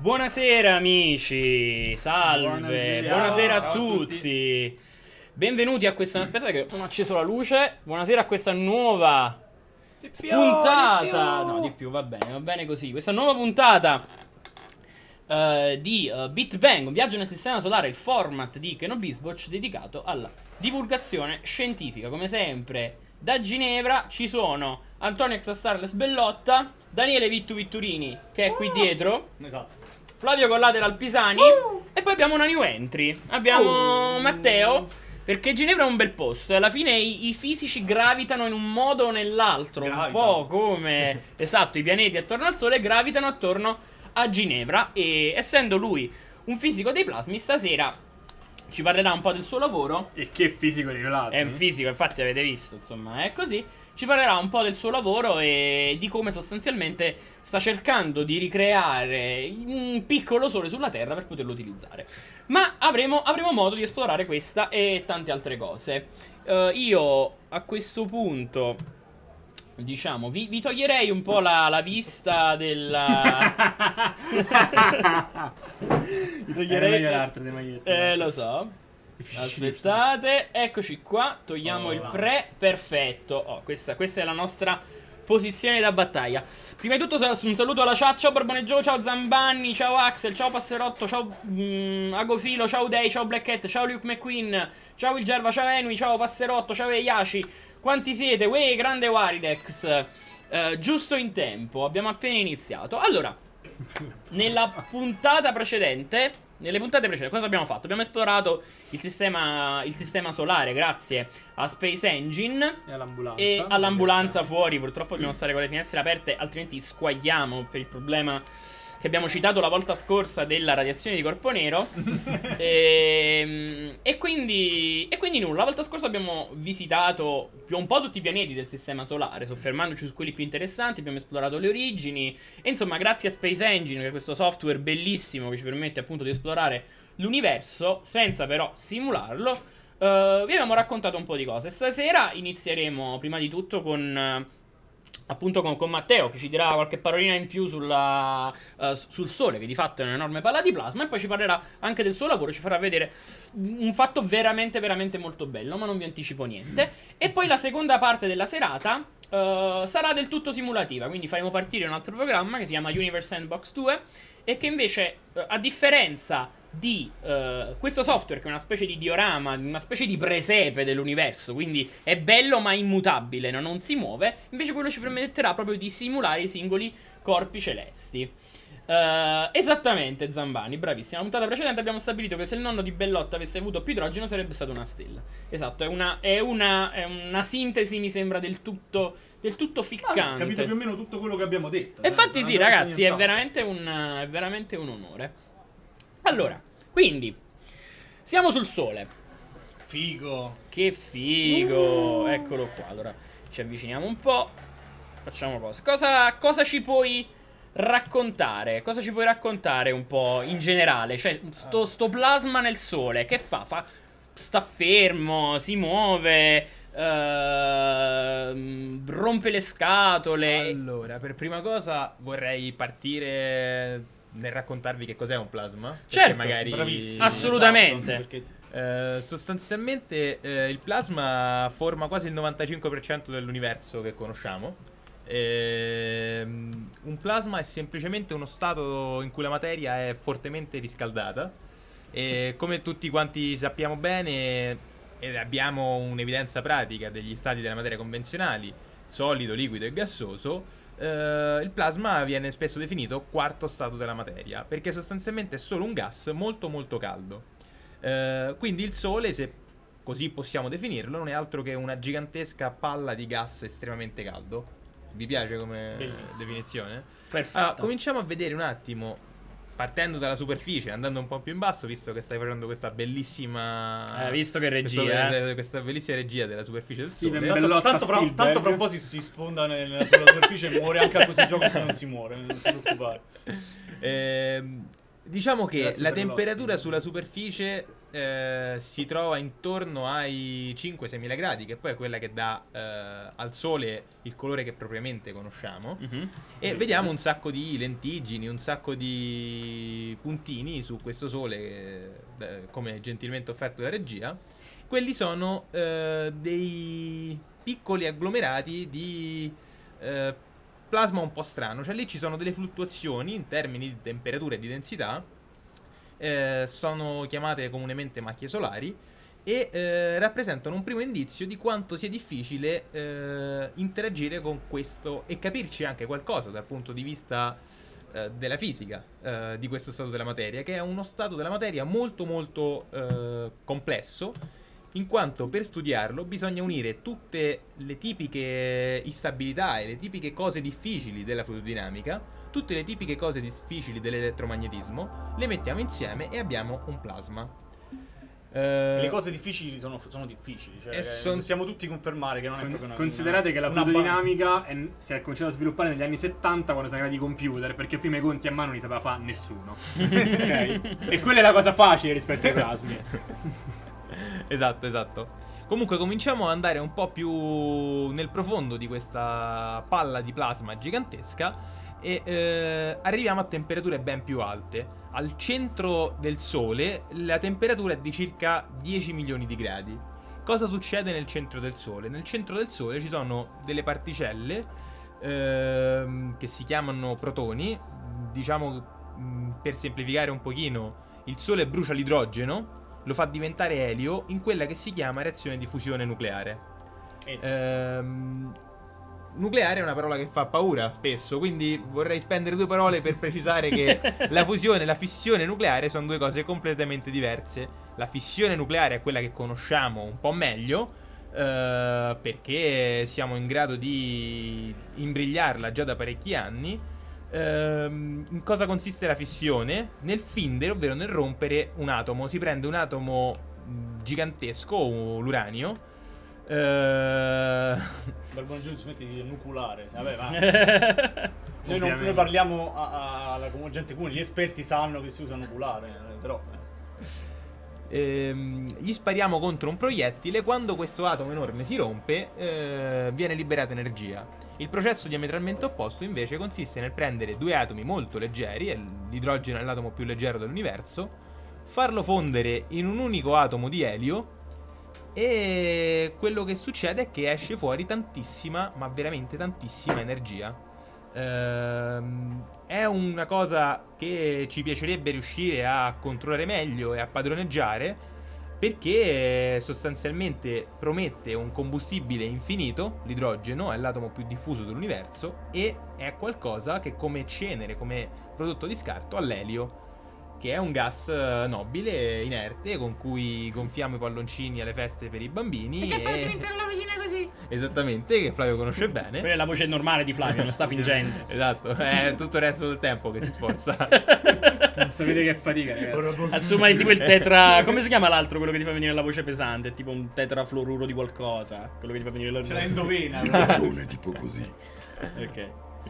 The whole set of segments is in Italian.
Buonasera amici, salve, buonasera a Ciao a tutti. Benvenuti a questa, aspettate che non ho acceso la luce. Buonasera a questa nuova puntata. No, di più, va bene così. Questa nuova puntata di Bit Bang, un viaggio nel sistema solare, il format di Kenobisboch dedicato alla divulgazione scientifica. Come sempre, da Ginevra ci sono Antonio Exastarles Bellotta, Daniele Vittu Vitturini, che è qui dietro. Esatto. Flavio Collateral Pisani. E poi abbiamo una new entry. Abbiamo Matteo. Perché Ginevra è un bel posto. E alla fine i fisici gravitano in un modo o nell'altro. Un po' come esatto, i pianeti attorno al Sole gravitano attorno a Ginevra. E essendo lui un fisico dei plasmi, stasera ci parlerà un po' del suo lavoro. E che fisico dei plasmi. È un fisico, infatti avete visto, insomma, è così. Ci parlerà un po' del suo lavoro e di come sostanzialmente sta cercando di ricreare un piccolo sole sulla Terra per poterlo utilizzare. Ma avremo modo di esplorare questa e tante altre cose. Io a questo punto, diciamo, vi toglierei un po' la vista della... Vi toglierei l'altro dei magliette. Lo so. Aspettate, eccoci qua. Togliamo il pre. Perfetto. Oh, questa è la nostra posizione da battaglia. Prima di tutto un saluto alla chat. Ciao Barbone Joe, ciao Zambanni, ciao Axel, ciao Passerotto, ciao Agofilo, ciao Dei, ciao Black Cat, ciao Luke McQueen, ciao Il Gerva, ciao Enui, ciao Passerotto, ciao Eiaci. Quanti siete? Uè, grande Waridex. Giusto in tempo, abbiamo appena iniziato. Allora, nelle puntate precedenti, cosa abbiamo fatto? Abbiamo esplorato il sistema solare grazie a Space Engine e all'ambulanza fuori. Purtroppo dobbiamo stare con le finestre aperte, altrimenti squagliamo per il problema che abbiamo citato la volta scorsa della radiazione di corpo nero. e quindi nulla. La volta scorsa abbiamo visitato un po' tutti i pianeti del sistema solare, soffermandoci su quelli più interessanti. Abbiamo esplorato le origini e insomma, grazie a Space Engine, che è questo software bellissimo che ci permette appunto di esplorare l'universo senza però simularlo, vi abbiamo raccontato un po' di cose. Stasera inizieremo prima di tutto con Matteo, che ci dirà qualche parolina in più sul Sole, che di fatto è un'enorme palla di plasma, e poi ci parlerà anche del suo lavoro, ci farà vedere un fatto veramente molto bello, ma non vi anticipo niente. E poi la seconda parte della serata sarà del tutto simulativa, quindi faremo partire un altro programma che si chiama Universe Sandbox 2 e che invece, a differenza di questo software, che è una specie di diorama, una specie di presepe dell'universo, quindi è bello ma immutabile, non si muove, invece quello ci permetterà proprio di simulare i singoli corpi celesti. Esattamente, Zambani, bravissima. La puntata precedente abbiamo stabilito che se il nonno di Bellotta avesse avuto più idrogeno sarebbe stata una stella. Esatto, è una sintesi, mi sembra, del tutto ficcante. Capite più o meno tutto quello che abbiamo detto. Infatti sì, ragazzi, è veramente un onore. Allora, quindi siamo sul Sole. Figo. Che figo. Eccolo qua. Allora ci avviciniamo un po'. Facciamo cosa ci puoi raccontare? Cosa ci puoi raccontare un po' in generale? Cioè, sto plasma nel Sole, che fa? Sta fermo, si muove, rompe le scatole. Allora, per prima cosa vorrei partire nel raccontarvi che cos'è un plasma. Certo, magari bravissimo. Assolutamente. Esatto, perché sostanzialmente il plasma forma quasi il 95% dell'universo che conosciamo. Un plasma è semplicemente uno stato in cui la materia è fortemente riscaldata. E come tutti quanti sappiamo bene, ed abbiamo un'evidenza pratica degli stati della materia convenzionali, solido, liquido e gassoso, il plasma viene spesso definito quarto stato della materia, perché sostanzialmente è solo un gas molto caldo. Quindi il Sole, se così possiamo definirlo, non è altro che una gigantesca palla di gas estremamente caldo. Vi piace come definizione? Perfetto. Allora, cominciamo a vedere un attimo, partendo dalla superficie, andando un po' più in basso, visto che stai facendo questa bellissima... visto che regia, questa bellissima regia della superficie del sì, Sole. tanto fra un po' si sfonda sulla superficie e muore anche a questo gioco, che non si muore, non si preoccupare. Diciamo che Grazie la per temperatura l'ospite. sulla superficie si trova intorno ai 5-6.000 gradi, che poi è quella che dà al Sole il colore che propriamente conosciamo. E vediamo un sacco di lentiggini, un sacco di puntini su questo Sole, come gentilmente offerto dalla regia. Quelli sono dei piccoli agglomerati di plasma un po' strano, cioè lì ci sono delle fluttuazioni in termini di temperatura e di densità, sono chiamate comunemente macchie solari e rappresentano un primo indizio di quanto sia difficile interagire con questo e capirci anche qualcosa dal punto di vista della fisica di questo stato della materia, che è uno stato della materia molto molto complesso, in quanto per studiarlo bisogna unire tutte le tipiche instabilità e le tipiche cose difficili della fotodinamica, tutte le tipiche cose difficili dell'elettromagnetismo, le mettiamo insieme e abbiamo un plasma. Le cose difficili sono difficili, cioè possiamo tutti confermare che non è proprio una... Considerate che la fotodinamica si è cominciata a sviluppare negli anni 70 quando sono arrivati i computer, perché prima i conti a mano non li sapeva fare nessuno. Ok? E quella è la cosa facile rispetto ai plasmi. Esatto. Comunque cominciamo ad andare un po' più nel profondo di questa palla di plasma gigantesca e arriviamo a temperature ben più alte. Al centro del Sole la temperatura è di circa 10 milioni di gradi. Cosa succede nel centro del Sole? Nel centro del Sole ci sono delle particelle che si chiamano protoni. Diciamo, per semplificare un pochino, il Sole brucia l'idrogeno, lo fa diventare elio in quella che si chiama reazione di fusione nucleare. Nucleare è una parola che fa paura spesso, quindi vorrei spendere 2 parole per precisare che la fusione e la fissione nucleare sono 2 cose completamente diverse. La fissione nucleare è quella che conosciamo un po' meglio, perché siamo in grado di imbrigliarla già da parecchi anni. In cosa consiste la fissione? Nel findere, ovvero nel rompere un atomo. Si prende un atomo gigantesco, l'uranio. Barbone Giù si mette di nucleare. Vabbè, va. Noi parliamo alla gente comune. Gli esperti sanno che si usa nucleare, però... gli spariamo contro un proiettile. Quando questo atomo enorme si rompe, viene liberata energia. Il processo diametralmente opposto invece consiste nel prendere 2 atomi molto leggeri, e l'idrogeno è l'atomo più leggero dell'universo, farlo fondere in un unico atomo di elio, e quello che succede è che esce fuori tantissima, ma veramente tantissima energia. È una cosa che ci piacerebbe riuscire a controllare meglio e a padroneggiare, perché sostanzialmente promette un combustibile infinito. L'idrogeno è l'atomo più diffuso dell'universo e è qualcosa che, come cenere, come prodotto di scarto, ha l'elio, che è un gas nobile, inerte, con cui gonfiamo i palloncini alle feste per i bambini. E che fa finire la vagina così? Esattamente, che Flavio conosce bene. Quella è la voce normale di Flavio, non sta fingendo. Esatto, è tutto il resto del tempo che si sforza. Non sapete che fatica, ragazzi. Assuma tipo il tetra... Come si chiama l'altro, quello che ti fa venire la voce pesante? È tipo un tetrafluoruro di qualcosa. Quello che ti fa venire la... Ce la indovina. Ragione tipo così. Ok.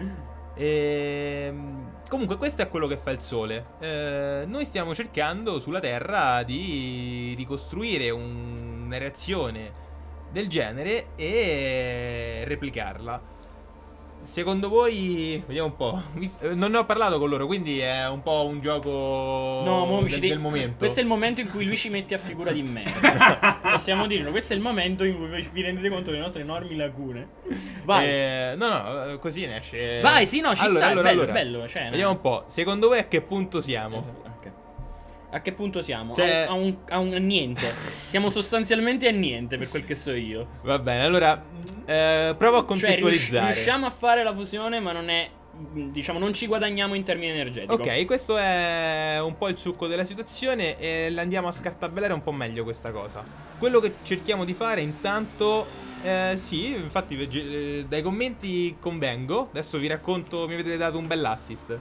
Comunque questo è quello che fa il Sole. Noi stiamo cercando sulla Terra di ricostruire una reazione del genere e replicarla. Secondo voi, vediamo un po'. Non ne ho parlato con loro, quindi è un po' un gioco del momento. Questo è il momento in cui lui ci mette a figura di merda. Possiamo dirlo, questo è il momento in cui vi rendete conto delle nostre enormi lacune. Vai. No, così ne esce. Vai, sì, no, ci sta, è bello. Cioè, vediamo un po'. Secondo voi a che punto siamo? Okay. A che punto siamo? Cioè... A un niente. Siamo sostanzialmente a niente, per quel che so io. Va bene, allora provo a contestualizzare. Cioè, riusciamo a fare la fusione, ma non è... Diciamo, non ci guadagniamo in termini energetici. Ok, questo è un po' il succo della situazione e l'andiamo a scartabellare un po' meglio questa cosa. Quello che cerchiamo di fare intanto... sì, infatti dai commenti convengo. Adesso vi racconto, mi avete dato un bell'assist.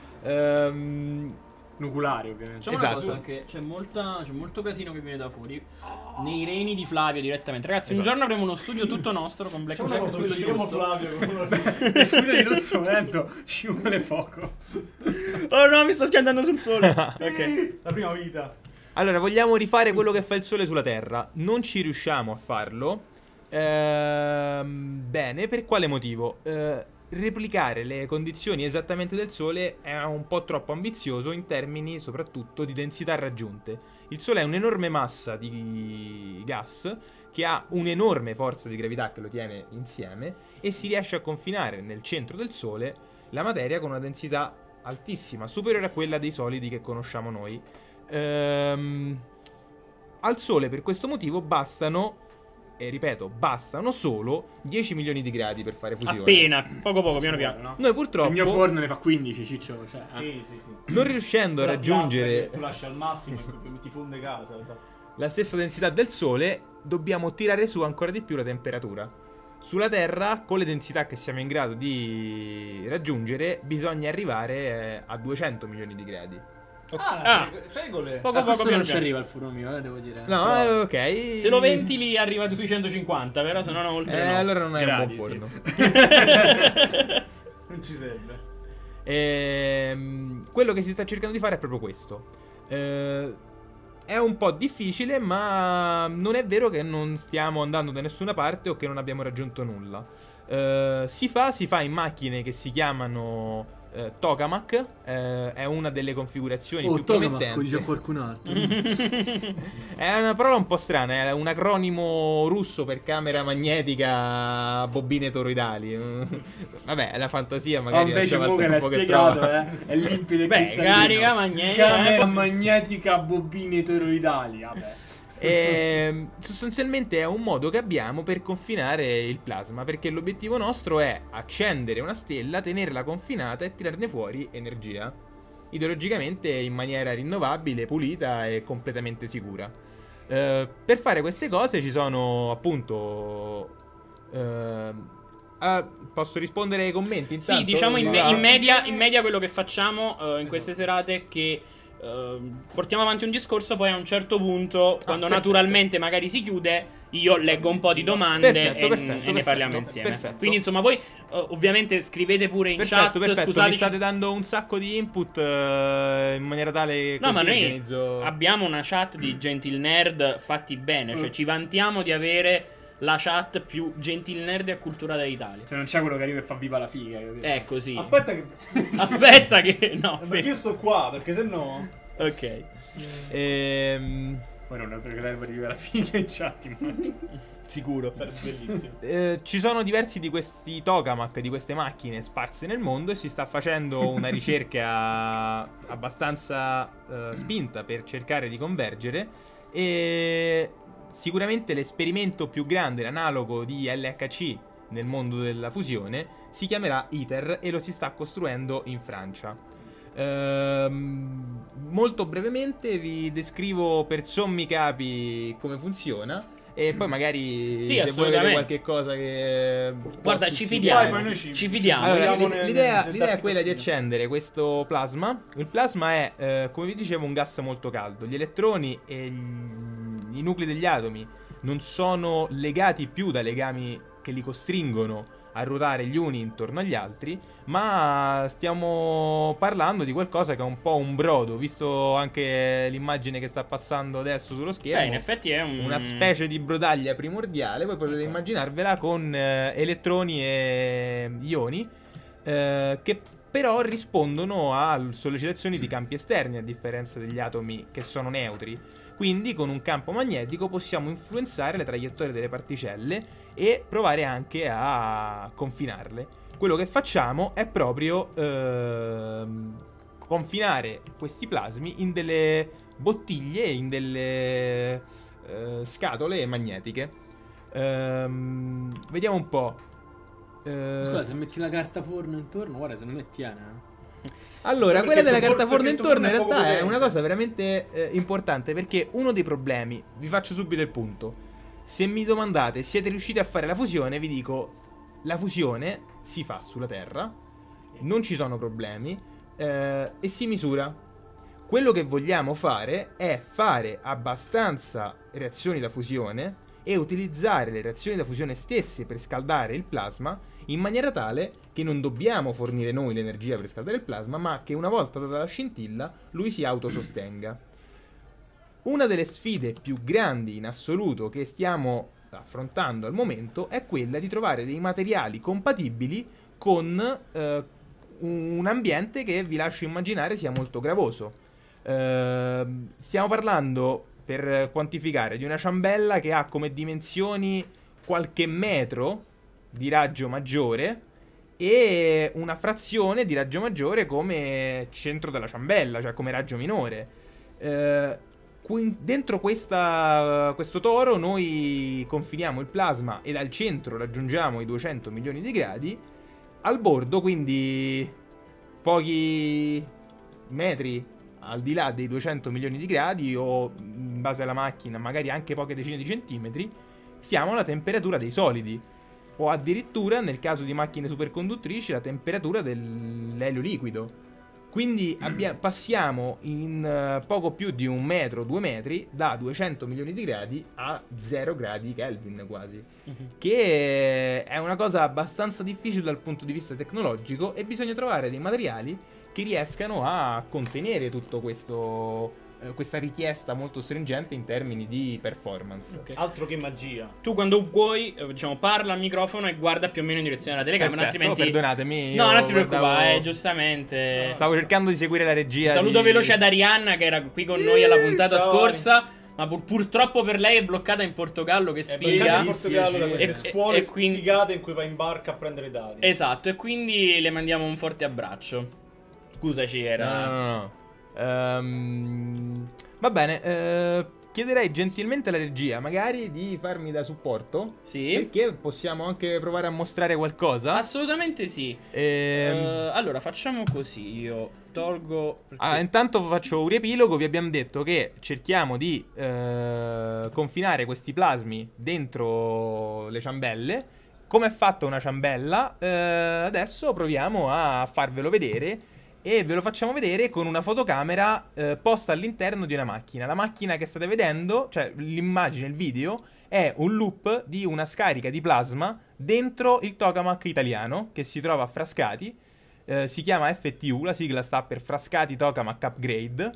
Nucleari, ovviamente. Diciamo una cosa, anche c'è molto casino che viene da fuori nei reni di Flavio direttamente. Ragazzi, un giorno avremo uno studio tutto nostro con Black Jack. Il studio di rosso vento ci vuole poco. Oh no, mi sto schiantando sul sole. Ok, la prima vita. Allora, vogliamo rifare quello che fa il Sole sulla Terra. Non ci riusciamo a farlo. Bene, per quale motivo? Replicare le condizioni esattamente del Sole è un po' troppo ambizioso in termini soprattutto di densità raggiunte. Il Sole è un'enorme massa di gas che ha un'enorme forza di gravità che lo tiene insieme e si riesce a confinare nel centro del Sole la materia con una densità altissima, superiore a quella dei solidi che conosciamo noi. Al Sole per questo motivo bastano, e ripeto, bastano solo 10 milioni di gradi per fare fusione. Appena, poco, piano piano. No? Noi purtroppo, Il mio forno ne fa 15, ciccio. Cioè, Sì. non riuscendo a La raggiungere plastica che tu lasci al massimo e ti fonde casa. la stessa densità del Sole, dobbiamo tirare su ancora di più la temperatura. Sulla Terra, con le densità che siamo in grado di raggiungere, bisogna arrivare a 200 milioni di gradi. Regole. Poco questo piano non ci piano. arriva il furno mio, devo dire. No, ok. Se lo ventili arriva sui 150, però se no oltre no. Allora non è Gradi, un buon forno. Non ci serve. Quello che si sta cercando di fare è proprio questo. È un po' difficile, ma non è vero che non stiamo andando da nessuna parte o che non abbiamo raggiunto nulla. Si fa in macchine che si chiamano tokamak. È una delle configurazioni più promettenti. Dice qualcun altro. È una parola un po' strana, è un acronimo russo per camera magnetica bobine toroidali. Vabbè, è la fantasia magari. Invece lasciava mo che il l'hai tempo che spiegato, trova. è limpido e Beh, cristallino. carica magnetica. Camera magnetica bobine toroidali, vabbè. E sostanzialmente è un modo che abbiamo per confinare il plasma, perché l'obiettivo nostro è accendere una stella, tenerla confinata e tirarne fuori energia, ideologicamente in maniera rinnovabile, pulita e completamente sicura. Per fare queste cose ci sono appunto posso rispondere ai commenti intanto? Sì, diciamo in Va. media quello che facciamo in queste serate è che portiamo avanti un discorso, poi a un certo punto, quando perfetto. naturalmente magari si chiude, io leggo un po' di domande Perfetto, e ne parliamo insieme. perfetto. Quindi insomma voi ovviamente scrivete pure in chat, Perfetto, mi scusateci. state dando un sacco di input in maniera tale che No, ma così noi organizzo... abbiamo una chat di Gentil Nerd fatti bene, cioè ci vantiamo di avere la chat più Gentil Nerd e acculturata d'Italia. Cioè non c'è quello che arriva e fa viva la figa, capito? È così. Aspetta che... Aspetta che... No, Perché io sto qua, perché se no... ok. Poi non è perché l'erba di viva la figa in chat, immagino. Sicuro. Sarebbe bellissimo. Ci sono diversi di questi tokamak, di queste macchine sparse nel mondo, e si sta facendo una ricerca abbastanza spinta per cercare di convergere. E sicuramente l'esperimento più grande, l'analogo di LHC nel mondo della fusione, si chiamerà ITER e lo si sta costruendo in Francia. Molto brevemente vi descrivo per sommi capi come funziona. E poi magari Sì, se vuoi vedere assolutamente. qualche cosa che... Guarda, posso ci spiegare. fidiamo. Poi noi ci fidiamo. Allora, Vogliamo nel- l'idea nel è darti quella di fastidio. accendere questo plasma. Il plasma è, come vi dicevo, un gas molto caldo. Gli elettroni e i nuclei degli atomi non sono legati più da legami che li costringono a ruotare gli uni intorno agli altri, ma stiamo parlando di qualcosa che è un po' un brodo, visto anche l'immagine che sta passando adesso sullo schermo. In effetti è Una specie di brodaglia primordiale. Voi potete immaginarvela con elettroni e ioni che però rispondono a sollecitazioni di campi esterni, a differenza degli atomi che sono neutri. Quindi con un campo magnetico possiamo influenzare le traiettorie delle particelle e provare anche a confinarle. Quello che facciamo è proprio confinare questi plasmi in delle bottiglie, in delle scatole magnetiche. Vediamo un po'. Scusa, se metti la carta forno intorno, guarda, se non metti Ana. Allora, Perché quella della tu- carta forno perché tu intorno in non è poco realtà è potente. una cosa veramente importante, perché uno dei problemi, vi faccio subito il punto, se mi domandate siete riusciti a fare la fusione, vi dico la fusione si fa sulla Terra, non ci sono problemi e si misura. Quello che vogliamo fare è fare abbastanza reazioni da fusione e utilizzare le reazioni da fusione stesse per scaldare il plasma, in maniera tale che non dobbiamo fornire noi l'energia per scaldare il plasma, ma che una volta data la scintilla lui si autosostenga. una delle sfide più grandi in assoluto che stiamo affrontando al momento è quella di trovare dei materiali compatibili con un ambiente che vi lascio immaginare sia molto gravoso. Stiamo parlando, per quantificare, di una ciambella che ha come dimensioni qualche metro di raggio maggiore e una frazione di raggio maggiore come centro della ciambella, cioè come raggio minore. Dentro questo toro noi confiniamo il plasma ed al centro raggiungiamo i 200 milioni di gradi. Al bordo, quindi pochi metri al di là dei 200 milioni di gradi, o in base alla macchina magari anche poche decine di centimetri, siamo alla temperatura dei solidi, o addirittura nel caso di macchine superconduttrici la temperatura dell'elio liquido. Quindi passiamo in poco più di 1 metro, 2 metri, da 200 milioni di gradi a 0 gradi Kelvin quasi. Che è una cosa abbastanza difficile dal punto di vista tecnologico, e bisogna trovare dei materiali che riescano a contenere tutto questo, questa richiesta molto stringente in termini di performance. Ok. Altro che magia. Tu quando vuoi, diciamo, parla al microfono e guarda più o meno in direzione della telecamera, Perfetto, altrimenti... perdonatemi. No, io non ti preoccupare, guardavo- giustamente. Stavo cercando di seguire la regia. Saluto di... veloce ad Arianna che era qui con noi alla puntata ciao, scorsa, ma purtroppo per lei è bloccata in Portogallo, che È bloccata sfiga. in Portogallo da queste E- scuole e quindi- sfigate in cui vai in barca a prendere dati. Esatto, e quindi le mandiamo un forte abbraccio. Scusaci, era... No. Va bene, chiederei gentilmente alla regia magari di farmi da supporto. Sì, Perché possiamo anche provare a mostrare qualcosa. assolutamente sì. Allora, facciamo così, io tolgo... Intanto faccio un riepilogo. Vi abbiamo detto che cerchiamo di confinare questi plasmi dentro le ciambelle. Come è fatta una ciambella? Adesso proviamo a farvelo vedere. E ve lo facciamo vedere con una fotocamera posta all'interno di una macchina. La macchina che state vedendo, cioè l'immagine, il video, è un loop di una scarica di plasma dentro il tokamak italiano che si trova a Frascati. Si chiama FTU, la sigla sta per Frascati Tokamak Upgrade.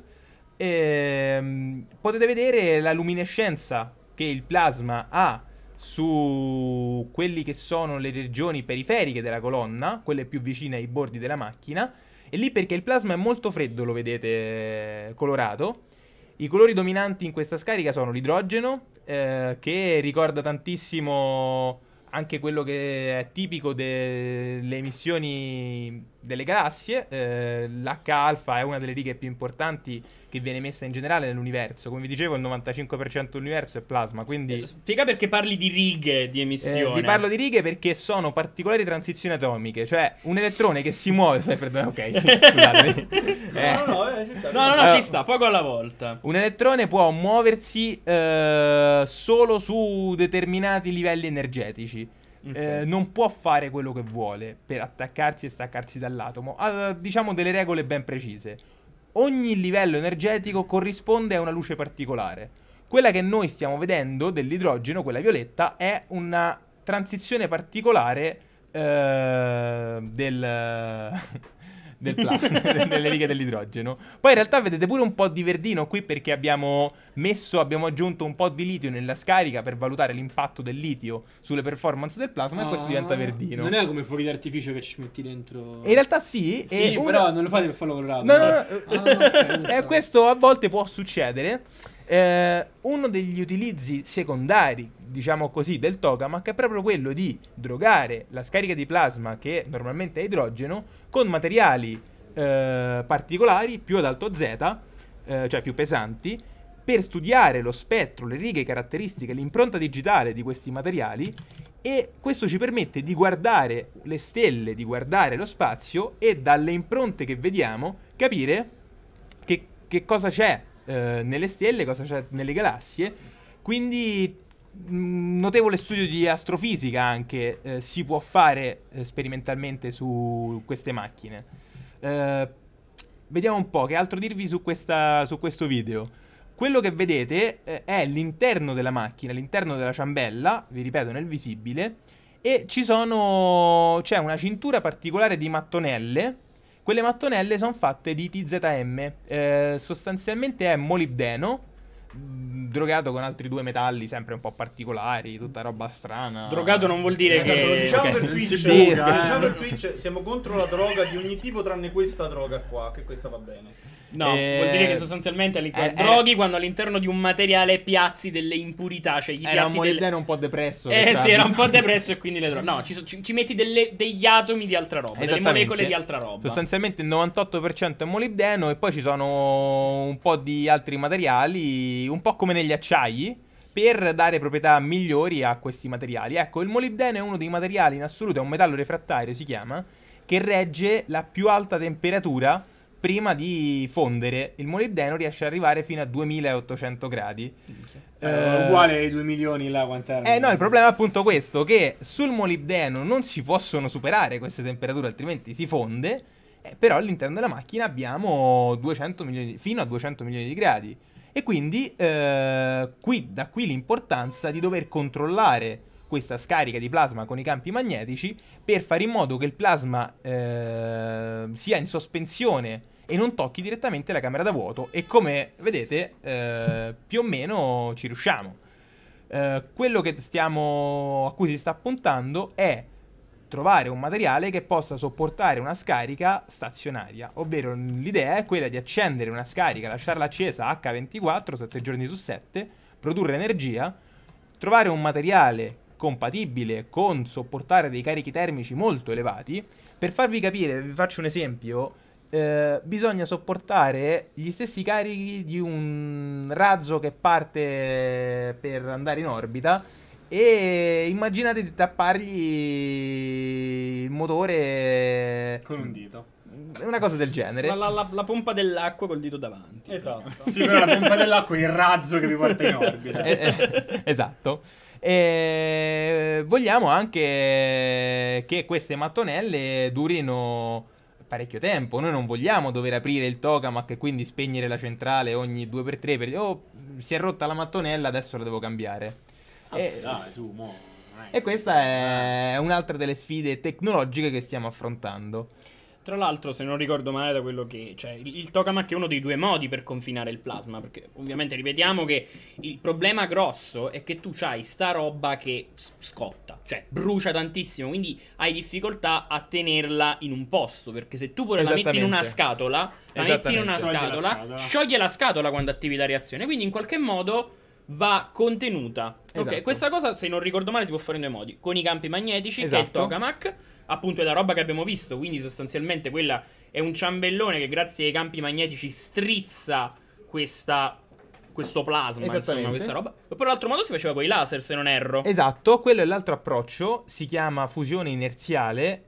Potete vedere la luminescenza che il plasma ha su quelli che sono le regioni periferiche della colonna, quelle più vicine ai bordi della macchina. E lì, perché il plasma è molto freddo, lo vedete colorato. I colori dominanti in questa scarica sono l'idrogeno, che ricorda tantissimo anche quello che è tipico delle emissioni delle galassie. L'H-alfa è una delle righe più importanti che viene messa in generale nell'universo. Come vi dicevo, il 95% dell'universo è plasma, quindi... Spiega perché parli di righe di emissione. vi parlo di righe perché sono particolari transizioni atomiche, cioè un elettrone che si muove... Perdona, ok, scusatemi. Ci sta. No, ci sta, poco alla volta. Un elettrone può muoversi solo su determinati livelli energetici. Ok. Non può fare quello che vuole per attaccarsi e staccarsi dall'atomo. Ha, diciamo, delle regole ben precise. Ogni livello energetico corrisponde a una luce particolare. Quella che noi stiamo vedendo dell'idrogeno, quella violetta, è una transizione particolare delle righe dell'idrogeno. Poi in realtà vedete pure un po' di verdino qui, perché abbiamo aggiunto un po' di litio nella scarica per valutare l'impatto del litio sulle performance del plasma, e questo diventa verdino. Non è come fuochi d'artificio che ci metti dentro. In realtà sì, Sì, e però non lo fate per farlo colorato. No, no, no. ok, non so. Questo a volte può succedere. Uno degli utilizzi secondari, diciamo così, del tokamak è proprio quello di drogare la scarica di plasma, che normalmente è idrogeno, con materiali particolari più ad alto Z, cioè più pesanti, per studiare lo spettro, le righe caratteristiche, l'impronta digitale di questi materiali. E questo ci permette di guardare le stelle, di guardare lo spazio, e dalle impronte che vediamo capire che cosa c'è nelle stelle, cosa c'è nelle galassie. Quindi notevole studio di astrofisica anche si può fare sperimentalmente su queste macchine. Vediamo un po' che altro dirvi su questo video. Quello che vedete è l'interno della macchina, l'interno della ciambella, vi ripeto, nel visibile, e c'è una cintura particolare di mattonelle. Quelle mattonelle sono fatte di TZM, sostanzialmente è molibdeno, drogato con altri 2 metalli sempre un po' particolari, tutta roba strana. Drogato non vuol dire che... Diciamo Ok. per Twitch, Si buca, diciamo per Twitch, siamo contro la droga di ogni tipo tranne questa droga qua, che questa va bene. No, vuol dire che sostanzialmente droghi quando all'interno di un materiale piazzi delle impurità, cioè gli era un piazzi molibdeno un po' depresso. sì, era un po' depresso e quindi le droghe. No, ci metti degli atomi di altra roba, delle molecole di altra roba. Sostanzialmente il 98% è molibdeno e poi ci sono un po' di altri materiali, un po' come negli acciai, per dare proprietà migliori a questi materiali. Ecco, il molibdeno è uno dei materiali in assoluto, è un metallo refrattario si chiama, che regge la più alta temperatura prima di fondere. Il molibdeno riesce ad arrivare fino a 2800 gradi. Uguale ai 2 milioni là, quant'erano? No, il problema è appunto questo, che sul molibdeno non si possono superare queste temperature, altrimenti si fonde, però all'interno della macchina abbiamo 200 milioni, fino a 200 milioni di gradi. E quindi da qui l'importanza di dover controllare questa scarica di plasma con i campi magnetici per fare in modo che il plasma sia in sospensione e non tocchi direttamente la camera da vuoto. E come vedete più o meno ci riusciamo. Quello che a cui si sta puntando è trovare un materiale che possa sopportare una scarica stazionaria, ovvero l'idea è quella di accendere una scarica, lasciarla accesa H24 7 giorni su 7, produrre energia, trovare un materiale compatibile con sopportare dei carichi termici molto elevati. Per farvi capire, vi faccio un esempio, bisogna sopportare gli stessi carichi di un razzo che parte per andare in orbita, e immaginate di tappargli il motore Con un dito. una cosa del genere. La pompa dell'acqua col dito davanti. Esatto. Sì, però la pompa dell'acqua è il razzo che vi porta in orbita. Esatto. Vogliamo anche che queste mattonelle durino parecchio tempo. Noi non vogliamo dover aprire il tokamak e quindi spegnere la centrale ogni 2x3 per dire, si è rotta la mattonella, adesso la devo cambiare. Dai, su, mo. E questa è un'altra delle sfide tecnologiche che stiamo affrontando. Tra l'altro, se non ricordo male da quello che... Cioè, il tokamak è uno dei 2 modi per confinare il plasma, perché ovviamente ripetiamo che il problema grosso è che tu c'hai sta roba che scotta, cioè brucia tantissimo, quindi hai difficoltà a tenerla in un posto, perché se tu pure la metti in una scatola, scioglie la scatola quando attivi la reazione, quindi in qualche modo va contenuta. Esatto. Ok, questa cosa, se non ricordo male, si può fare in 2 modi: con i campi magnetici, che è il Esatto. tokamak, appunto è la roba che abbiamo visto, quindi sostanzialmente quella è un ciambellone che grazie ai campi magnetici strizza questo plasma, insomma, questa roba. E per l'altro modo si faceva con i laser, se non erro. Esatto, quello è l'altro approccio, si chiama fusione inerziale.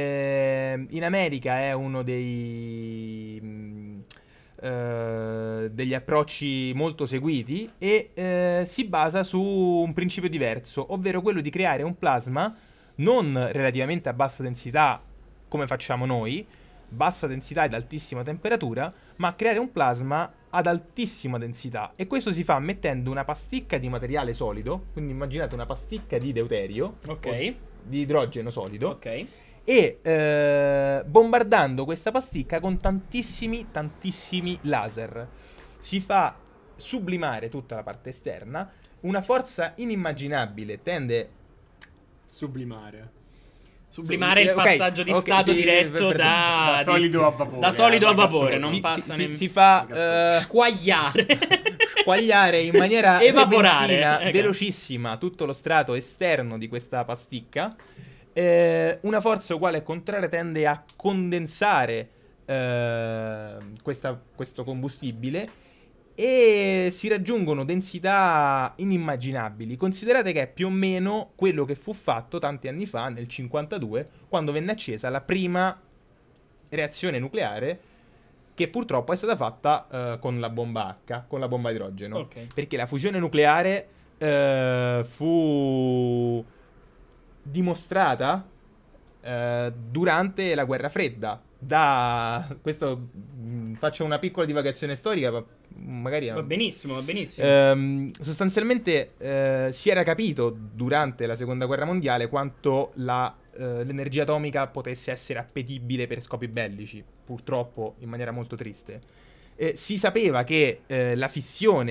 In America è uno degli approcci molto seguiti e si basa su un principio diverso, ovvero quello di creare un plasma non relativamente a bassa densità come facciamo noi, bassa densità ed altissima temperatura, ma creare un plasma ad altissima densità. E questo si fa mettendo una pasticca di materiale solido, quindi immaginate una pasticca di deuterio, Ok. di idrogeno solido, Ok. e bombardando questa pasticca con tantissimi laser. Si fa sublimare tutta la parte esterna, una forza inimmaginabile tende... Sublimare Il passaggio di stato diretto da solido a vapore. Da solido a vapore, non si, passa si, nemmeno. si fa squagliare in maniera Evaporare, repentina, velocissima tutto lo strato esterno di questa pasticca. Una forza uguale al contrario tende a condensare questo combustibile e si raggiungono densità inimmaginabili. Considerate che è più o meno quello che fu fatto tanti anni fa, nel 52, quando venne accesa la prima reazione nucleare, che purtroppo è stata fatta con la bomba H, con la bomba a idrogeno. Ok. Perché la fusione nucleare fu dimostrata durante la guerra fredda. Questo faccio una piccola divagazione storica, ma magari Va benissimo, va benissimo. sostanzialmente si era capito durante la seconda guerra mondiale quanto l'energia atomica potesse essere appetibile per scopi bellici, purtroppo in maniera molto triste. Si sapeva che la fissione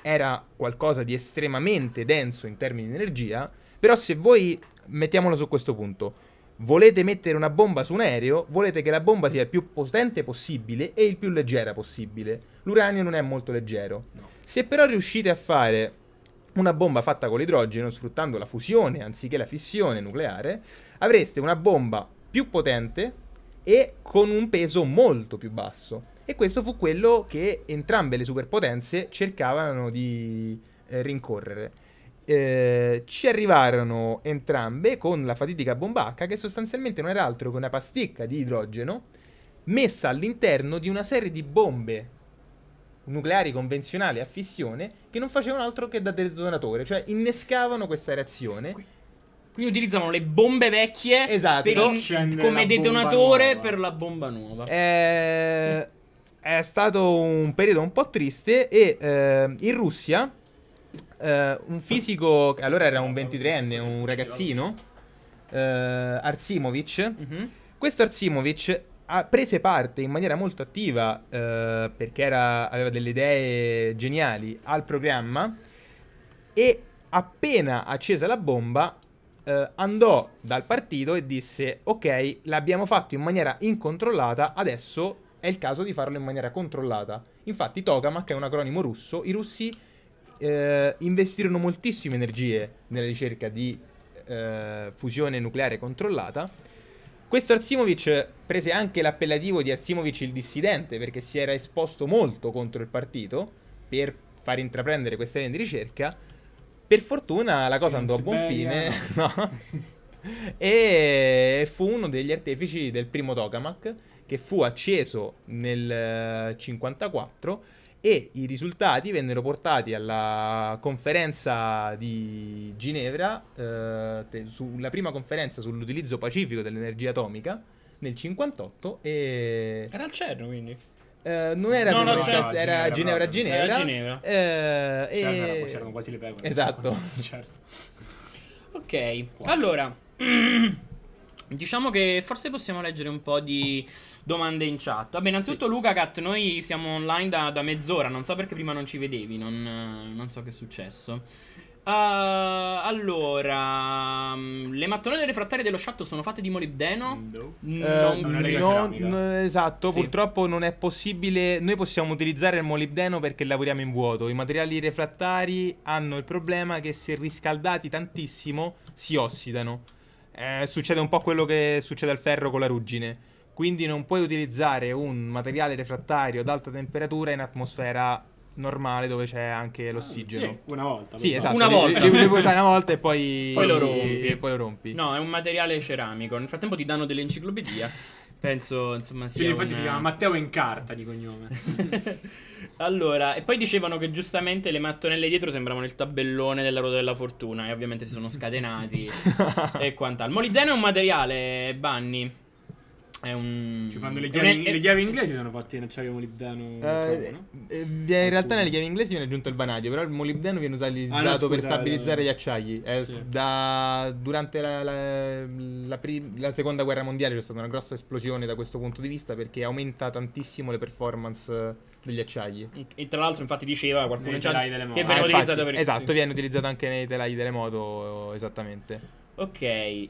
era qualcosa di estremamente denso in termini di energia, però se voi, mettiamolo su questo punto, volete mettere una bomba su un aereo, volete che la bomba sia il più potente possibile e il più leggera possibile. L'uranio non è molto leggero. No. Se però riuscite a fare una bomba fatta con l'idrogeno, sfruttando la fusione anziché la fissione nucleare, avreste una bomba più potente e con un peso molto più basso. E questo fu quello che entrambe le superpotenze cercavano di rincorrere. Ci arrivarono entrambe con la fatidica bomba H, che sostanzialmente non era altro che una pasticca di idrogeno messa all'interno di una serie di bombe nucleari convenzionali a fissione che non facevano altro che da detonatore, cioè innescavano questa reazione. Quindi utilizzavano le bombe vecchie Esatto. come detonatore per la bomba nuova. È stato un periodo un po' triste e in Russia un fisico, che allora era un 23enne, un ragazzino, Arsimovich. Questo Arsimovich prese parte in maniera molto attiva perché aveva delle idee geniali al programma, e appena accesa la bomba andò dal partito e disse: ok, l'abbiamo fatto in maniera incontrollata, adesso è il caso di farlo in maniera controllata. Infatti tokamak è un acronimo russo. I russi investirono moltissime energie nella ricerca di fusione nucleare controllata. Questo Arsimovich prese anche l'appellativo di Arsimovich il dissidente, perché si era esposto molto contro il partito per far intraprendere questa linea di ricerca. Per fortuna la cosa andò a buon fine, no? E fu uno degli artefici del primo tokamak, che fu acceso nel 54, e i risultati vennero portati alla conferenza di Ginevra, sulla prima conferenza sull'utilizzo pacifico dell'energia atomica nel 58, e Era al CERN, quindi. non era No, no, prima, c'era era Ginevra. Era a Ginevra. C'erano quasi le pecore. Esatto. Certo. Ok, allora diciamo che forse possiamo leggere un po' di domande in chat. Vabbè, innanzitutto Lucacat, noi siamo online da mezz'ora, non so perché prima non ci vedevi, non so che è successo. Allora, le mattonelle refrattarie dello sciatto sono fatte di molibdeno? Esatto, Sì. purtroppo non è possibile. Noi possiamo utilizzare il molibdeno perché lavoriamo in vuoto. I materiali refrattari hanno il problema che se riscaldati tantissimo si ossidano. Succede un po' quello che succede al ferro con la ruggine. Quindi non puoi utilizzare un materiale refrattario ad alta temperatura in atmosfera normale dove c'è anche l'ossigeno. Una volta. Sì, esatto. Una volta. Li puoi usare una volta e poi lo rompi. e poi lo rompi. No, è un materiale ceramico. Nel frattempo ti danno dell'enciclopedia. Penso, insomma, sia Infatti si chiama Matteo in carta di cognome. Allora, e poi dicevano che giustamente le mattonelle dietro sembravano il tabellone della ruota della fortuna, e ovviamente si sono scatenati e quant'altro. Molibdeno è un materiale, Banni. È un... Ci fanno le chiavi inglesi, sono fatti in acciaio molibdeno. In realtà nelle chiavi inglesi viene aggiunto il vanadio, però il molibdeno viene utilizzato per stabilizzare gli acciai. Sì. Durante la seconda guerra mondiale c'è stata una grossa esplosione da questo punto di vista, perché aumenta tantissimo le performance degli acciai. E tra l'altro infatti diceva qualcuno Nei in chat telai delle moto. che viene utilizzato per Esatto, sì. viene utilizzato anche nei telai delle moto, esattamente. Ok,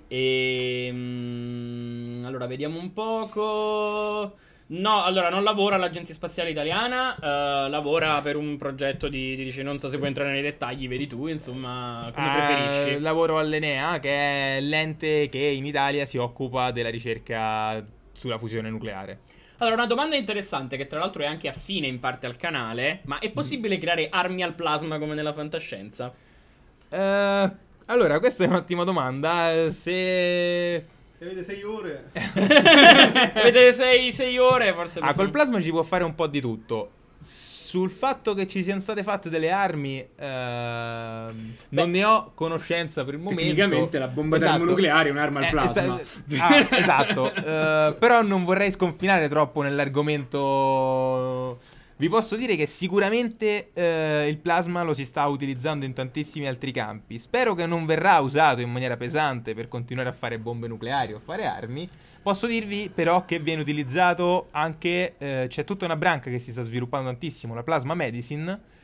allora vediamo un poco. No, allora non lavora all'Agenzia Spaziale Italiana, lavora per un progetto dice, non so se puoi entrare nei dettagli, vedi tu, insomma, come preferisci. Lavoro all'Enea, che è l'ente che in Italia si occupa della ricerca sulla fusione nucleare. Allora, una domanda interessante, che tra l'altro è anche affine in parte al canale, ma è possibile creare armi al plasma come nella fantascienza? Allora, questa è un'ottima domanda. Se avete 6 ore. Avete 6 ore, forse col plasma ci può fare un po' di tutto. Sul fatto che ci siano state fatte delle armi, non ne ho conoscenza per il momento. Tecnicamente la bomba termonucleare è un'arma al plasma. Esatto. Però non vorrei sconfinare troppo nell'argomento. Vi posso dire che sicuramente il plasma lo si sta utilizzando in tantissimi altri campi. Spero che non verrà usato in maniera pesante per continuare a fare bombe nucleari o fare armi. Posso dirvi però che viene utilizzato anche, c'è tutta una branca che si sta sviluppando tantissimo, la plasma medicine,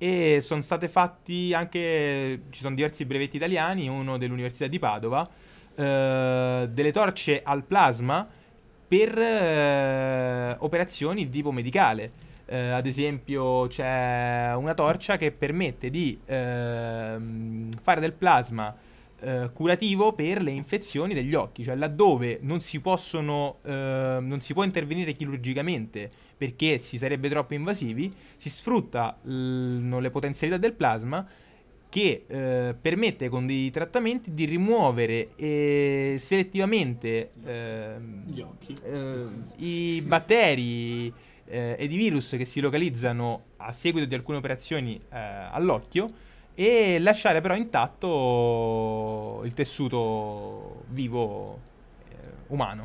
e sono state fatti anche, ci sono diversi brevetti italiani, uno dell'Università di Padova, delle torce al plasma per operazioni di tipo medicale. Ad esempio c'è una torcia che permette di fare del plasma curativo per le infezioni degli occhi, cioè laddove non si può intervenire chirurgicamente perché si sarebbe troppo invasivi, si sfrutta le potenzialità del plasma che permette con dei trattamenti di rimuovere selettivamente Gli occhi. i batteri ed i virus che si localizzano a seguito di alcune operazioni all'occhio e lasciare però intatto il tessuto vivo umano.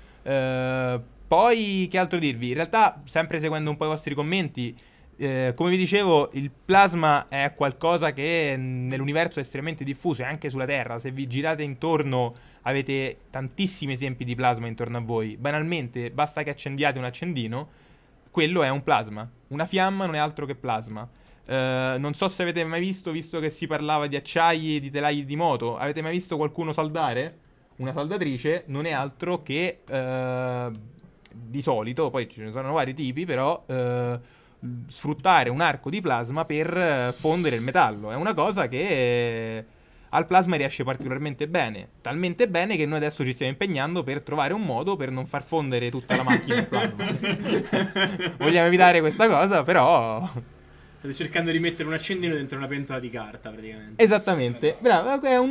Poi che altro dirvi? In realtà, sempre seguendo un po' i vostri commenti, come vi dicevo, il plasma è qualcosa che nell'universo è estremamente diffuso e anche sulla Terra. Se vi girate intorno avete tantissimi esempi di plasma intorno a voi. Banalmente, basta che accendiate un accendino, quello è un plasma. Una fiamma non è altro che plasma. Non so se avete mai visto che si parlava di acciai e di telai di moto, avete mai visto qualcuno saldare? Una saldatrice non è altro che di solito, poi ce ne sono vari tipi, però sfruttare un arco di plasma per fondere il metallo. È una cosa che al plasma riesce particolarmente bene, talmente bene che noi adesso ci stiamo impegnando per trovare un modo per non far fondere tutta la macchina al plasma. Vogliamo evitare questa cosa, però State cercando di mettere un accendino dentro una pentola di carta, praticamente. esattamente, bravo, è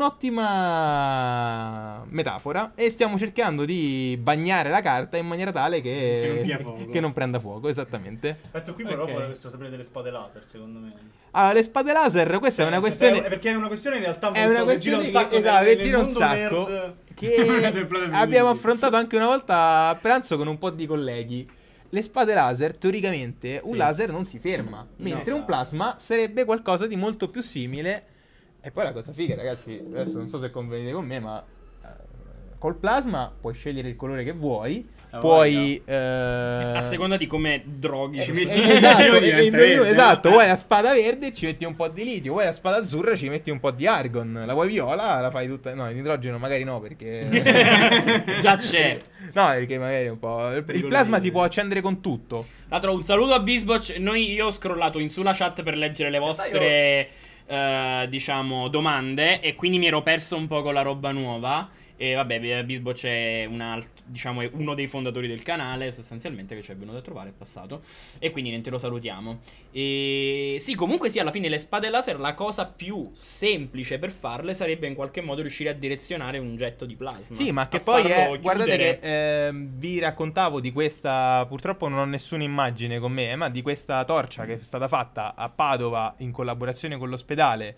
un'ottima metafora e stiamo cercando di bagnare la carta in maniera tale Che non dia fuoco. che non prenda fuoco, esattamente. Penso qui però vorresti sapere delle spade laser, secondo me. Allora, le spade laser, questa è una questione... Perché è una questione in realtà È una questione che gira un sacco, che abbiamo affrontato anche una volta a pranzo con un po' di colleghi. Le spade laser, teoricamente, un laser non si ferma, mentre un plasma sarebbe qualcosa di molto più simile. E poi la cosa figa, ragazzi, adesso non so se convenite con me, ma col plasma puoi scegliere il colore che vuoi, puoi... A seconda di come droghi ci metti. Esatto, vuoi la spada verde ci metti un po' di litio, vuoi la spada azzurra ci metti un po' di argon, la vuoi viola la fai tutta... No, l'idrogeno magari no, perché... Già c'è. No, perché magari un po'... Il plasma si può accendere con tutto. Tra l'altro un saluto a Bisboch. Io ho scrollato in sulla chat per leggere le vostre diciamo domande e quindi mi ero perso un po' con la roba nuova. E vabbè, Bisboch è diciamo, è uno dei fondatori del canale, sostanzialmente, che ci è venuto a trovare, è passato. E quindi niente, lo salutiamo. E sì, comunque sì, alla fine le spade laser, la cosa più semplice per farle sarebbe in qualche modo riuscire a direzionare un getto di plasma. Sì, ma che poi guardate che vi raccontavo di questa, purtroppo non ho nessuna immagine con me, ma di questa torcia che è stata fatta a Padova in collaborazione con l'ospedale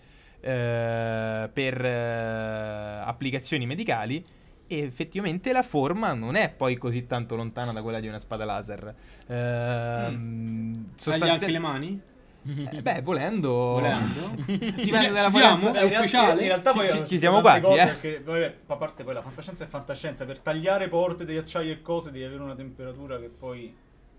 per applicazioni medicali, e effettivamente la forma non è poi così tanto lontana da quella di una spada laser. Tagli anche le mani? Beh, volendo Dipende dalla potenza. È ufficiale? In realtà poi ci siamo quasi, perché, vabbè, a parte poi la fantascienza è fantascienza, per tagliare porte di acciaio e cose devi avere una temperatura che poi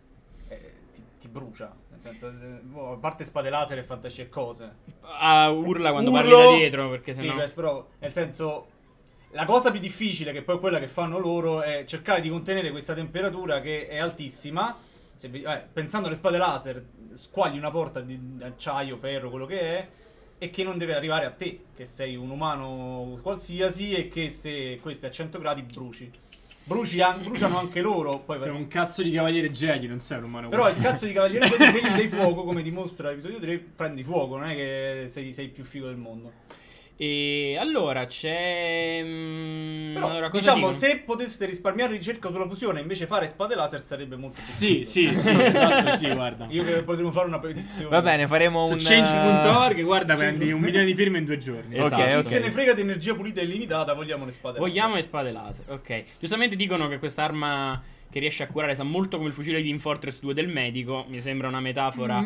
ti brucia. Nel senso, a parte spade laser e fantascienza e cose. Urla quando parli da dietro, perché sì, sennò... però, nel senso, la cosa più difficile, che poi è quella che fanno loro, è cercare di contenere questa temperatura che è altissima. Pensando alle spade laser, squagli una porta di acciaio, ferro, quello che è, e che non deve arrivare a te, che sei un umano qualsiasi, e che se questo è a 100 gradi bruci. Bruciano anche loro. Poi sei un cazzo di cavaliere Jedi, non sei un umano. Però il cazzo di cavaliere Jedi, se gli dai fuoco, come dimostra l'episodio 3, prendi fuoco, non è che sei il più figo del mondo. E allora c'è... Però, allora, cosa diciamo, dico? se poteste risparmiare ricerca sulla fusione e invece fare spade laser sarebbe molto più sì, esatto, sì, guarda. Io che potremmo fare una petizione. Va bene, faremo un... Su change.org, guarda, prendi 1 milione di firme in 2 giorni. Esatto. Chi se ne frega di energia pulita e illimitata, vogliamo le spade Vogliamo le spade laser, ok. Giustamente dicono che quest'arma che riesce a curare sa molto come il fucile di Team Fortress 2 del medico. Mi sembra una metafora.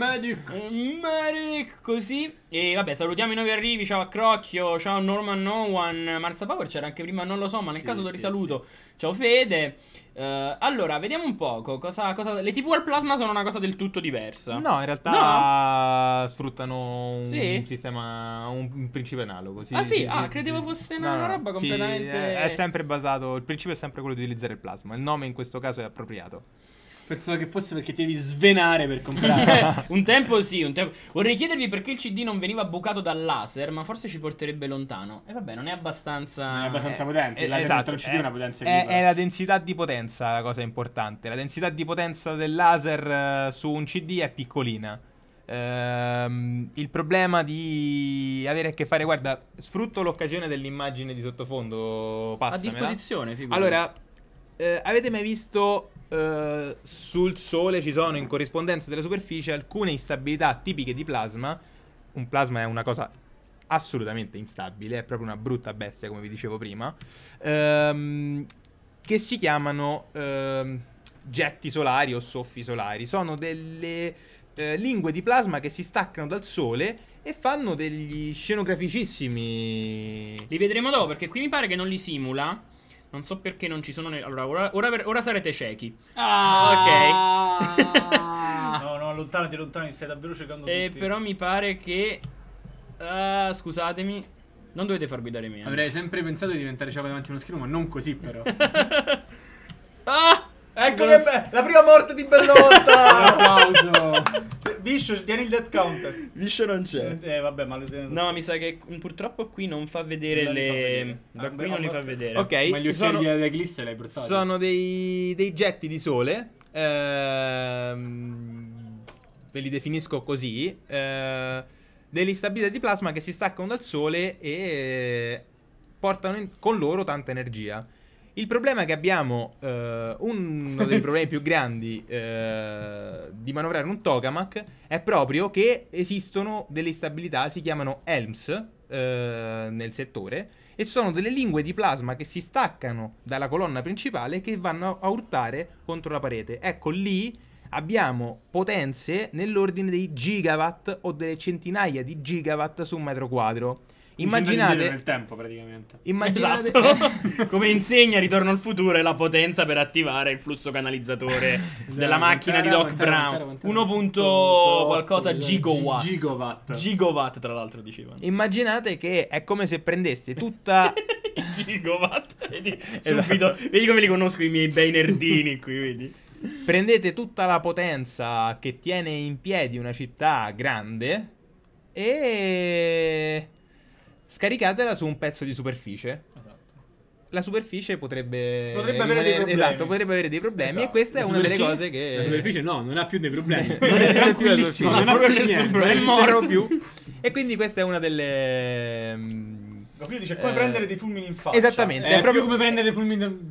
Medic, così. E vabbè, salutiamo i nuovi arrivi. Ciao a Crocchio, ciao Norman No One, Marza Power c'era anche prima, non lo so, ma nel caso lo risaluto. Ciao Fede. Allora, vediamo un poco le TV al plasma sono una cosa del tutto diversa. No, in realtà sfruttano un Sì? sistema, un principio analogo. Sì, Ah, sì? sì, Ah, sì, credevo sì. fosse No, una no, roba sì, completamente- è sempre basato, il principio è sempre quello di utilizzare il plasma. Il nome in questo caso è appropriato. Pensavo che fosse perché ti devi svenare per comprare. Un tempo sì, un tempo. Vorrei chiedervi perché il CD non veniva bucato dal laser, ma forse ci porterebbe lontano. E vabbè, non è abbastanza. Non è abbastanza potente. Il laser esatto, non CD è una potenza è agricola. la densità di potenza la cosa importante. La densità di potenza del laser su un CD è piccolina. Il problema di avere a che fare, guarda, sfrutto l'occasione dell'immagine di sottofondo. A Passamela. disposizione, figurati. Allora, avete mai visto sul Sole ci sono in corrispondenza della superficie alcune instabilità tipiche di plasma? Un plasma è una cosa assolutamente instabile, è proprio una brutta bestia, come vi dicevo prima, che si chiamano getti solari o soffi solari. Sono delle lingue di plasma che si staccano dal Sole e fanno degli scenograficissimi. Li vedremo dopo, perché qui mi pare che non li simula. Non so perché non ci sono. Allora, ora sarete ciechi. Ah, No, no, allontanati, stai davvero cercando tutti. Però mi pare che. Scusatemi. Non dovete far guidare me. Avrei sempre pensato di diventare ciao davanti a uno schermo, ma non così però. Ah! Ecco che la prima morte di Bellotta! Applauso. Viscio, tieni il death counter. Viscio non c'è. Vabbè, maledetto. No, mi sa che purtroppo qui non fa vedere Non li fa le. vedere. Da qui non li fa vedere. Ok, Ma gli occhiali sono, di Eclipse l'hai bruciati. sono dei getti di Sole. Ve li definisco così. Delle instabilità di plasma che si staccano dal Sole e portano con loro tanta energia. Il problema che abbiamo, uno dei problemi più grandi di manovrare un tokamak è proprio che esistono delle instabilità, si chiamano ELMS nel settore, e sono delle lingue di plasma che si staccano dalla colonna principale e che vanno a urtare contro la parete. Ecco, lì abbiamo potenze nell'ordine dei gigawatt o delle centinaia di gigawatt su un metro quadro. Immaginate nel tempo praticamente. Immaginate Esatto. Come insegna Ritorno al futuro è la potenza per attivare il flusso canalizzatore della macchina di Doc Brown. 1 punto qualcosa gigawatt. Gigawatt, tra l'altro dicevano. Immaginate che è come se prendeste tutta Gigawatt. Vedi, subito, vedi come li conosco i miei bei nerdini qui, vedi? prendete tutta la potenza che tiene in piedi una città grande e scaricatela su un pezzo di superficie. La superficie potrebbe avere dei problemi. Esatto, potrebbe avere dei problemi. Esatto. E questa è una delle cose che La superficie no, non ha più dei problemi. non È esiste più la tranquillissimo, superficie. non ha più nessun niente. problema. Non è esisterò morto. più. E quindi questa è una delle Qui dice come prendere dei fulmini in faccia. Esattamente. È È proprio proprio come prendere fulmini.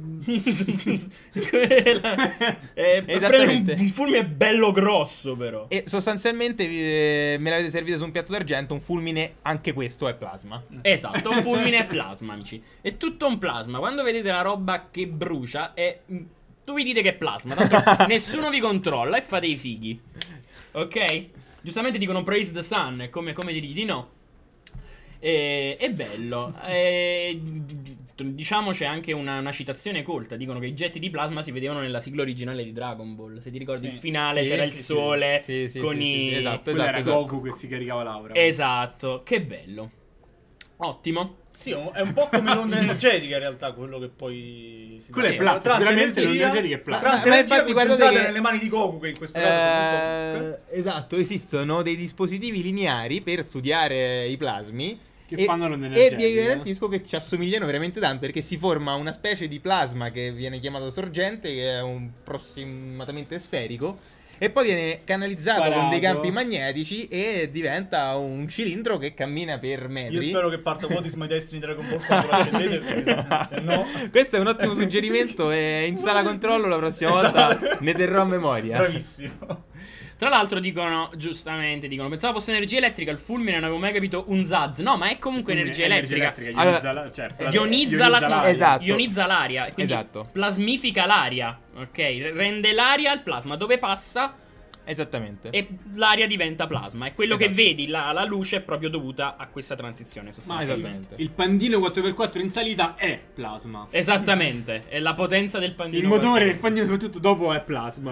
Esattamente. Un fulmine bello grosso, però. E sostanzialmente me l'avete servita su un piatto d'argento. Un fulmine, anche questo è plasma. Esatto, un fulmine è plasma, amici. È tutto un plasma. Quando vedete la roba che brucia, tu vi dite che è plasma. Tanto nessuno vi controlla e fate i fighi. Ok? Giustamente dicono praise the sun. È come dirgli di no. È bello. Diciamo c'è anche una citazione colta. Dicono che i getti di plasma si vedevano nella sigla originale di Dragon Ball. Se ti ricordi Sì. il finale Sì, c'era il sì, sole sì, con sì, i... sì, esatto, Quello era esatto. Goku che si caricava l'aura. Esatto, che bello. Ottimo. Sì, è un po' come l'onda energetica in realtà, quello che poi si Quello è sì, plasma, tanta sicuramente energia- l'onda energetica è plasma. tanta Ma energia infatti guardate concentrata che- nelle mani di Goku, che in questo caso sono Esatto, esistono dei dispositivi lineari per studiare i plasmi Che fanno l'onda e energetica. vi garantisco che ci assomigliano veramente tanto, perché si forma una specie di plasma che viene chiamato sorgente, che è un approssimatamente sferico, e poi viene canalizzato con dei Sparato. campi magnetici e diventa un cilindro che cammina per metri. Io spero che parta What is my destiny Dragon Ball quando lo accendete, perché se no... Questo è un ottimo suggerimento e in sala controllo la prossima volta ne terrò a memoria. Bravissimo. Tra l'altro giustamente dicono, pensavo fosse energia elettrica, il fulmine non avevo mai capito un zaz. No, ma è comunque energia elettrica. Allora, Ionizza Esatto. ionizza l'aria, quindi Esatto. plasmifica l'aria, ok? Rende l'aria il plasma, dove passa Esattamente. e l'aria diventa plasma. E quello che Esatto. vedi, la luce, è proprio dovuta a questa transizione Ma sostanzialmente. Esattamente. il pandino 4x4 in salita è plasma. Esattamente, è la potenza del pandino. Il motore del pandino soprattutto dopo è plasma.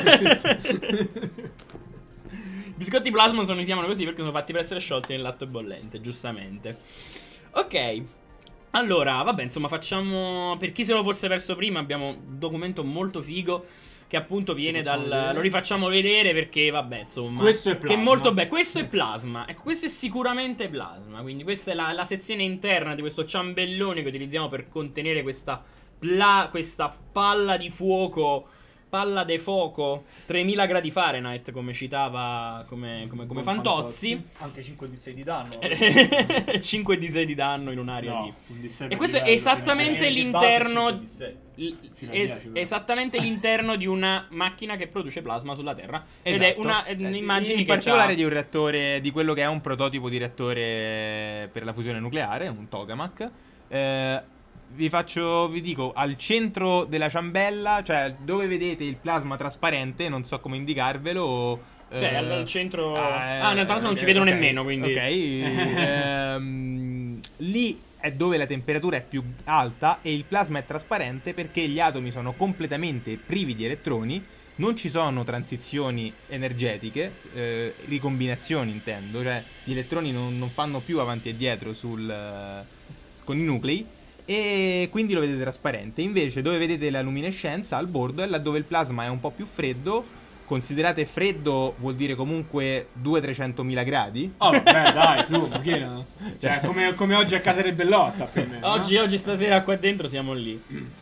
I biscotti plasma si chiamano così perché sono fatti per essere sciolti nel latte bollente, giustamente. Ok. Allora, vabbè, insomma, facciamo... Per chi se lo fosse perso prima, abbiamo un documento molto figo che appunto viene Lo facciamo dal... vedere? Lo rifacciamo vedere perché, vabbè, insomma... Questo è Che è plasma. molto bello. Questo è plasma. Ecco, questo è sicuramente plasma. Quindi questa è la sezione interna di questo ciambellone che utilizziamo per contenere questa palla di fuoco... Palla de fuoco 3000 gradi Fahrenheit, come citava come Fantozzi. Anche 5 di 6 di danno. 5 di 6 di danno in un'area No, di... un D6 E per questo è livello, esattamente Di base, l'interno 5 di 6. Fino a 10, però. esattamente l'interno di una macchina che produce plasma sulla Terra. Ed è Esatto. una immagini in che particolare c'ha... di un reattore, di quello che è un prototipo di reattore per la fusione nucleare, un tokamak. Vi dico, al centro della ciambella, cioè dove vedete il plasma trasparente, non so come indicarvelo. Cioè al centro... no, tra l'altro non ci vedono nemmeno, quindi... Ok, lì è dove la temperatura è più alta e il plasma è trasparente perché gli atomi sono completamente privi di elettroni, non ci sono transizioni energetiche, ricombinazioni intendo, cioè gli elettroni non fanno più avanti e dietro con i nuclei, e quindi lo vedete trasparente. Invece dove vedete la luminescenza al bordo è laddove il plasma è un po' più freddo. Considerate freddo vuol dire comunque 200-300 mila gradi. Oh, beh, dai, su, perché no? Cioè, come oggi a casa del Bellotta, più o meno. Oggi stasera qua dentro siamo lì.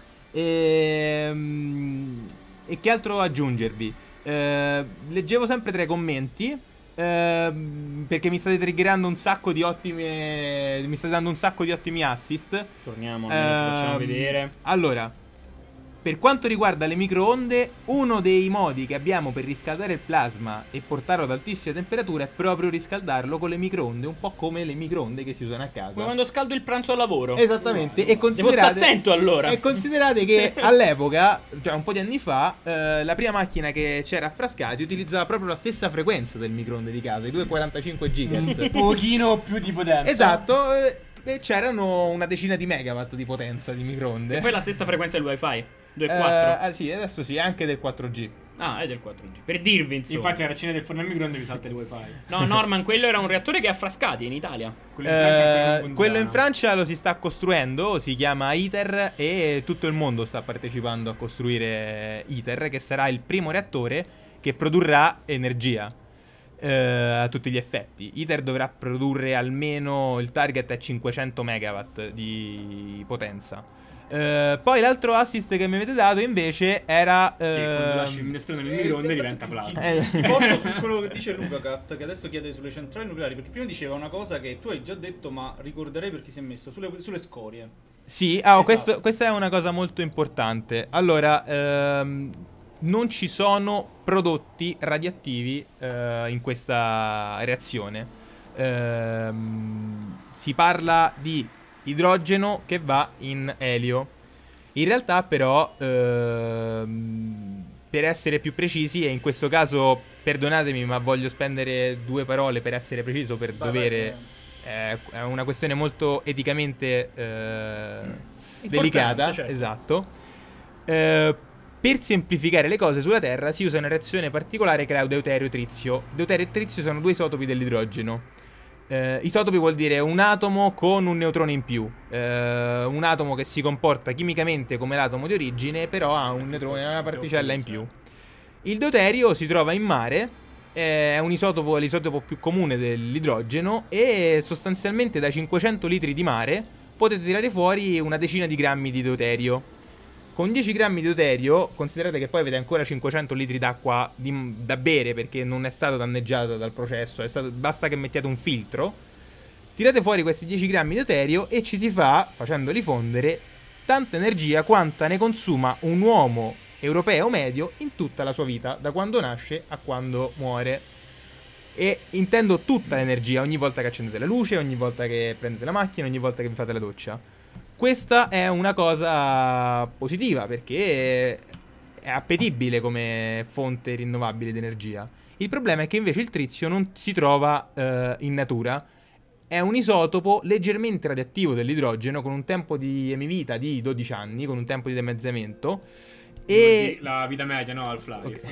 E che altro aggiungervi? Leggevo sempre tra i commenti, perché mi state triggerando un sacco di ottime. Mi state dando un sacco di ottimi assist. Torniamo, ci facciamo vedere. Allora, per quanto riguarda le microonde, uno dei modi che abbiamo per riscaldare il plasma e portarlo ad altissima temperatura è proprio riscaldarlo con le microonde, un po' come le microonde che si usano a casa. Come quando scaldo il pranzo al lavoro. Esattamente, e Devo stare attento allora. E considerate che all'epoca, cioè un po' di anni fa, la prima macchina che c'era a Frascati utilizzava proprio la stessa frequenza del microonde di casa, i 245 GHz. Un pochino più di potenza. Esatto, e c'erano una decina di megawatt di potenza di microonde. E poi la stessa frequenza del wifi 2.4. Sì, adesso sì, anche del 4G. Ah, è del 4G. Per dirvi, insomma. Infatti, la raccina del forno a microonde vi salta il wifi. No, Norman, quello era un reattore che ha Frascati in Italia. Quello in Francia ancora non funziona. Quello in Francia lo si sta costruendo, si chiama ITER e tutto il mondo sta partecipando a costruire ITER, che sarà il primo reattore che produrrà energia a tutti gli effetti. ITER dovrà produrre almeno, il target è 500 megawatt di potenza. Poi l'altro assist che mi avete dato invece era Che quando lasci il minestrone nel microonde diventa plasma. Porto su quello che dice Lucacat, che adesso chiede sulle centrali nucleari, perché prima diceva una cosa che tu hai già detto, ma ricorderei per chi si è messo, sulle scorie. Sì, Esatto. questa è una cosa molto importante. Allora, non ci sono prodotti radioattivi in questa reazione. Si parla di idrogeno che va in elio. In realtà però, per essere più precisi, e in questo caso perdonatemi ma voglio spendere due parole per essere preciso, per dovere... È una questione molto eticamente delicata, certo. esatto. Per semplificare le cose, sulla Terra si usa una reazione particolare che è la deuterio-trizio. Deuterio e trizio sono due isotopi dell'idrogeno. Isotopi vuol dire un atomo con un neutrone in più, un atomo che si comporta chimicamente come l'atomo di origine, però ha un neutrone, una particella in più. Il deuterio si trova in mare, è un isotopo, l'isotopo più comune dell'idrogeno, e sostanzialmente da 500 litri di mare potete tirare fuori una decina di grammi di deuterio. Con 10 grammi di deuterio, considerate che poi avete ancora 500 litri d'acqua da bere perché non è stato danneggiato dal processo, basta che mettiate un filtro, tirate fuori questi 10 grammi di deuterio e ci si fa, facendoli fondere, tanta energia quanta ne consuma un uomo europeo medio in tutta la sua vita, da quando nasce a quando muore. E intendo tutta l'energia, ogni volta che accendete la luce, ogni volta che prendete la macchina, ogni volta che vi fate la doccia. Questa è una cosa positiva perché è appetibile come fonte rinnovabile di energia. Il problema è che invece il trizio non si trova in natura. È un isotopo leggermente radioattivo dell'idrogeno con un tempo di emivita di 12 anni, con un tempo di dimezzamento. E La vita media, no? Half-Life.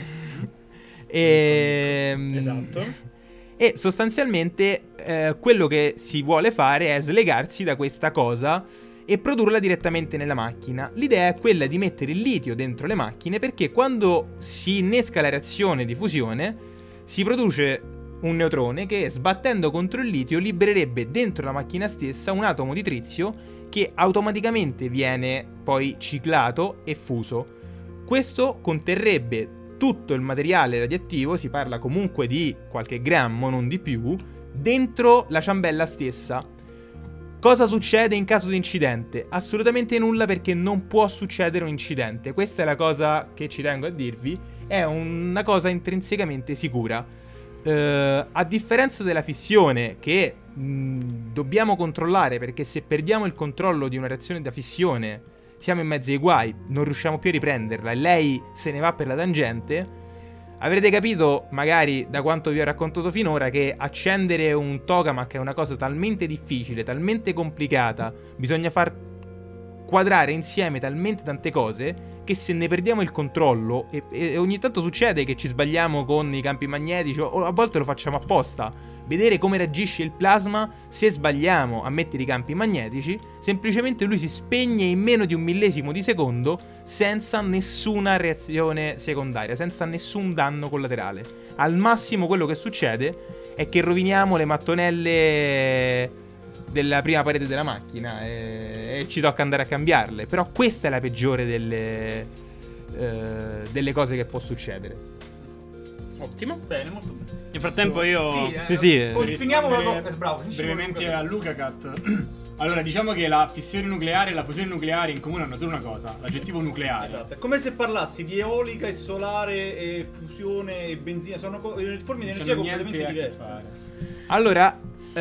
Esatto. E sostanzialmente quello che si vuole fare è slegarsi da questa cosa e produrla direttamente nella macchina. L'idea è quella di mettere il litio dentro le macchine, perché quando si innesca la reazione di fusione si produce un neutrone che, sbattendo contro il litio, libererebbe dentro la macchina stessa un atomo di trizio che automaticamente viene poi ciclato e fuso. Questo conterrebbe tutto il materiale radioattivo, si parla comunque di qualche grammo, non di più, dentro la ciambella stessa. Cosa succede in caso di incidente? Assolutamente nulla, perché non può succedere un incidente. Questa è la cosa che ci tengo a dirvi, è una cosa intrinsecamente sicura. A differenza della fissione, che dobbiamo controllare, perché se perdiamo il controllo di una reazione da fissione siamo in mezzo ai guai, non riusciamo più a riprenderla e lei se ne va per la tangente. Avrete capito, magari da quanto vi ho raccontato finora, che accendere un tokamak è una cosa talmente difficile, talmente complicata, bisogna far quadrare insieme talmente tante cose, che se ne perdiamo il controllo, e ogni tanto succede che ci sbagliamo con i campi magnetici, o a volte lo facciamo apposta, vedere come reagisce il plasma se sbagliamo a mettere i campi magnetici, semplicemente lui si spegne in meno di un millesimo di secondo, senza nessuna reazione secondaria, senza nessun danno collaterale. Al massimo quello che succede è che roviniamo le mattonelle della prima parete della macchina e ci tocca andare a cambiarle. Però questa è la peggiore delle cose che può succedere. Ottimo. Bene, molto bene. Nel frattempo io... Sì. Finiamo con la bravo. Brevemente a Lucacat. Allora, diciamo che la fissione nucleare e la fusione nucleare in comune hanno solo una cosa: l'aggettivo nucleare. Esatto, è come se parlassi di eolica e solare e fusione e benzina, sono forme di energia completamente diverse. Allora,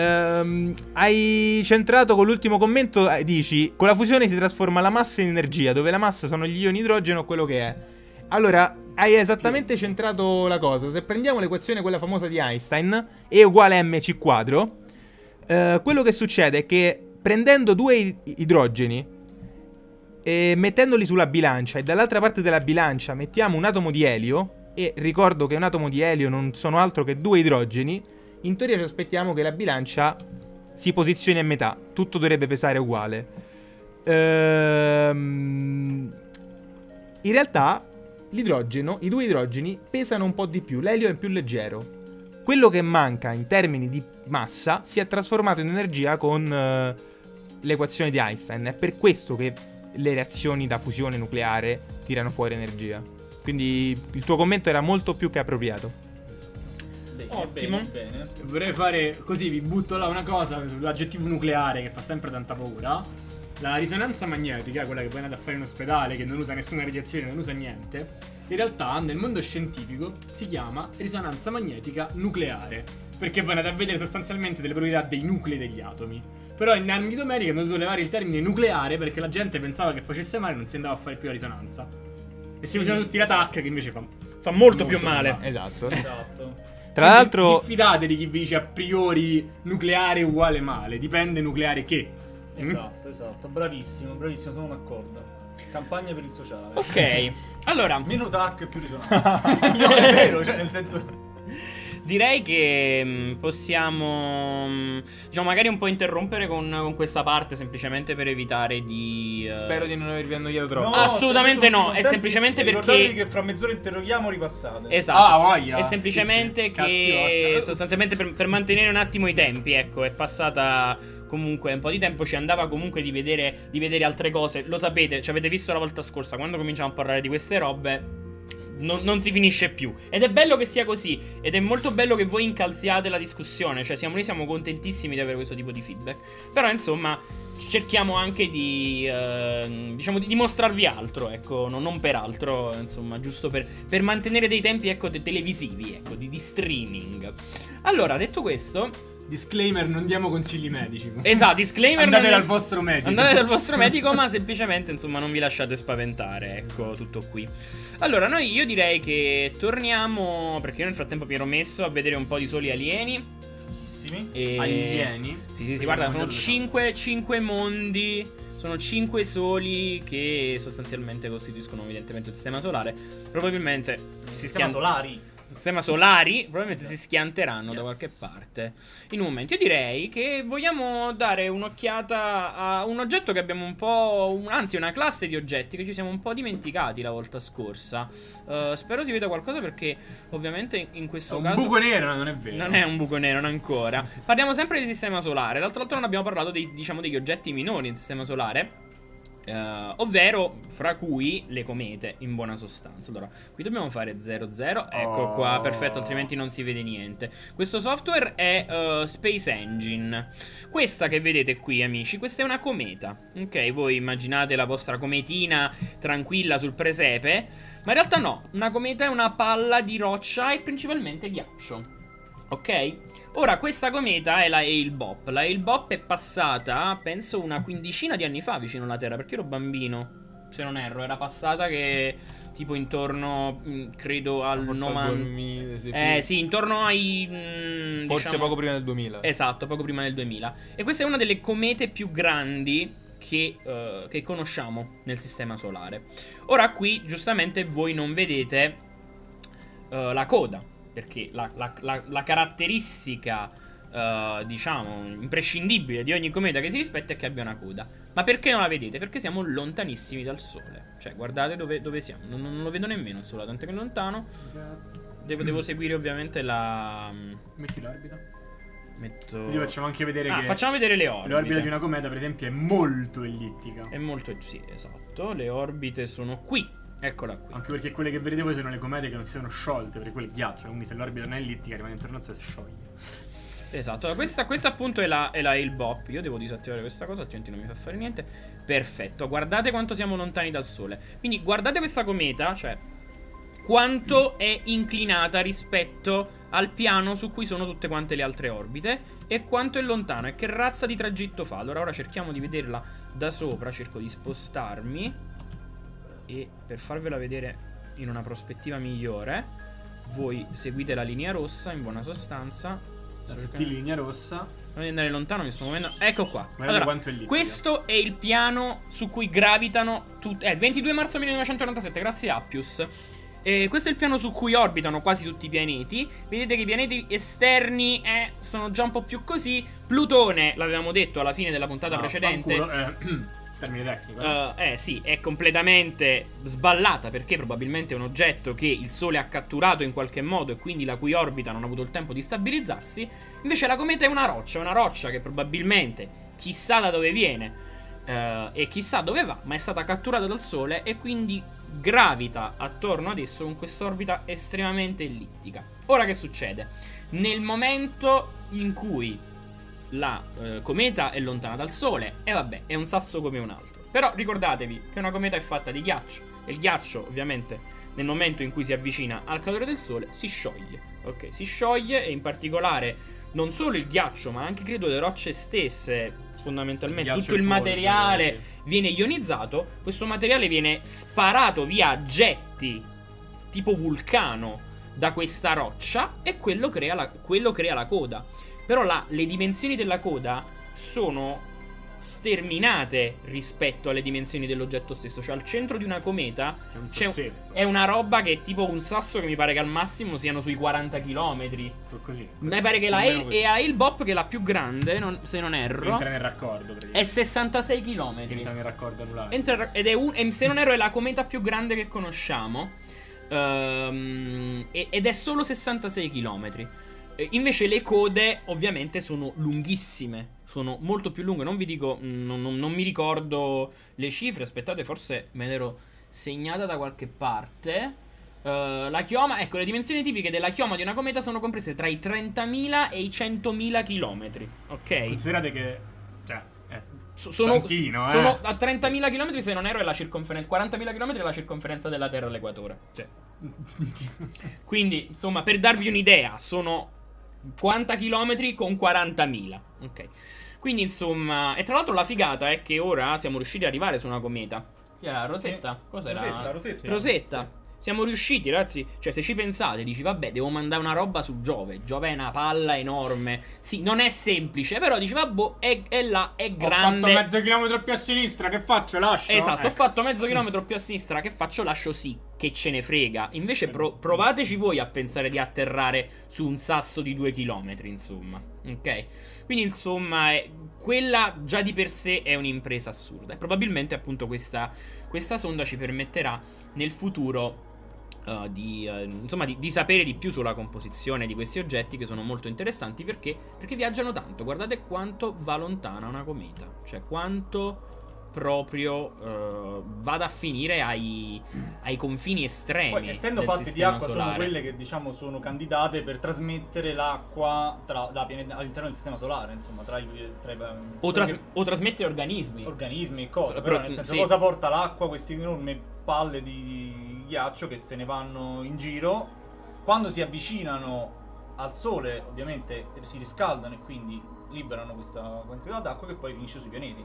hai centrato con l'ultimo commento, dici, con la fusione si trasforma la massa in energia, dove la massa sono gli ioni idrogeno, quello che è. Allora, hai esattamente centrato la cosa. Se prendiamo l'equazione quella famosa di Einstein, E uguale mc quadro, quello che succede è che prendendo due idrogeni e mettendoli sulla bilancia, e dall'altra parte della bilancia mettiamo un atomo di elio, e ricordo che un atomo di elio non sono altro che due idrogeni, in teoria ci aspettiamo che la bilancia si posizioni a metà, tutto dovrebbe pesare uguale. In realtà l'idrogeno, i due idrogeni pesano un po' di più, l'elio è più leggero. Quello che manca in termini di massa si è trasformato in energia con l'equazione di Einstein. È per questo che le reazioni da fusione nucleare tirano fuori energia. Quindi il tuo commento era molto più che appropriato. Ottimo. Bene. Vorrei fare così, vi butto là una cosa sull'aggettivo nucleare che fa sempre tanta paura. La risonanza magnetica, quella che voi andate a fare in ospedale, che non usa nessuna radiazione, non usa niente, in realtà nel mondo scientifico si chiama risonanza magnetica nucleare, perché voi andate a vedere sostanzialmente delle proprietà dei nuclei degli atomi. Però in ambito medico hanno dovuto levare il termine nucleare perché la gente pensava che facesse male e non si andava a fare più la risonanza. E si usano tutti la TAC, che invece fa molto più male. Esatto. Esatto. Tra l'altro, diffidate di chi vi dice a priori nucleare uguale male, dipende nucleare che. Esatto, bravissimo, sono d'accordo. Campagna per il sociale. Ok, allora meno TAC e più risonanza. No, è vero, cioè nel senso... direi che possiamo, diciamo, magari un po' interrompere con questa parte, semplicemente per evitare di... spero di non avervi annoiato troppo. No, assolutamente no, è contenti, semplicemente ricordatevi perché... che fra mezz'ora interroghiamo, ripassate. Esatto, Ah, voglia. è semplicemente Sì, sì. che Cazzi vostri. sostanzialmente per mantenere un attimo i tempi, ecco, è passata comunque un po' di tempo, ci andava comunque di vedere altre cose, lo sapete, ci avete visto la volta scorsa, quando cominciamo a parlare di queste robe non si finisce più, ed è bello che sia così, ed è molto bello che voi incalziate la discussione, cioè noi siamo contentissimi di avere questo tipo di feedback, però insomma cerchiamo anche di diciamo di mostrarvi altro, ecco, non per altro, insomma, giusto per mantenere dei tempi, ecco, televisivi, ecco, di streaming. Allora, detto questo, Disclaimer, non diamo consigli medici. Esatto, disclaimer. Andate dal vostro medico. Andate dal vostro medico, ma semplicemente, insomma, non vi lasciate spaventare. Ecco, tutto qui. Allora, io direi che torniamo, perché io nel frattempo mi ero messo a vedere un po' di soli alieni. E... alieni? Sì, guarda, sono 5 mondi. Sono 5 soli che sostanzialmente costituiscono evidentemente il sistema solare. Probabilmente sistema solari probabilmente si schianteranno da qualche parte in un momento. Io direi che vogliamo dare un'occhiata a un oggetto che abbiamo un po', anzi una classe di oggetti che ci siamo un po' dimenticati la volta scorsa. Spero si veda qualcosa, perché ovviamente in questo caso un buco nero, non è vero. Non è un buco nero, non ancora. Parliamo sempre di sistema solare. L'altro non abbiamo parlato degli oggetti minori del sistema solare. Ovvero, fra cui le comete, in buona sostanza. Allora, qui dobbiamo fare 00. Ecco qua, perfetto, altrimenti non si vede niente. Questo software è Space Engine. Questa che vedete qui, amici, questa è una cometa. Ok, voi immaginate la vostra cometina tranquilla sul presepe, ma in realtà no, una cometa è una palla di roccia e principalmente ghiaccio. Ok? Ora, questa cometa è la Hale-Bopp. La Hale-Bopp è passata, penso, una quindicina di anni fa vicino alla Terra, perché ero bambino, se non erro. Era passata che tipo intorno, credo al 90... 2000, sì, intorno ai... forse diciamo, poco prima del 2000. Esatto, poco prima del 2000. E questa è una delle comete più grandi che conosciamo nel sistema solare. Ora qui, giustamente, voi non vedete la coda, perché la caratteristica, diciamo, imprescindibile di ogni cometa che si rispetta è che abbia una coda. Ma perché non la vedete? Perché siamo lontanissimi dal Sole. Cioè, guardate dove siamo. Non lo vedo nemmeno il Sole, tanto che è lontano. Devo seguire ovviamente la... Metti l'orbita. Quindi facciamo anche vedere che... facciamo vedere le orbite. L'orbita di una cometa, per esempio, è molto ellittica. È molto... sì, esatto. Le orbite sono qui. Eccola qui. Anche perché quelle che vedete voi sono le comete che non si sono sciolte, perché quelle ghiaccio, quindi se l'orbita non è ellittica rimane intorno al Sole e si scioglie. Esatto, questa appunto è la Hale-Bopp. Io devo disattivare questa cosa, altrimenti non mi fa fare niente. Perfetto, guardate quanto siamo lontani dal Sole. Quindi guardate questa cometa, cioè quanto è inclinata rispetto al piano su cui sono tutte quante le altre orbite, e quanto è lontano e che razza di tragitto fa. Allora ora cerchiamo di vederla da sopra, cerco di spostarmi, e per farvela vedere in una prospettiva migliore, voi seguite la linea rossa, in buona sostanza. La sottile linea rossa. Non di andare lontano, mi sto muovendo. Ecco qua. Allora, quanto è lì, questo è il piano su cui gravitano tutti. 22 marzo 1997, grazie a Appius. Questo è il piano su cui orbitano quasi tutti i pianeti. Vedete che i pianeti esterni sono già un po' più così. Plutone, l'avevamo detto alla fine della puntata precedente. Termine tecnico. Sì, è completamente sballata, perché probabilmente è un oggetto che il Sole ha catturato in qualche modo e quindi la cui orbita non ha avuto il tempo di stabilizzarsi. Invece la cometa è una roccia che probabilmente, chissà da dove viene e chissà dove va, ma è stata catturata dal Sole e quindi gravita attorno ad esso con quest'orbita estremamente ellittica. Ora che succede? Nel momento in cui la cometa è lontana dal Sole, e vabbè, è un sasso come un altro. Però ricordatevi che una cometa è fatta di ghiaccio, e il ghiaccio ovviamente nel momento in cui si avvicina al calore del Sole si scioglie. Ok, si scioglie, e in particolare non solo il ghiaccio ma anche credo le rocce stesse, fondamentalmente tutto il materiale viene ionizzato. Questo materiale viene sparato via getti tipo vulcano da questa roccia, e quello crea la coda. Però le dimensioni della coda sono sterminate rispetto alle dimensioni dell'oggetto stesso. Cioè al centro di una cometa è una roba che è tipo un sasso, che mi pare che al massimo siano sui 40 km. Così. Mi pare che la Hale-Bopp, che è la più grande, se non erro, entra nel raccordo, è 66 km. Entra nel raccordo anulare. Ed se non erro è la cometa più grande che conosciamo. Ed è solo 66 km. Invece le code ovviamente sono lunghissime, sono molto più lunghe. Non vi dico, non mi ricordo le cifre. Aspettate, forse me l'ero segnata da qualche parte. La chioma, ecco, le dimensioni tipiche della chioma di una cometa sono comprese tra i 30.000 e i 100.000 km. Ok? Considerate che, cioè, sono a 30.000 km, se non erro, è la circonferenza. 40.000 km è la circonferenza della Terra all'equatore. Cioè. Quindi, insomma, per darvi un'idea, sono 40 km con 40.000. Ok. Quindi insomma, e tra l'altro la figata è che ora siamo riusciti ad arrivare su una cometa. Chi era? Rosetta? Cos'era? Rosetta. Sì. Siamo riusciti, ragazzi. Cioè, se ci pensate, dici, vabbè, devo mandare una roba su Giove. Giove è una palla enorme. Sì, non è semplice, però dici, vabbè, è là, è grande. Ho fatto mezzo chilometro più a sinistra, che faccio? Lascio? Esatto, Ecco. ho fatto mezzo chilometro più a sinistra, che faccio? Lascio, sì, che ce ne frega. Invece provateci voi a pensare di atterrare su un sasso di 2 chilometri, insomma. Ok? Quindi, insomma, quella già di per sé è un'impresa assurda. E probabilmente, appunto, questa sonda ci permetterà nel futuro di sapere di più sulla composizione di questi oggetti, che sono molto interessanti perché viaggiano tanto. Guardate quanto va lontana una cometa, cioè quanto proprio vada a finire ai confini estremi. Poi, essendo del fatte di sistema acqua, solare. sono quelle che diciamo sono candidate per trasmettere l'acqua all'interno del sistema solare, insomma, o trasmettere organismi. organismi e cose. Però, Però nel senso, sì. cosa porta l'acqua? Queste enormi palle di ghiaccio che se ne vanno in giro. Quando si avvicinano al sole, ovviamente si riscaldano e quindi liberano questa quantità d'acqua che poi finisce sui pianeti.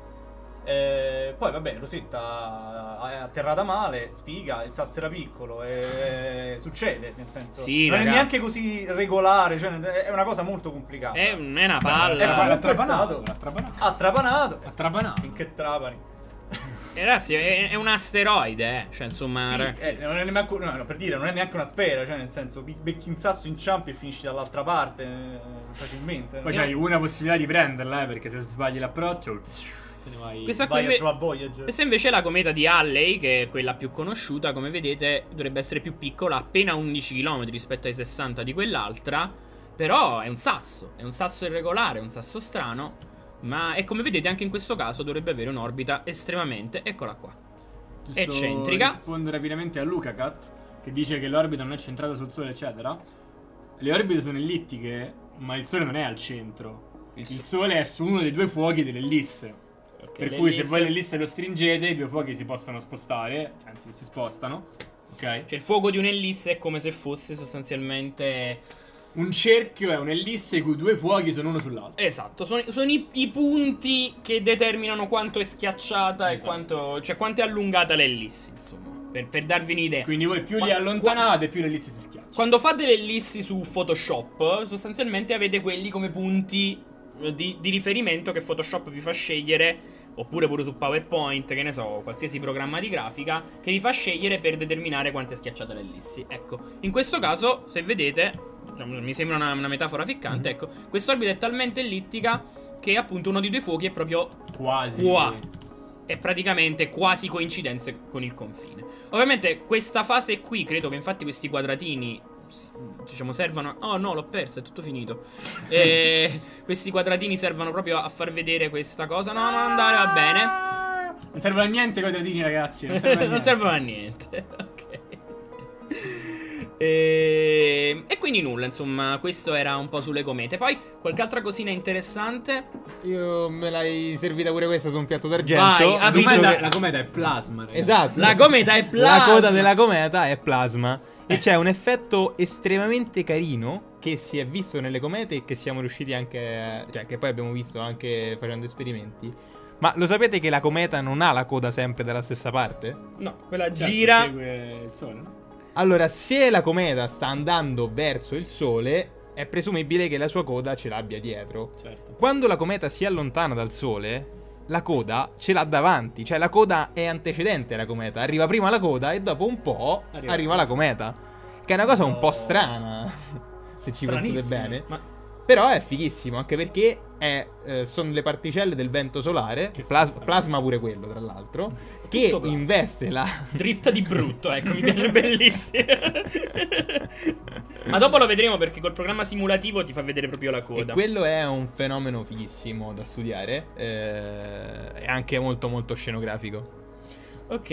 Poi vabbè, Rosetta è atterrata male, sfiga, il sasso era piccolo e succede, nel senso, Sì, non raga. è neanche così regolare, cioè è una cosa molto complicata. È una È palla. comunque trapanato, stato l'ha trapanato. ha trapanato Ha trapanato. finché trapani. Ragazzi, è un asteroide, cioè insomma, Sì, ragazzi. non è neanche, no, per dire, non è neanche una sfera, cioè nel senso, becchi un sasso, inciampi e finisci dall'altra parte facilmente. Poi c'hai una possibilità di prenderla, perché se sbagli l'approccio te ne vai. Questa vai qui a trovare Voyager. Questa invece è la cometa di Halley, che è quella più conosciuta. Come vedete dovrebbe essere più piccola, appena 11 km rispetto ai 60 di quell'altra. Però è un sasso irregolare, un sasso strano. Ma e come vedete anche in questo caso dovrebbe avere un'orbita estremamente, eccola qua, Giusto eccentrica. Rispondo rapidamente a Lucacat, che dice che l'orbita non è centrata sul Sole, eccetera. Le orbite sono ellittiche, ma il Sole non è al centro. Il Sole è su uno dei due fuochi dell'ellisse. Per cui se voi l'ellisse lo stringete, i due fuochi si possono spostare, anzi si spostano. Ok? Cioè il fuoco di un'ellisse è come se fosse sostanzialmente... Un cerchio è un'ellisse i cui due fuochi sono uno sull'altro. Esatto, sono i punti che determinano quanto è schiacciata Esatto. e quanto è allungata l'ellissi, insomma, per darvi un'idea. Quindi voi più li allontanate, più l'ellisse si schiaccia. Quando fate le ellissi su Photoshop, sostanzialmente avete quelli come punti di riferimento che Photoshop vi fa scegliere, oppure pure su PowerPoint, che ne so, qualsiasi programma di grafica, che vi fa scegliere per determinare quanto è schiacciata l'ellissi. Ecco, in questo caso, se vedete, diciamo, mi sembra una metafora ficcante, ecco, quest'orbita è talmente ellittica che appunto uno dei due fuochi è proprio Quasi. qua. È praticamente quasi coincidenze con il confine. Ovviamente questa fase qui, credo che infatti questi quadratini, diciamo, servano... Oh no, l'ho persa, è tutto finito. Questi quadratini servono proprio a far vedere questa cosa. No, non andare, va bene. Non servono a niente i quadratini, ragazzi. Non servono a niente. Non servono a niente. Ok. E quindi nulla, insomma, questo era un po' sulle comete. Poi qualche altra cosina interessante. Io me l'hai servita pure questa su un piatto d'argento. Vai, visto che- La cometa è plasma, ragazzi. Esatto. La cometa è plasma. La coda della cometa è plasma. E c'è un effetto estremamente carino che si è visto nelle comete e che siamo riusciti anche... Cioè, che poi abbiamo visto anche facendo esperimenti. Ma lo sapete che la cometa non ha la coda sempre dalla stessa parte? No, quella Certo, gira. segue il Sole, no? Allora, se la cometa sta andando verso il Sole, è presumibile che la sua coda ce l'abbia dietro. Certo. Quando la cometa si allontana dal Sole, la coda ce l'ha davanti. Cioè la coda è antecedente alla cometa. Arriva prima la coda e dopo un po' arriva la cometa. Che è una cosa un po' strana, se ci pensate Stranissimo. bene. Ma Però è fighissimo, anche perché sono le particelle del vento solare, Che plasma pure quello tra l'altro, che plasma. investe la... drifta di brutto, ecco, mi piace bellissimo. Ma dopo lo vedremo perché col programma simulativo ti fa vedere proprio la E coda. quello è un fenomeno fighissimo da studiare, è anche molto molto scenografico. Ok,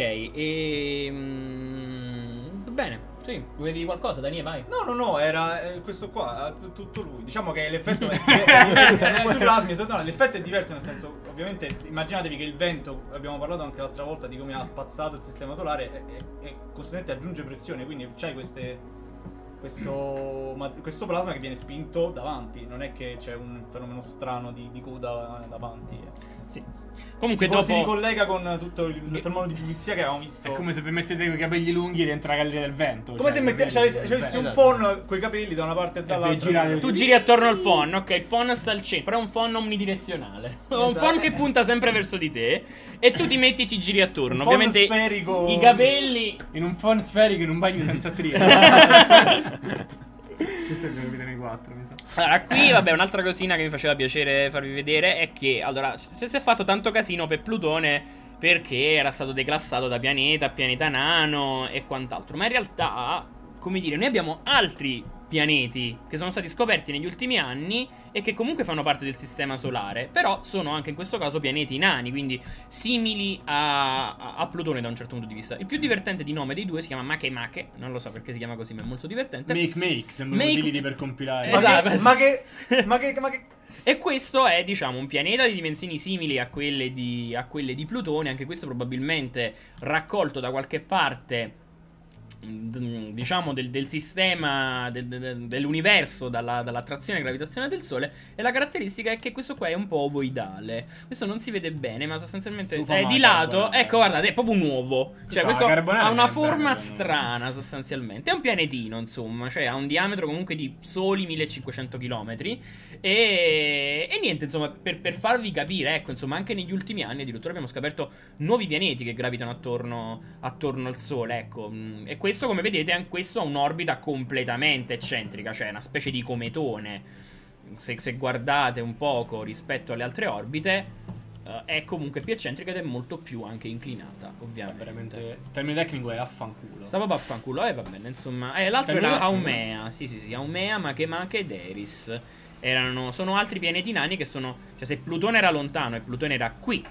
va bene. Sì, volevi dire qualcosa, Daniele, vai. No, era questo qua, tutto lui. Diciamo che l'effetto è sui plasmi, no, l'effetto è diverso, nel senso, ovviamente, immaginatevi che il vento, abbiamo parlato anche l'altra volta di come ha spazzato il sistema solare, e costantemente aggiunge pressione, quindi c'hai queste questo plasma che viene spinto davanti. Non è che c'è un fenomeno strano di coda davanti. Sì. Comunque si ricollega con tutto il fenomeno di pulizia che avevamo visto. È come se vi mettete i capelli lunghi rientra la galleria del vento. Come se avessi un phon coi capelli da una parte e dall'altra. Tu giri attorno al phon, ok, il phon sta al centro, però è un phon omnidirezionale. Esatto. Un phon che punta sempre verso di te e tu ti metti e ti giri attorno. Un Ovviamente phon sferico. I capelli in un phon sferico in un bagno senza trino. Questo è il capitano 4, mi sa. Allora, qui, vabbè, un'altra cosina che mi faceva piacere farvi vedere è che, allora, se si è fatto tanto casino per Plutone perché era stato declassato da pianeta a pianeta nano e quant'altro, ma in realtà, come dire, noi abbiamo altri pianeti che sono stati scoperti negli ultimi anni e che comunque fanno parte del sistema solare, però sono anche in questo caso pianeti nani, quindi simili a Plutone da un certo punto di vista. Il più divertente di nome dei due si chiama Makemake, non lo so perché si chiama così, ma è molto divertente. Make, sembrano utility per compilare. Esatto. Ma che E questo è, diciamo, un pianeta di dimensioni simili a quelle di Plutone, anche questo probabilmente raccolto da qualche parte, diciamo, del sistema dell'universo, dall'attrazione e gravitazione del Sole. E la caratteristica è che questo qua è un po' ovoidale. Questo non si vede bene, ma sostanzialmente è di lato. Ecco, guardate, è proprio un uovo. Cioè, questo ha una forma strana, sostanzialmente. È un pianetino, insomma, cioè ha un diametro comunque di soli 1500 km. E niente, insomma, per farvi capire, ecco, insomma, anche negli ultimi anni addirittura abbiamo scoperto nuovi pianeti che gravitano attorno al Sole, ecco. E questo, come vedete, questo ha un'orbita completamente eccentrica, cioè una specie di cometone. Se guardate un poco rispetto alle altre orbite, è comunque più eccentrica ed è molto più anche inclinata, ovviamente. Veramente, il termine tecnico è affanculo. Stava proprio affanculo, va bene, insomma. L'altro era Haumea, sì, Haumea, Makemake ed Eris. Sono altri pianeti nani che sono, cioè se Plutone era lontano e Plutone era qui,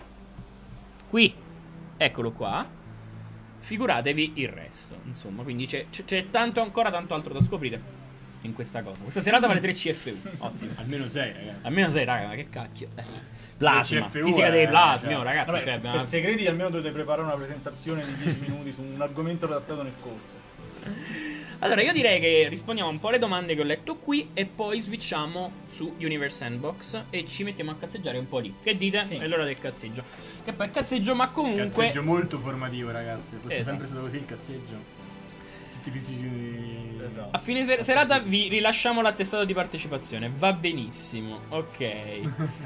eccolo qua, figuratevi il resto, insomma. Quindi c'è ancora tanto altro da scoprire in questa cosa. Questa serata vale 3 CFU, ottimo. Almeno 6, ragazzi. Almeno 6, raga, ma che cacchio. Plasma, CFU, fisica dei plasmi, cioè. ragazzi. Vabbè, cioè, per segreti almeno dovete preparare una presentazione di 10 minuti su un argomento trattato nel corso. Allora, io direi che rispondiamo un po' alle domande che ho letto qui e poi switchiamo su Universe Sandbox e ci mettiamo a cazzeggiare un po' lì. Che dite? Sì. È l'ora del cazzeggio. Che poi è cazzeggio, ma comunque... Cazzeggio molto formativo, ragazzi. Fosse Esatto. sempre stato così il cazzeggio. Tutti i fisici... Esatto. A fine serata vi rilasciamo l'attestato di partecipazione. Va benissimo. Ok.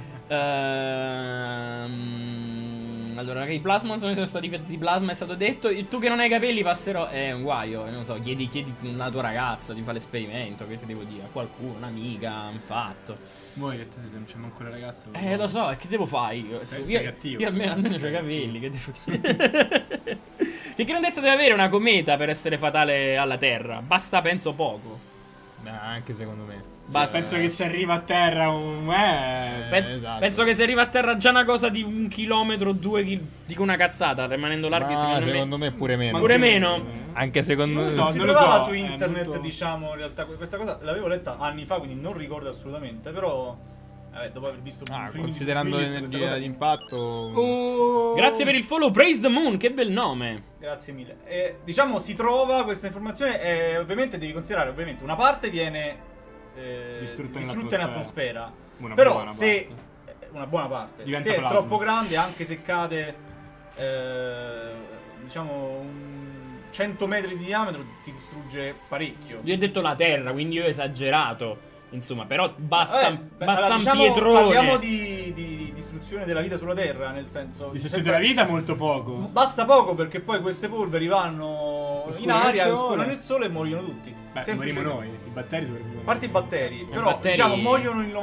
Allora, i plasma sono stati fatti di plasma, è stato detto. Tu che non hai capelli passerò. È un guaio, non so, chiedi alla tua ragazza di fare l'esperimento. Che ti devo dire? A qualcuno, un'amica, un fatto. Voi che te se non c'è manco la ragazza. Lo so, e che devo fare io? Sei cattivo. Io almeno c'ho i capelli, che devo dire? Che grandezza deve avere una cometa per essere fatale alla Terra? Basta, penso, poco. Anche secondo me. Basta. Penso che se arriva a terra Esatto. Penso che se arriva a terra già una cosa di 1 chilometro o 2 dico una cazzata, rimanendo larghi secondo me pure meno. Pure meno. Anche secondo me. Si non lo trovava so, su internet, molto... diciamo, in realtà questa cosa l'avevo letta anni fa, quindi non ricordo assolutamente, però dopo aver visto un film considerando di Bruce Willis, l'energia d'impatto. Grazie per il follow, Praise the Moon, che bel nome. Grazie mille. Diciamo si trova questa informazione e ovviamente devi considerare, ovviamente una parte viene distrutta in atmosfera. Una Però buona se parte. una buona parte, Diventa se plasma. è troppo grande, anche se cade diciamo 100 metri di diametro, ti distrugge parecchio. Io ho detto la Terra, quindi io ho esagerato. Insomma, però basta allora, un diciamo, pietrone. parliamo di distruzione della vita sulla Terra, nel senso Distruzione della vita molto poco. basta poco, perché poi queste polveri vanno in Oscurano aria, il sole. oscurano il sole e muoiono tutti. Beh, morimo noi, i batteri sopravvivono. A parte i batteri, Cazzo, però i batteri- diciamo muoiono il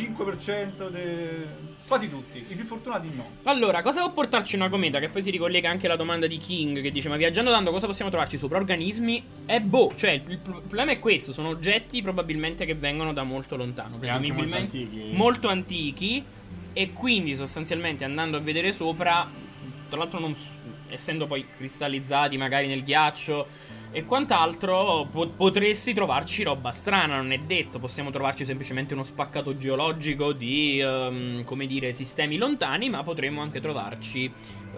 95% quasi tutti, i più fortunati no. Allora, cosa può portarci una cometa? Che poi si ricollega anche alla domanda di King, che dice: ma viaggiando tanto cosa possiamo trovarci sopra? Organismi? Cioè il problema è questo, sono oggetti probabilmente che vengono da molto lontano, E anche molto presumibilmente antichi. molto antichi, e quindi sostanzialmente andando a vedere sopra, tra l'altro essendo poi cristallizzati magari nel ghiaccio, e quant'altro, potresti trovarci roba strana, non è detto. Possiamo trovarci semplicemente uno spaccato geologico di, come dire, sistemi lontani, ma potremmo anche trovarci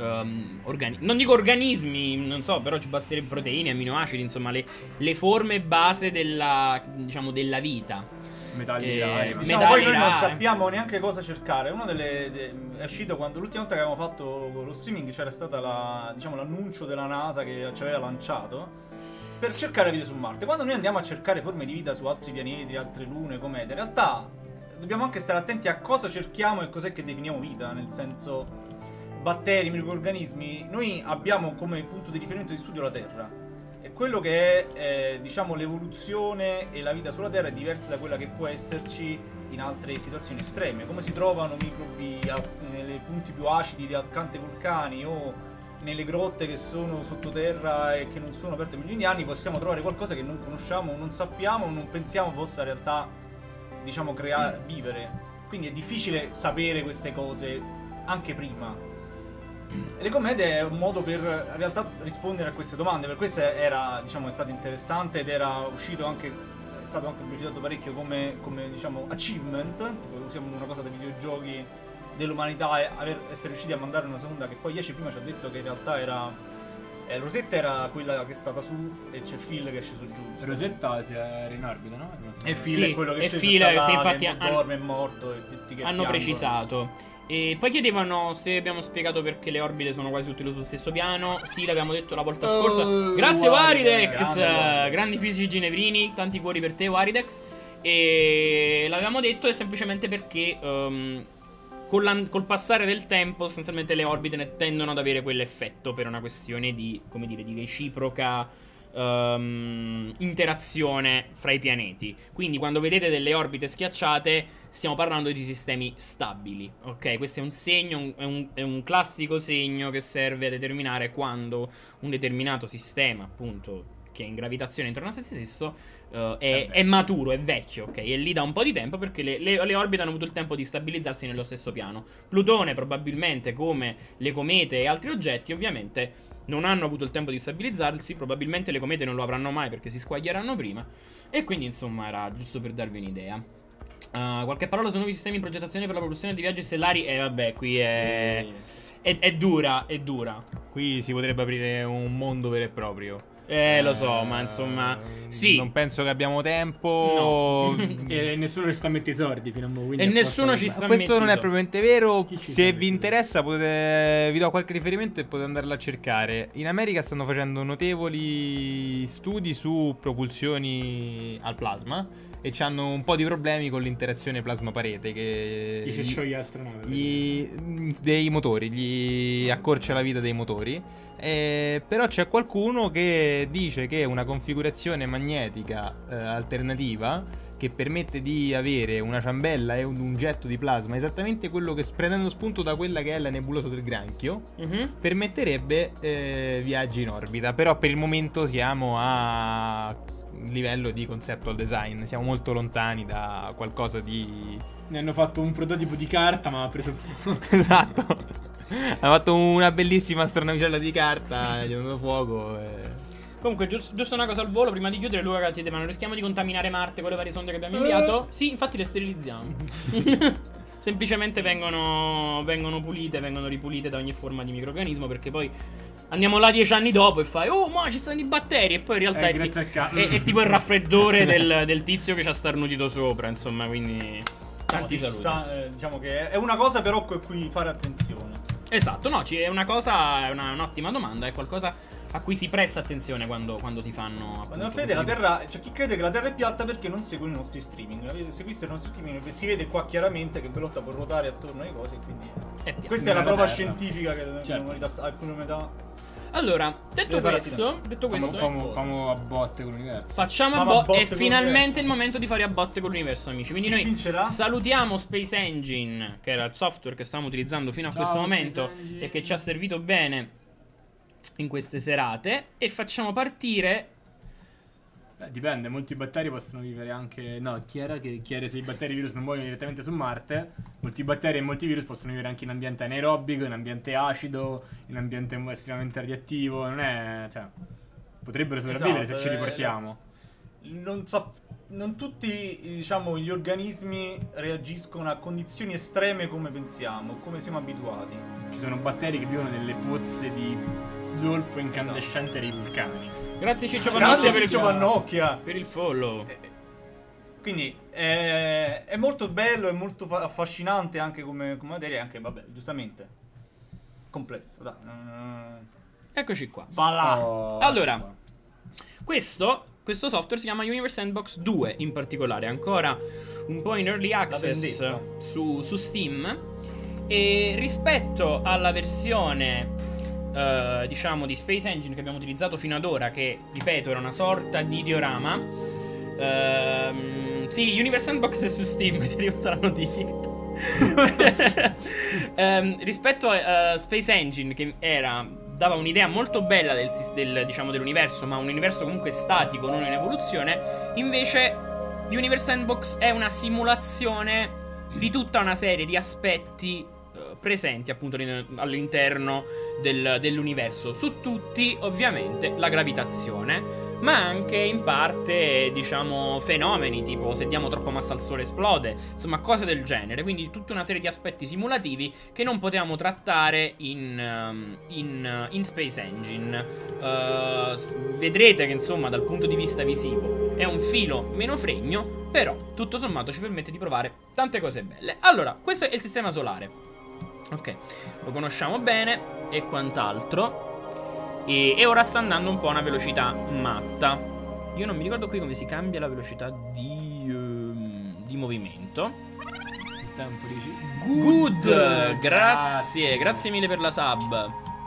non dico organismi, non so, però ci basterebbe proteine, amminoacidi, insomma le forme base della, diciamo, della vita. Metalli rari. Diciamo, poi noi non sappiamo neanche cosa cercare. Uno è uscito quando l'ultima volta che avevamo fatto lo streaming c'era stata diciamo, l'annuncio della NASA che ci aveva lanciato per cercare vita su Marte. Quando noi andiamo a cercare forme di vita su altri pianeti, altre lune, comete, in realtà dobbiamo anche stare attenti a cosa cerchiamo e cos'è che definiamo vita, nel senso batteri, microrganismi. Noi abbiamo come punto di riferimento di studio la Terra. E quello che è diciamo l'evoluzione e la vita sulla Terra è diversa da quella che può esserci in altre situazioni estreme. Come si trovano microbi nei punti più acidi accanto ai vulcani o nelle grotte che sono sottoterra e che non sono aperte milioni di anni, possiamo trovare qualcosa che non conosciamo, non sappiamo, non pensiamo possa in realtà, diciamo, vivere. Quindi è difficile sapere queste cose anche prima. E le commedie è un modo per in realtà rispondere a queste domande. Per questo era, diciamo, è stato interessante ed era uscito anche, è stato anche pubblicizzato parecchio come diciamo achievement, tipo usiamo una cosa dei videogiochi dell'umanità e essere riusciti a mandare una sonda che poi Ieci prima ci ha detto che in realtà era Rosetta era quella che è stata su e c'è Phil che è sceso giù. Rosetta si era in orbita, no? E Phil sì, è quello che è sceso, sì, infatti dorme, è morto e tutti che hanno piangono. precisato. E poi chiedevano se abbiamo spiegato perché le orbite sono quasi tutte sullo stesso piano. Sì, l'abbiamo detto la volta scorsa. Grazie Waridex, grandi fisici ginevrini, tanti cuori per te Waridex. E l'avevamo detto è semplicemente perché col passare del tempo sostanzialmente le orbite ne tendono ad avere quell'effetto per una questione di, come dire, di reciproca interazione fra i pianeti. Quindi quando vedete delle orbite schiacciate stiamo parlando di sistemi stabili, ok? Questo è un segno, è un classico segno che serve a determinare quando un determinato sistema, appunto, che è in gravitazione intorno a se stesso è maturo, è vecchio, ok? E lì da un po' di tempo perché le orbite hanno avuto il tempo di stabilizzarsi nello stesso piano. Plutone probabilmente, come le comete e altri oggetti, ovviamente non hanno avuto il tempo di stabilizzarsi. Probabilmente le comete non lo avranno mai perché si squaglieranno prima. E quindi insomma era giusto per darvi un'idea. Qualche parola su nuovi sistemi in progettazione per la propulsione di viaggi stellari? E vabbè, qui è dura, è dura. Qui si potrebbe aprire un mondo vero e proprio. Lo so, ma insomma, sì. Non penso che abbiamo tempo. No. E nessuno ci sta a mettere i soldi fino a mo'. E nessuno ci sta a Questo non è mettere. propriamente vero. Chi ci Se sta vi interessa, vi do qualche riferimento e potete andarla a cercare. In America stanno facendo notevoli studi su propulsioni al plasma e hanno un po' di problemi con l'interazione plasma-parete. Che Gli si scioglie l'astronave. dei motori, gli accorcia la vita dei motori. Però c'è qualcuno che dice che una configurazione magnetica alternativa che permette di avere una ciambella e un getto di plasma, esattamente quello che, prendendo spunto da quella che è la nebulosa del Granchio, permetterebbe viaggi in orbita. Però per il momento siamo a livello di conceptual design, siamo molto lontani da qualcosa di... Ne hanno fatto un prototipo di carta, ma ha preso... Esatto. Ha fatto una bellissima astronavicella di carta, gli hanno dato fuoco Comunque, giusto una cosa al volo, prima di chiudere, Luca chiede: ma non rischiamo di contaminare Marte con le varie sonde che abbiamo inviato? Sì, infatti le sterilizziamo. Semplicemente vengono pulite, vengono ripulite da ogni forma di microrganismo, perché poi andiamo là 10 anni dopo e fai: oh, ma ci sono i batteri. E poi in realtà è tipo il raffreddore del tizio che ci ha starnutito sopra, insomma, quindi... Tanti saluti. Diciamo che è una cosa però a cui fare attenzione. Esatto, no, è una cosa, è un'ottima domanda, è qualcosa a cui si presta attenzione quando si fanno... Quando vede la Terra, c'è chi crede che la Terra è piatta perché non segue i nostri streaming. Seguisse i nostri streaming si vede qua chiaramente che Belotta può ruotare attorno alle cose, quindi questa è la prova scientifica che alcune metà... Allora, detto questo, Famo a botte con l'universo. Facciamo a botte. È finalmente il momento di fare a botte con l'universo, amici. Quindi noi vincerà? Salutiamo Space Engine, che era il software che stavamo utilizzando fino a questo momento e che ci ha servito bene in queste serate. E facciamo partire... Dipende, molti batteri possono vivere anche... No, chi era che chiede se i batteri e i virus non muoiono direttamente su Marte? Molti batteri e molti virus possono vivere anche in ambiente anaerobico, in ambiente acido, in ambiente estremamente radioattivo. Non è... cioè... potrebbero sopravvivere Esatto, se ci riportiamo. Non tutti, diciamo, gli organismi reagiscono a condizioni estreme come pensiamo, come siamo abituati. Ci sono batteri che vivono nelle pozze di zolfo incandescente dei vulcani. Grazie Ciccio Grande Pannocchia per Ciccio Pannocchia! per il follow. Quindi è molto bello, è molto affascinante anche come materia, anche, vabbè, giustamente, complesso, dai. Eccoci qua. Va là! Oh, Allora, questo software si chiama Universe Sandbox 2 in particolare, ancora un po' in early access vendetta. su Steam. E rispetto alla versione diciamo di Space Engine che abbiamo utilizzato fino ad ora, che ripeto era una sorta di diorama, sì, Universe Sandbox è su Steam, ti è arrivata la notifica. Rispetto a Space Engine, che dava un'idea molto bella diciamo, dell'universo, ma un universo comunque statico, non in evoluzione, invece Universe Sandbox è una simulazione di tutta una serie di aspetti presenti appunto all'interno dell'universo. Su tutti ovviamente la gravitazione, ma anche in parte, diciamo, fenomeni tipo se diamo troppa massa al sole esplode, insomma cose del genere. Quindi tutta una serie di aspetti simulativi che non potevamo trattare in Space Engine. Vedrete che insomma dal punto di vista visivo è un filo meno fregno, però tutto sommato ci permette di provare tante cose belle. Allora, questo è il sistema solare. Ok, lo conosciamo bene e quant'altro. E ora sta andando un po' a una velocità matta. Io non mi ricordo qui come si cambia la velocità di movimento. Il tempo dici? Good! Grazie mille per la sub.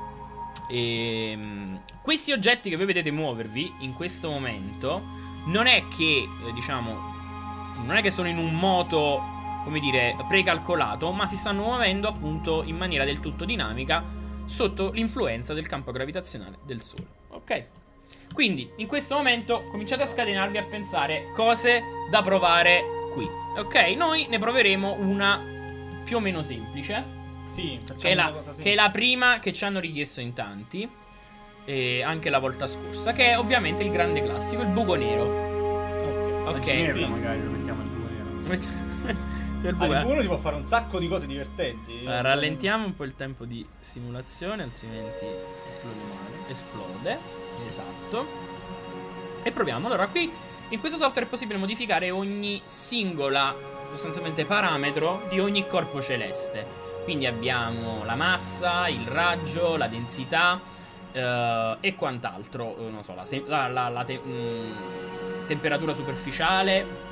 Questi oggetti che voi vedete muovervi in questo momento non è che, diciamo, non è che sono in un moto, come dire, precalcolato, ma si stanno muovendo appunto in maniera del tutto dinamica sotto l'influenza del campo gravitazionale del Sole. Ok? Quindi in questo momento cominciate a scatenarvi a pensare cose da provare qui. Ok? Noi ne proveremo una più o meno semplice, Sì, che è la prima che ci hanno richiesto in tanti, e anche la volta scorsa, che è ovviamente il grande classico, il buco nero. A Ok, Ginevra sì. magari lo mettiamo il buco nero. Il buco, uno si può fare un sacco di cose divertenti. rallentiamo un po' il tempo di simulazione, altrimenti Esplode male. esplode. Esatto. E proviamo. Allora, qui in questo software è possibile modificare ogni singola, sostanzialmente, parametro di ogni corpo celeste. Quindi abbiamo la massa, il raggio, la densità e quant'altro. Non so, la temperatura superficiale.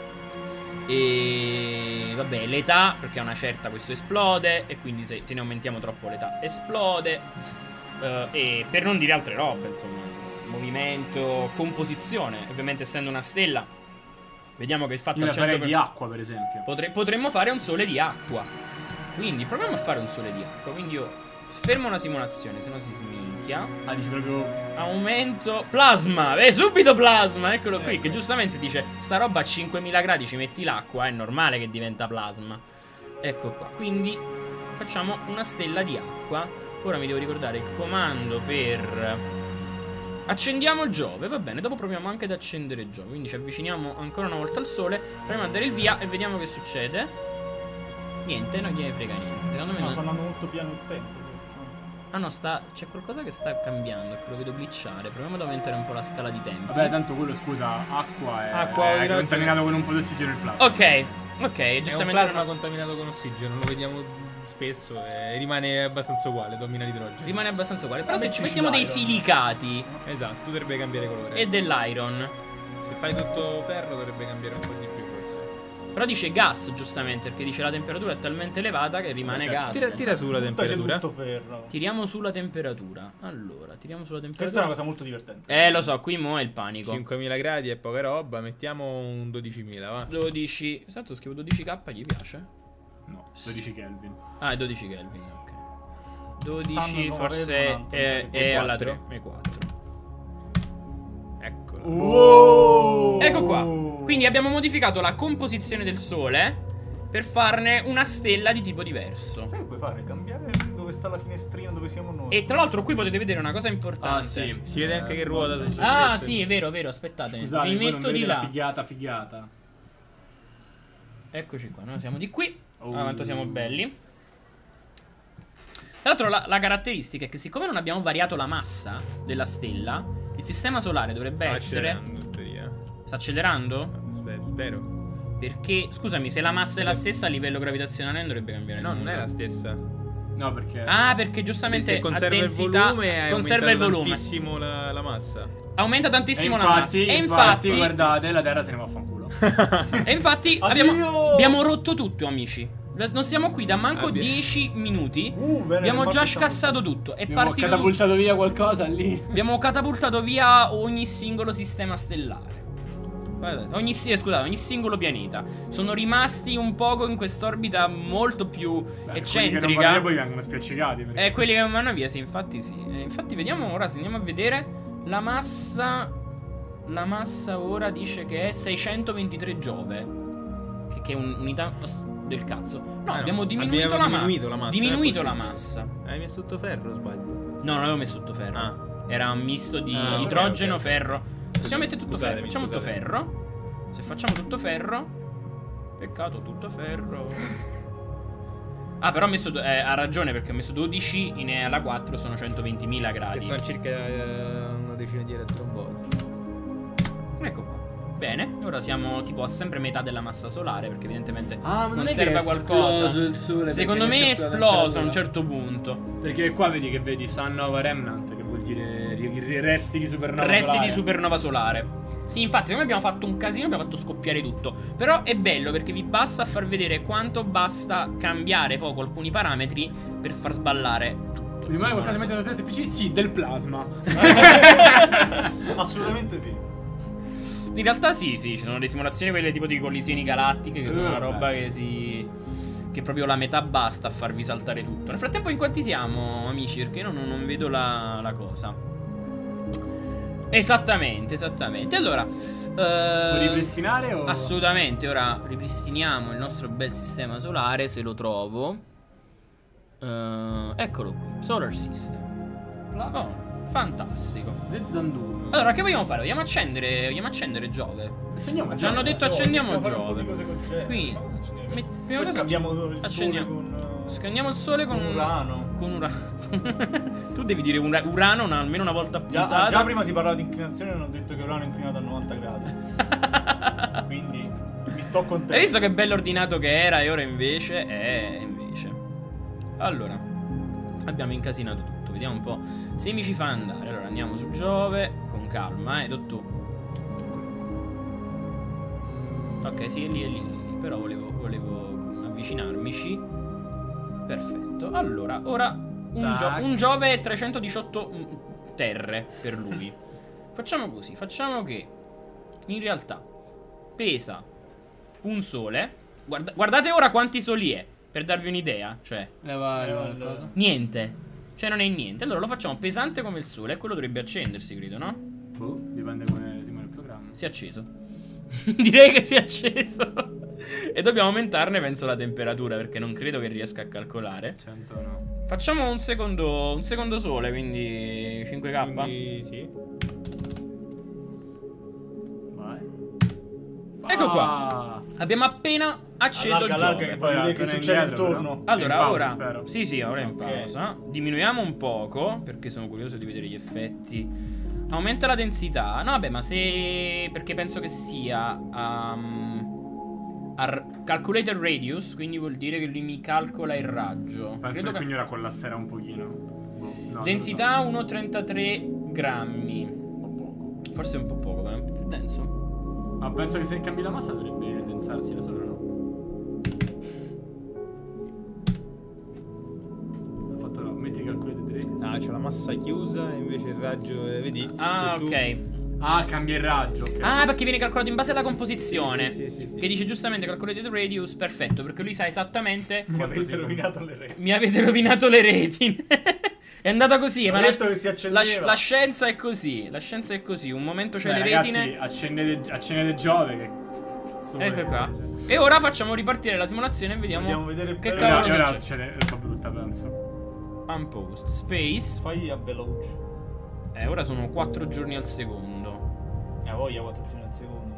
E vabbè, l'età, perché a una certa questo esplode, e quindi se ne aumentiamo troppo l'età esplode. E per non dire altre robe, insomma, movimento, composizione. Ovviamente essendo una stella, vediamo che il fatto Io la farei 100%, di acqua, per esempio. potremmo fare un sole di acqua. Quindi proviamo a fare un sole di acqua. Quindi io fermo una simulazione, se no si sminchia. Ah, dici proprio... Aumento plasma, subito plasma, eccolo qui, che giustamente dice sta roba a 5000 gradi ci metti l'acqua, è normale che diventa plasma. Ecco qua, quindi facciamo una stella di acqua. Ora mi devo ricordare il comando per... Accendiamo Giove, va bene, dopo proviamo anche ad accendere Giove. Quindi ci avviciniamo ancora una volta al sole, proviamo a dare il via e vediamo che succede. Niente, non gliene frega niente, secondo me No, non... sta andando molto piano il tempo. Ah no, c'è qualcosa che sta cambiando, che lo vedo glitchare. Proviamo ad aumentare un po' la scala di tempo. Vabbè, tanto quello, scusa, acqua Acqua, è contaminato con un po' di ossigeno il plasma. Ok, È un giustamente plasma contaminato con ossigeno, lo vediamo spesso e rimane abbastanza uguale, domina l'idrogeno. rimane abbastanza uguale. Però se ci Mettici mettiamo dei l'iron. silicati Esatto, dovrebbe cambiare colore. e dell'iron. Se fai tutto ferro dovrebbe cambiare un po' di più forse. Però dice gas, giustamente, perché dice la temperatura è talmente elevata che rimane Cioè, gas. Tira su la Buttaci temperatura. tutto ferro. Tiriamo sulla temperatura. Allora, tiriamo sulla Questa è temperatura. una cosa molto divertente. Lo so, qui mo' è il panico. 5000 gradi è poca roba, mettiamo un 12.000, va. 12. Esatto, scrivo 12k, gli piace? No, 12 Kelvin. Ah, è 12 Kelvin, ok. Sanno 12 non forse avevano è tanto, alla 4. 3 e 4. Eccolo. Wow! Ecco qua. Quindi abbiamo modificato la composizione del Sole per farne una stella di tipo diverso. Sai che puoi fare? Cambiare dove sta la finestrina dove siamo noi. E tra l'altro qui potete vedere una cosa importante. Ah, sì. Si vede anche che ruota su se Ah, stesso. sì, è vero, aspettate. Scusate, Vi voi non metto di vedete là. la figata. Eccoci qua, noi siamo di qui. Oh. Ah, quanto siamo belli. Tra l'altro la caratteristica è che siccome non abbiamo variato la massa della stella, il sistema solare dovrebbe Sta essere... accelerando, in teoria. Sta accelerando? Aspetta, spero. Perché, scusami, se la massa è la stessa a livello gravitazionale non dovrebbe cambiare No, non nulla. è la stessa. No, perché... Ah, perché giustamente Se conserva a densità il volume, conserva il volume. tantissimo la massa. Aumenta E tantissimo la massa. infatti, E infatti, guardate, la Terra se ne va a fanculo. e infatti Addio! abbiamo rotto tutto, amici. Non siamo qui da manco Abbia- 10 minuti. Bene, Abbiamo ma già facciamo- scassato tutto. È Abbiamo partito catapultato via qualcosa lì. Abbiamo catapultato via ogni singolo sistema stellare. Guardate, ogni singolo pianeta. Sono rimasti un poco in quest'orbita molto più Quelli che non eccentrica. vanno via poi vengono spiaccicati. Perché... Quelli che non vanno via, sì, infatti sì. Infatti vediamo ora, se andiamo a vedere la massa. La massa ora dice che è 623 Giove. Che è un'unità del cazzo. No, abbiamo diminuito la massa. Diminuito la massa. Hai messo sotto ferro o sbaglio? No, non avevo messo tutto ferro. Ah. Era un misto di Ah, ok, idrogeno, ok. ferro. Possiamo mettere tutto Scusatemi, ferro. Facciamo tutto scusatemi. ferro. Se facciamo tutto ferro. Peccato, tutto ferro. Ah, però ho messo. Ha ragione perché ho messo 12 alla 4 sono 120.000 Che gradi. sono circa una decina di eletronvolt. Ecco qua. Bene, ora siamo tipo a sempre metà della massa solare perché evidentemente Ah, ma non è che serve è a qualcosa. esploso il sole Secondo perché me è ne scatta la esploso a un temperatura. certo punto. Perché qua vedi Sun-Nova Remnant, che vuol dire resti di supernova Resti solare. di supernova solare. Sì, infatti, secondo me abbiamo fatto un casino, abbiamo fatto scoppiare tutto. Però è bello perché vi basta far vedere quanto basta cambiare poco alcuni parametri per far sballare tutto. Ti muove qualcosa mettendo da PC? Sì, del plasma. Assolutamente sì. In realtà sì, ci sono delle simulazioni, quelle tipo di collisioni galattiche, che sono una roba Beh. che proprio la metà basta a farvi saltare tutto. Nel frattempo in quanti siamo, amici? Perché io non vedo la cosa. Esattamente. Allora Puoi ripristinare o... assolutamente, ora ripristiniamo il nostro bel sistema solare, se lo trovo. Eccolo qui, Solar System. Oh, fantastico. Zezzanduno. Allora, che vogliamo fare? Vogliamo accendere Giove? Accendiamo Ci hanno detto Giove, accendiamo possiamo fare un po' di Giove. cose col Giove. Qui Ma cosa accendiamo? prima Poi cosa scambiamo il accendiamo. sole con... Scanniamo il sole con Urano. Con Urano. Tu devi dire Urano almeno una volta a puntata. Già prima si parlava di inclinazione e hanno detto che Urano è inclinato a 90 gradi. Quindi mi sto contento. Hai visto che bello ordinato che era e ora invece è invece. Allora, abbiamo incasinato tutto. Vediamo un po' se mi ci fa andare. Allora andiamo su Giove con calma, Dottor. Ok, sì, è lì. Però volevo avvicinarmici. Perfetto. Allora, ora un Giove è 318 terre per lui. Facciamo così, facciamo che in realtà pesa un sole. Guardate ora quanti soli è, per darvi un'idea, cioè Leva qualcosa. niente. Cioè non è niente. Allora lo facciamo pesante come il sole e quello dovrebbe accendersi, credo, no? Boh, dipende come si muove il programma. Si è acceso. Direi che si è acceso. E dobbiamo aumentarne, penso, la temperatura, perché non credo che riesca a calcolare. 100 no. Facciamo un secondo sole, quindi 5K. Quindi, sì. Vai. Ecco qua. Ah. Abbiamo appena acceso il Allarga, Giove. che poi vedi che Torna succede indietro, intorno. però. Allora, In pausa, ora spero. Sì, ora in Ok. pausa. Diminuiamo un poco, perché sono curioso di vedere gli effetti. Aumenta la densità. No, vabbè, ma se... Perché penso che sia calculated radius, quindi vuol dire che lui mi calcola il raggio. Penso Credo che che... quindi ora collasserà un pochino. Boh, no, Densità 1,33 grammi. un po' poco. Forse un po' poco, ma è un po' più denso. Ma penso che se cambi la massa dovrebbe densarsi da solo, no? Ho fatto no, metti calcolate 3. Ah, c'è la massa chiusa e invece il raggio, vedi? Ah, Se tu- ok. Ah, cambia il raggio, ok. Ah, perché viene calcolato in base alla composizione. Sì. Che dice giustamente calcolated radius, perfetto, perché lui sa esattamente. Mi avete rovinato le reti. Mi avete rovinato le retine. È andata così, Ho ma detto che si accendeva. la scienza è così. La scienza è così. Un momento c'è Beh, le ragazzi, retine. accendete Giove che... Ecco qua. E ora facciamo ripartire la simulazione e vediamo Vogliamo vedere che bene. cavolo Ora succede. succede roba brutta, penso. Unpost Space. Fai a veloce. Ora sono 4 giorni al secondo. Voglia 4 giorni al secondo.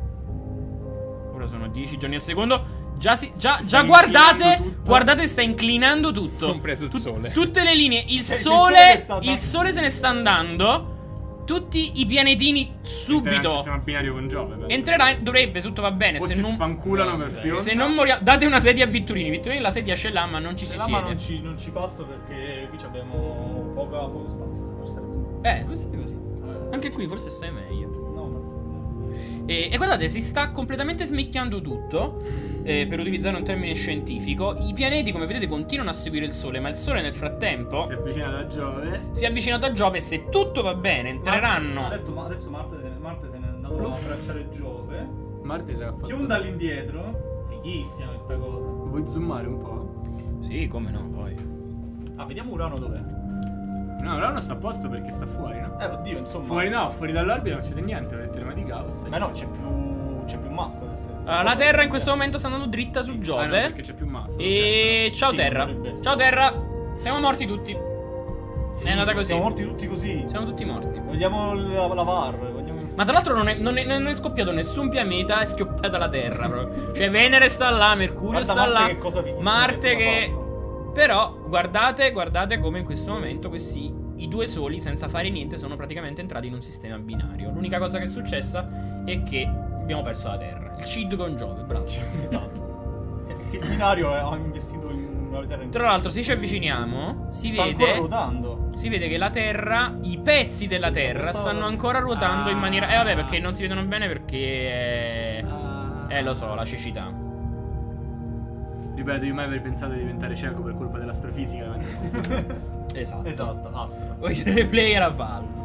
Ora sono 10 giorni al secondo. Già sta guardate. inclinando tutto. Guardate, sta inclinando tutto. Compreso il sole. Tutte le linee. Il Cioè, sole. sta Il sole se ne sta andando. Tutti i pianetini Entrerà nel subito. sistema binario con Giove, penso. Entrerà. Dovrebbe, tutto va bene. O Se si non, sfanculano per filo. se non moriamo. Date una sedia a Vitturini. Vitturini la sedia ce l'ha, ma non ci si Ma siede. non ci passo perché qui abbiamo poco spazio per stare. Questo è così. Anche qui forse stai meglio. No. E guardate, si sta completamente smicchiando tutto. Per utilizzare un termine scientifico. I pianeti, come vedete, continuano a seguire il Sole. Ma il Sole nel frattempo Si è avvicinato a Giove. si è avvicinato a Giove. Se tutto va bene, entreranno. Adesso Marte se n'è andato a abbracciare Giove. Marte si è fatto. Chiunda all'indietro. Fighissima questa cosa. Vuoi zoomare un po'? Sì, come no, poi. Vediamo Urano dov'è. No, Urano sta a posto perché sta fuori, no? Oddio, insomma. Fuori no, fuori dall'orbita non succede niente, per tema di caos. Ma no, c'è più massa adesso. La Terra in questo momento sta andando dritta su Ah, no, Giove. perché c'è più massa. E ciao Sì, Terra. dovrebbe essere. Ciao Terra. Siamo morti tutti. È andata così. Siamo morti tutti così. Siamo tutti morti. Vogliamo la VAR. Ma tra l'altro non è scoppiato nessun pianeta, è scoppiata la Terra proprio. Cioè Venere sta là, Mercurio Guarda sta Marte là. che cosa fighissima Marte che che... cosa ha Però guardate come in questo momento i due soli senza fare niente sono praticamente entrati in un sistema binario. L'unica cosa che è successa è che abbiamo perso la Terra. Il CID con Giove, bravo. Esatto. Che il binario ha investito in una Terra in Tra l'altro se ci avviciniamo si sta ancora vede... ruotando. Si vede che la Terra, i pezzi della Terra stanno ancora ruotando in maniera... vabbè, perché non si vedono bene perché... lo so, la cecità. Ripeto, io mai avrei pensato di diventare cieco per colpa dell'astrofisica. Esatto. Esatto, Astra. Voglio il replay era fallo.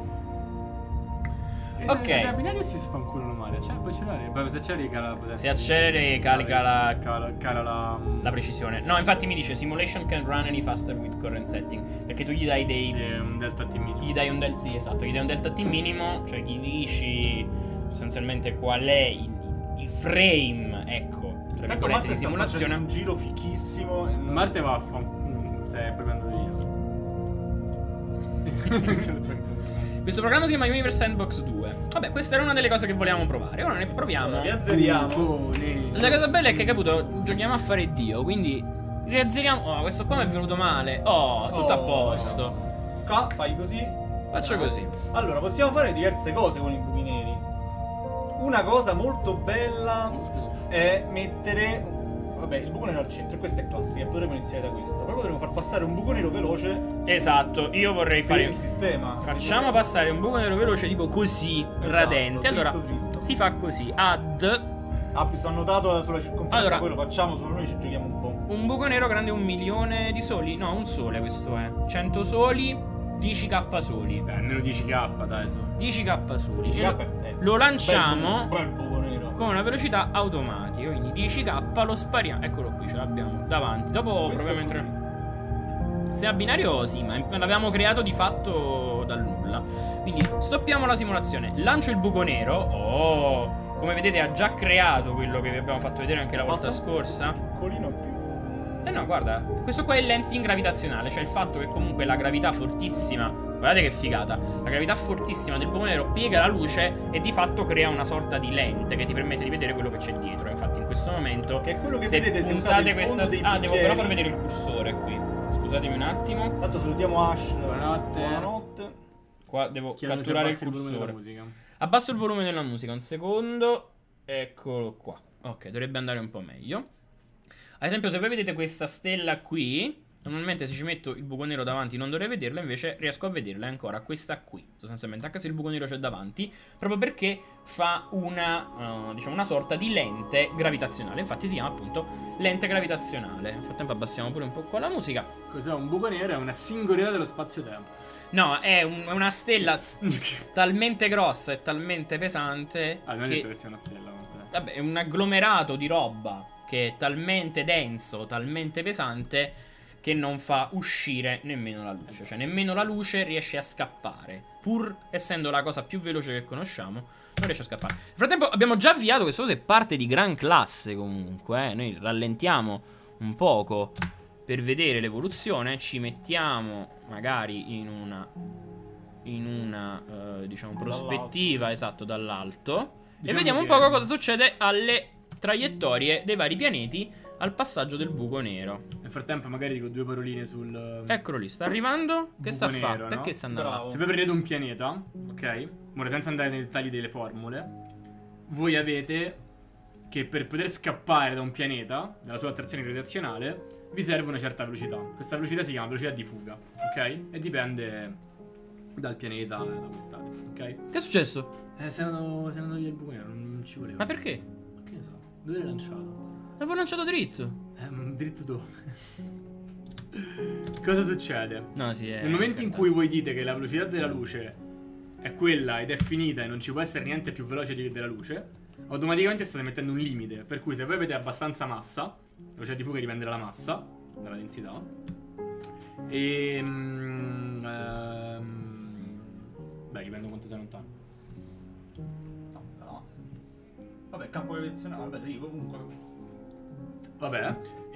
Ok. Se a binario si sfanculano male, cioè puoi accelerare. Beh, se acceleri cala la potenza. Se acceleri carica la Cala la precisione. No, infatti mi dice simulation can run any faster with current setting. Perché tu gli dai dei... Sì, è un delta T minimo. Gli dai un delta... Sì, esatto, gli dai un delta T minimo. Cioè gli dici sostanzialmente qual è il frame, ecco, tra Tanto virgolette, Marte di sta simulazione. facendo un giro fichissimo e non- Marte va a sei proprio andato via. Questo programma si chiama Universe Sandbox 2. Vabbè, questa era una delle cose che volevamo provare. Ora ne proviamo. Riazzeriamo. La cosa bella è che, capito, giochiamo a fare Dio, quindi riazzeriamo. Oh, questo qua mi è venuto male. Oh, tutto a posto. Qua fai così. Faccio così. Allora, possiamo fare diverse cose con i buchi neri. Una cosa molto bella è mettere... Vabbè, il buco nero al centro, questa è classica, potremmo iniziare da questo. Poi potremmo far passare un buco nero veloce Esatto, io vorrei per fare... il sistema. Facciamo passare un buco nero veloce tipo così, Esatto, radente. Allora, dritto. si fa così. Add Più sono annotato sulla circonferenza, Allora. poi lo facciamo, solo noi ci giochiamo un po'. un buco nero grande 1 milione di soli. No, un sole questo è. 100 soli, 10k soli. Beh, almeno 10k, dai, su. 10k soli. Dici, E lo lanciamo Bel buco nero. con una velocità automatica. Quindi 10k lo spariamo. Eccolo qui, ce l'abbiamo davanti. Dopo Questo proviamo a è entrare. Se a binario sì, ma l'avevamo creato di fatto dal nulla. Quindi stoppiamo la simulazione. Lancio il buco nero. Oh, come vedete ha già creato quello che vi abbiamo fatto vedere anche la volta Basta scorsa. piccolino più. No, guarda, questo qua è il lensing gravitazionale, cioè il fatto che comunque la gravità fortissima, guardate che figata, la gravità fortissima del buco nero piega la luce e di fatto crea una sorta di lente che ti permette di vedere quello che c'è dietro. Infatti in questo momento, Che è quello che se vedete se puntate usate il questa... fondo dei devo bicchieri. però far vedere il cursore qui. Scusatemi un attimo. Tanto salutiamo Ash. Buonanotte. Buonanotte. Qua devo Chiedo se catturare il abbassi volume della cursore. musica. Abbasso il volume della musica, un secondo. Eccolo qua. Ok, dovrebbe andare un po' meglio. Ad esempio, se voi vedete questa stella qui, normalmente se ci metto il buco nero davanti non dovrei vederla, invece riesco a vederla ancora, questa qui, sostanzialmente, anche se il buco nero c'è davanti, proprio perché fa una, diciamo, una sorta di lente gravitazionale. Infatti si chiama appunto lente gravitazionale. Nel frattempo abbassiamo pure un po' qua la musica. Cos'è un buco nero? È una singolarità dello spazio-tempo. No, è una stella talmente grossa e talmente pesante Ah, non hai che... detto che sia una stella. Vabbè, è un agglomerato di roba che è talmente denso, talmente pesante che non fa uscire nemmeno la luce. Cioè nemmeno la luce riesce a scappare. Pur essendo la cosa più veloce che conosciamo, non riesce a scappare. Nel frattempo abbiamo già avviato, questa cosa è parte di gran classe comunque. Noi rallentiamo un poco per vedere l'evoluzione. Ci mettiamo magari in una diciamo prospettiva, esatto, dall'alto. Diciamo e vediamo un che- po' cosa succede alle traiettorie dei vari pianeti al passaggio del buco nero. Nel frattempo magari dico 2 paroline sul... Eccolo lì, sta arrivando. Che sta a Buco fa? nero, no? Perché sta andando? Bravo. Se voi prendete un pianeta, ok? Ora senza andare nei dettagli delle formule, voi avete che per poter scappare da un pianeta, dalla sua attrazione gravitazionale, vi serve una certa velocità. Questa velocità si chiama velocità di fuga, ok? E dipende dal pianeta da cui state, ok? Che è successo? Se erano via il buco nero, non ci voleva. Ma perché? Che ne so, dove l'hai lanciato? L'avevo lanciato dritto. Dritto dove? Cosa succede? No, sì, è... Nel momento in cui voi dite che la velocità della luce è quella ed è finita e non ci può essere niente più veloce della luce, automaticamente state mettendo un limite. Per cui se voi avete abbastanza massa, la velocità di fuga dipende dalla massa, dalla densità. E... beh, dipende quanto sei lontano. No, no. Vabbè, campo gravitazionale, vabbè, io comunque... Vabbè.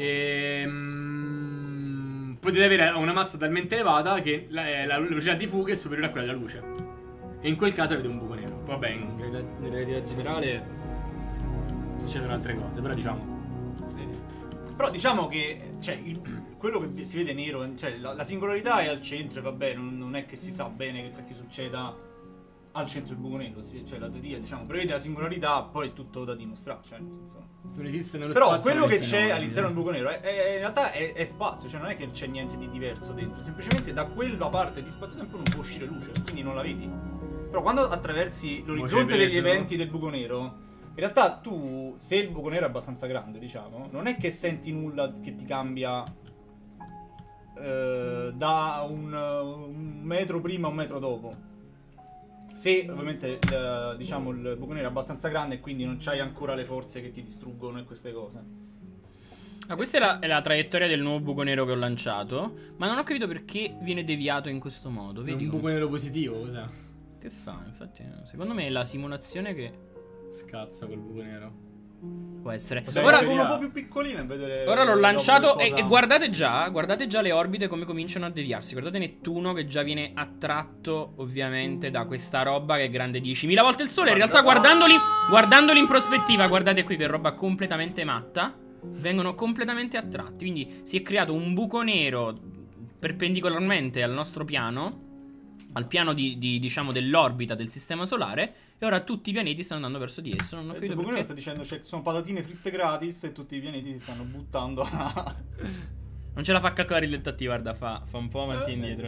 Potete avere una massa talmente elevata che la velocità di fuga è superiore a quella della luce. E in quel caso avete un buco nero. Vabbè, in realtà generale succedono altre cose, però diciamo. Sì. Però diciamo che cioè, quello che si vede nero, cioè la singolarità è al centro e vabbè, non è che si sa bene che cacchio succeda al centro del buco nero, cioè la teoria diciamo prevede la singolarità, poi è tutto da dimostrare, cioè nel senso... Non esiste nello Però spazio. quello che niente c'è fenomeni, all'interno del buco nero in realtà è spazio, cioè non è che c'è niente di diverso dentro, semplicemente da quella parte di spazio-tempo non può uscire luce, quindi non la vedi. Però quando attraversi l'orizzonte degli eventi del buco nero, in realtà tu, se il buco nero è abbastanza grande, diciamo, non è che senti nulla che ti cambia da un metro prima a un metro dopo. Se ovviamente diciamo il buco nero è abbastanza grande e quindi non c'hai ancora le forze che ti distruggono e queste cose. Ah, questa è la traiettoria del nuovo buco nero che ho lanciato. Ma non ho capito perché viene deviato in questo modo. È Vedi un come- buco nero positivo, cos'è? Che fa? Infatti, secondo me è la simulazione che Scazza quel buco nero. può essere. Possiamo Ora, vedere uno un po' più piccolino e vedere. ora l'ho lanciato e cosa- guardate già le orbite come cominciano a deviarsi. Guardate Nettuno che già viene attratto ovviamente da questa roba che è grande 10.000 volte il Sole. In realtà guardandoli in prospettiva, guardate qui che roba completamente matta. Vengono completamente attratti. Quindi si è creato un buco nero perpendicolarmente al nostro piano, al piano diciamo dell'orbita del sistema solare. E ora tutti i pianeti stanno andando verso di esso. Non ho Il capito buco nero perché. sta dicendo che sono patatine fritte gratis e tutti i pianeti si stanno buttando a... Non ce la fa calcolare il dettativo, guarda, fa un po' avanti e indietro.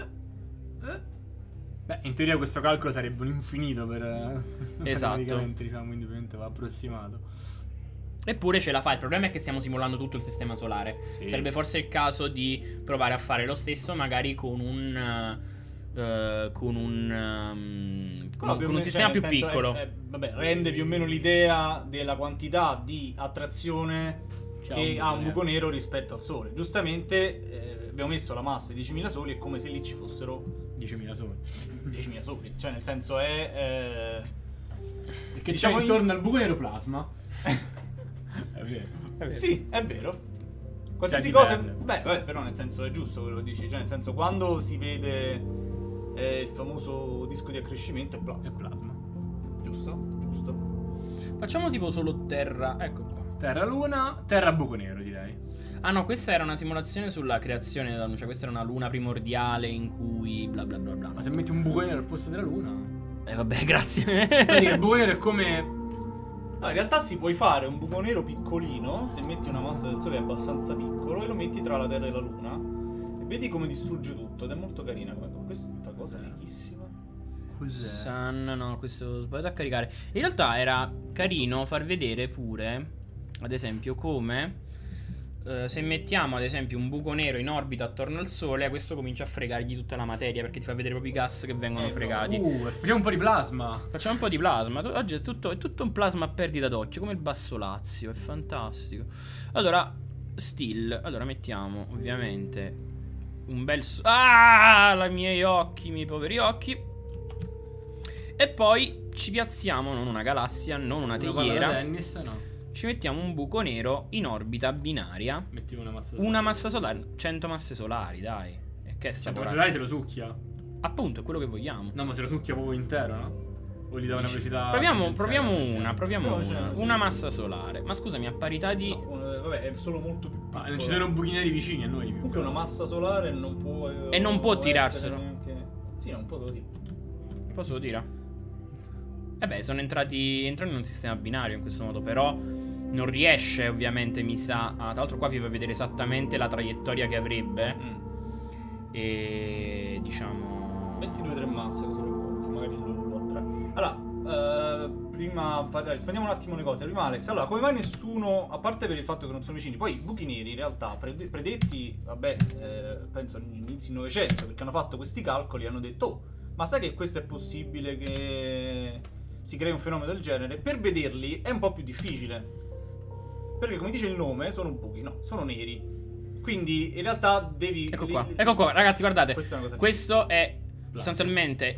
Beh, in teoria questo calcolo sarebbe un infinito per... Esatto. matematicamente, diciamo, quindi ovviamente va approssimato. Eppure ce la fa. Il problema è che stiamo simulando tutto il sistema solare. Sì. Sarebbe forse il caso di provare a fare lo stesso, magari con un sistema più piccolo. Vabbè, rende più o meno l'idea della quantità di attrazione che ha un buco nero rispetto al Sole. Giustamente abbiamo messo la massa di 10.000 soli, è come se lì ci fossero 10.000 soli. 10.000 soli. Cioè nel senso è... Perché diciamo c'è intorno al buco nero plasma. È vero. Sì, è vero. Qualsiasi Cioè, cosa... dipende. Beh, però nel senso è giusto quello che dici. Cioè nel senso quando si vede il famoso disco di accrescimento è plasma. È plasma. Giusto? Giusto. Facciamo tipo solo Terra. Ecco qua. Terra luna, terra buco nero direi. Ah no, questa era una simulazione sulla creazione della luce. Questa era una luna primordiale in cui bla bla bla bla. Ma se metti un buco nero al posto della luna... Vabbè, grazie. Quindi il buco nero è come... No, in realtà si puoi fare un buco nero piccolino se metti una massa del Sole abbastanza piccolo e lo metti tra la Terra e la Luna e vedi come distrugge tutto ed è molto carina questa cosa è fighissima. Cos'è? No, questo ho sbagliato a caricare. In realtà era carino far vedere pure, ad esempio, come se mettiamo ad esempio un buco nero in orbita attorno al Sole, questo comincia a fregargli tutta la materia, perché ti fa vedere proprio i gas che vengono fregati. Facciamo un po' di plasma. Facciamo un po' di plasma. Oggi è tutto un plasma a perdita d'occhio, come il Basso Lazio, è fantastico. Allora, still. Allora mettiamo ovviamente un bel... i miei occhi, i miei poveri occhi. E poi ci piazziamo, non una galassia, non una teiera. Tennis, no. Ci mettiamo un buco nero in orbita binaria. Metti una massa solare. Una massa solare, 100 masse solari, dai. E che è 100 masse solari se lo succhia. Appunto, è quello che vogliamo. No, ma se lo succhia proprio intero, no? O gli dà una velocità... Proviamo No, una massa solare. Ma scusami, a parità di... Vabbè, è solo molto più piccolo. Ma non ci sono buchi neri vicini a noi. Comunque una massa solare non può... E non può tirarselo. Neanche... Sì, non può dire. Posso lo tira? Beh, entrano in un sistema binario in questo modo, però non riesce, ovviamente, mi sa. Tra l'altro qua vi fa vedere esattamente la traiettoria che avrebbe. E diciamo... Metti 2 o 3 masse così che magari lo attrae. Allora, rispondiamo un attimo le cose. Prima Alex, allora, come mai nessuno, a parte per il fatto che non sono vicini, poi i buchi neri in realtà predetti, vabbè, penso all'inizio del Novecento, perché hanno fatto questi calcoli e hanno detto, oh, ma sai che questo è possibile che si crei un fenomeno del genere? Per vederli è un po' più difficile, perché come dice il nome sono buchi, no, sono neri. Quindi in realtà devi... Ecco qua, ragazzi, guardate. Questo è sostanzialmente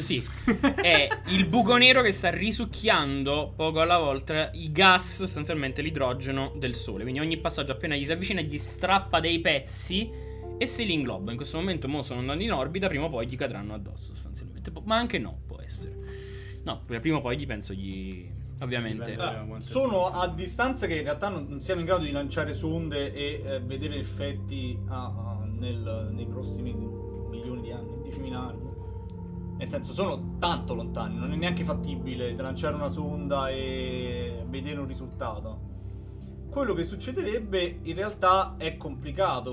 è il buco nero che sta risucchiando poco alla volta i gas, sostanzialmente l'idrogeno del Sole. Quindi ogni passaggio appena gli si avvicina gli strappa dei pezzi e se li ingloba. In questo momento sono andati in orbita, prima o poi gli cadranno addosso sostanzialmente. Ma anche no, può essere. No, prima o poi ovviamente. Sono a distanze che in realtà non siamo in grado di lanciare sonde e vedere effetti nei prossimi milioni di anni, 10.000 anni. Nel senso, sono tanto lontani, non è neanche fattibile lanciare una sonda e vedere un risultato. Quello che succederebbe in realtà è complicato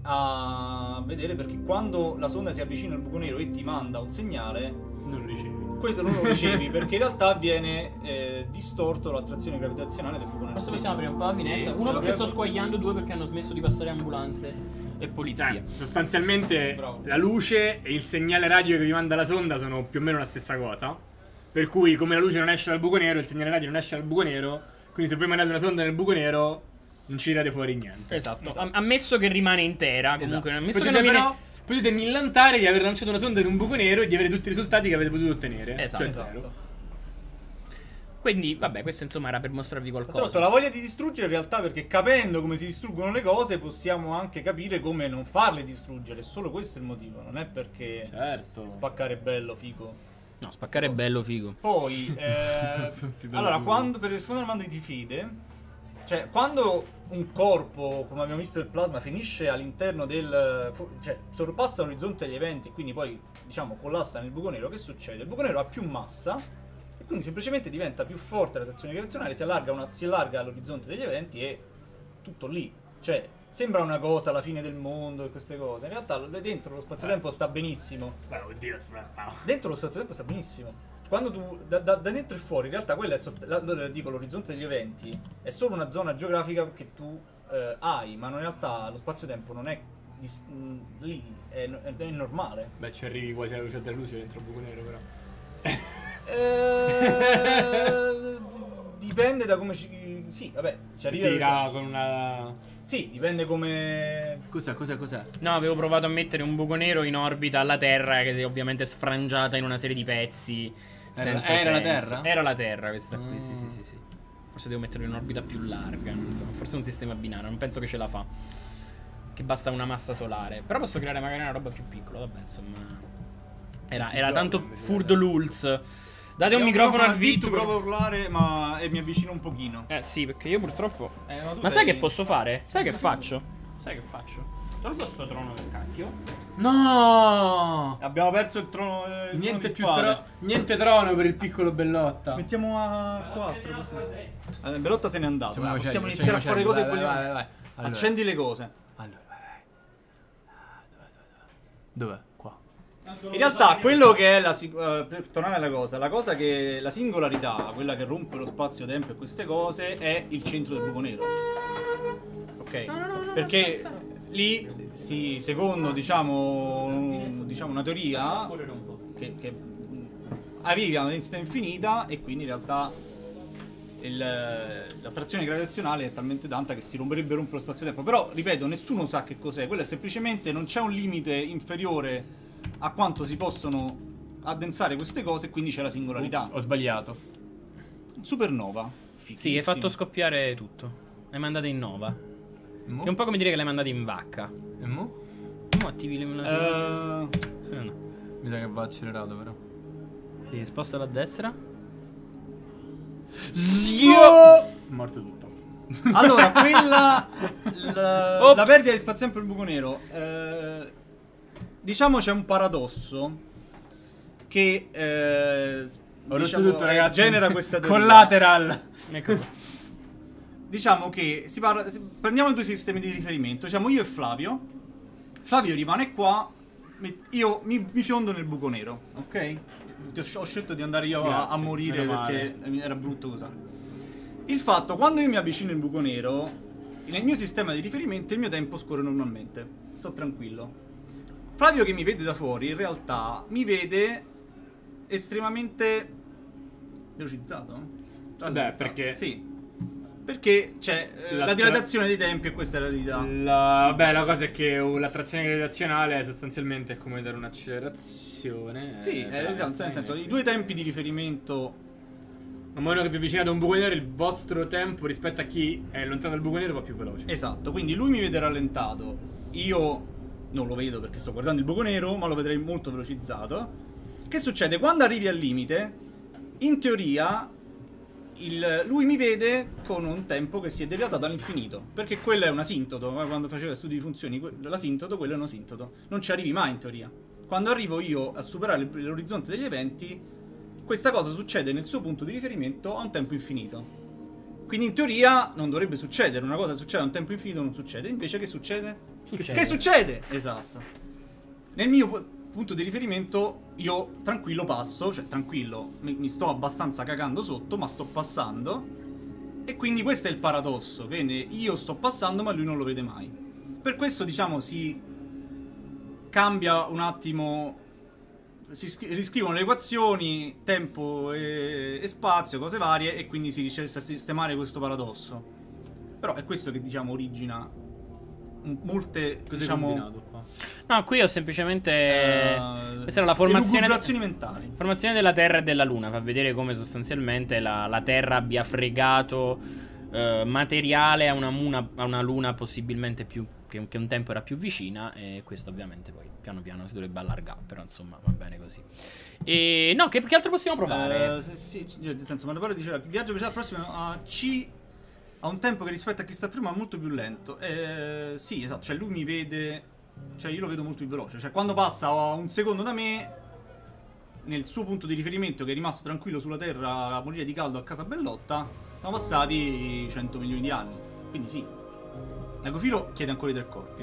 a vedere, perché quando la sonda si avvicina al buco nero e ti manda un segnale, non lo ricevi. Questo non lo ricevi perché in realtà viene distorto l'attrazione gravitazionale del buco nero. Forse possiamo aprire un po' la finestra. Uno perché sto squagliando, due perché hanno smesso di passare ambulanze e polizia. Sostanzialmente Bravo. La luce e il segnale radio che vi manda la sonda sono più o meno la stessa cosa. Per cui come la luce non esce dal buco nero, il segnale radio non esce dal buco nero. Quindi se voi mandate una sonda nel buco nero non ci tirate fuori niente. Esatto. Ammesso che rimane intera. Comunque, ammesso che non potete millantare di aver lanciato una sonda in un buco nero e di avere tutti i risultati che avete potuto ottenere. Esatto. Cioè zero. Quindi, vabbè, questo insomma era per mostrarvi qualcosa. La voglia di distruggere in realtà, perché capendo come si distruggono le cose possiamo anche capire come non farle distruggere. Solo questo è il motivo, non è perché spaccare è bello, figo. No, spaccare è bello, figo. Poi, allora, quando, per rispondere al mando di Tifide, cioè, quando un corpo, come abbiamo visto il plasma, finisce all'interno cioè, sorpassa l'orizzonte degli eventi e quindi poi, diciamo, collassa nel buco nero, che succede? Il buco nero ha più massa e quindi semplicemente diventa più forte l'attrazione gravitazionale, si allarga all'orizzonte degli eventi e tutto lì. Cioè, sembra una cosa, la fine del mondo e queste cose. In realtà dentro lo spazio-tempo sta benissimo. Beh, oddio, sfrattavo. Dentro lo spazio-tempo sta benissimo. Quando tu, da dentro e fuori, in realtà quella è, dico, l'orizzonte degli eventi è solo una zona geografica che tu hai, ma in realtà lo spazio-tempo non è lì, è normale. Beh, ci arrivi quasi alla luce della luce dentro il buco nero, però. Dipende da come sì, vabbè, ci arriva. Tira con una... Sì, dipende come... Cos'è? No, avevo provato a mettere un buco nero in orbita alla Terra, che si è ovviamente sfrangiata in una serie di pezzi. Era la Terra? Era la Terra questa qui, sì. Forse devo metterlo in orbita più larga, insomma, forse un sistema binario, non penso che ce la fa. Che basta una massa solare. Però posso creare magari una roba più piccola, vabbè, insomma. Era tanto furdo lulz. Date un microfono al Vittu. Provo a urlare, e mi avvicino un pochino. Sì, perché io purtroppo... Ma sai che posso fare? Sai che faccio? Tolgo sto trono del cacchio. No! Abbiamo perso il trono. Niente più niente trono per il piccolo Bellotta. Mettiamo a 4 così. Bellotta se n'è andato. Possiamo vai, iniziare a fare cose che vogliamo. Vai. Allora. Accendi le cose. Allora, dov'è? Qua. In realtà quello che è per tornare alla cosa che la singolarità, quella che rompe lo spazio-tempo e queste cose, è il centro del buco nero. Ok? No, perché lì secondo diciamo una teoria che arrivi a una densità infinita e quindi in realtà l'attrazione gravitazionale è talmente tanta che si rompe lo spazio-tempo. Però, ripeto, nessuno sa che cos'è. Quello è semplicemente non c'è un limite inferiore a quanto si possono addensare queste cose, e quindi c'è la singolarità. Ops, ho sbagliato. Supernova. Sì, hai fatto scoppiare tutto. L'hai mandato in nova. Che è un po' come dire che l'hai mandato in vacca. E mo? Mo attivi Eh, no. Mi sa che va accelerato però. Sì, spostalo a destra. Morto tutto. Allora, quella Ops. la perdita di spazio-tempo e il buco nero. Diciamo c'è un paradosso che Ho rotto diciamo, tutto, ragazzi. genera questa teoria. Collateral. Ecco. Diciamo che prendiamo i due sistemi di riferimento. Diciamo io e Flavio. Flavio rimane qua. Io mi fiondo nel buco nero, ok? Ho scelto di andare io a Grazie, morire meno perché era brutto così. Il fatto, quando io mi avvicino al buco nero, nel mio sistema di riferimento il mio tempo scorre normalmente. Sto tranquillo. Flavio, che mi vede da fuori, in realtà mi vede estremamente velocizzato. Vabbè, perché... Sì. Perché c'è la dilatazione dei tempi, e questa è la realtà. Vabbè, la cosa è che l'attrazione gravitazionale sostanzialmente è come dare un'accelerazione. Sì, nel senso, i due tempi di riferimento. Man mano che vi avvicinate a un buco nero, il vostro tempo rispetto a chi è lontano dal buco nero va più veloce. Esatto, quindi lui mi vede rallentato. Io non lo vedo perché sto guardando il buco nero, ma lo vedrei molto velocizzato. Che succede? Quando arrivi al limite, in teoria, lui mi vede con un tempo che si è dilatato all'infinito. Perché quello è un asintoto. Quando facevo studi di funzioni, l'asintoto, quello è un asintoto. Non ci arrivi mai in teoria. Quando arrivo io a superare l'orizzonte degli eventi, questa cosa succede nel suo punto di riferimento a un tempo infinito. Quindi in teoria non dovrebbe succedere. Una cosa che succede a un tempo infinito non succede. Invece che succede? Che succede? Esatto. Nel mio punto di riferimento io tranquillo passo, cioè tranquillo, mi sto abbastanza cagando sotto, ma sto passando. E quindi questo è il paradosso, che io sto passando ma lui non lo vede mai. Per questo, diciamo, si cambia un attimo, si riscrivono le equazioni, tempo e spazio, cose varie, e quindi si riesce a sistemare questo paradosso. Però è questo che, diciamo, origina molte, Cos'è diciamo, combinato qua? No, qui ho semplicemente questa era la formazione elucubrazioni mentali. formazione della Terra e della Luna. Fa vedere come sostanzialmente la Terra abbia fregato materiale a una Luna possibilmente più che un tempo era più vicina. E questo ovviamente poi piano piano si dovrebbe allargare. Però insomma va bene così. E no, che altro possiamo provare? Sì, nel senso, Mario diceva che il viaggio al prossimo a C ha un tempo che rispetto a chi sta prima è molto più lento. Sì, esatto, cioè lui mi vede, cioè io lo vedo molto più veloce. Cioè quando passa a un secondo da me, nel suo punto di riferimento, che è rimasto tranquillo sulla Terra a morire di caldo a casa Bellotta, sono passati 100 milioni di anni. Quindi sì. L'Agofilo chiede ancora i 3 corpi,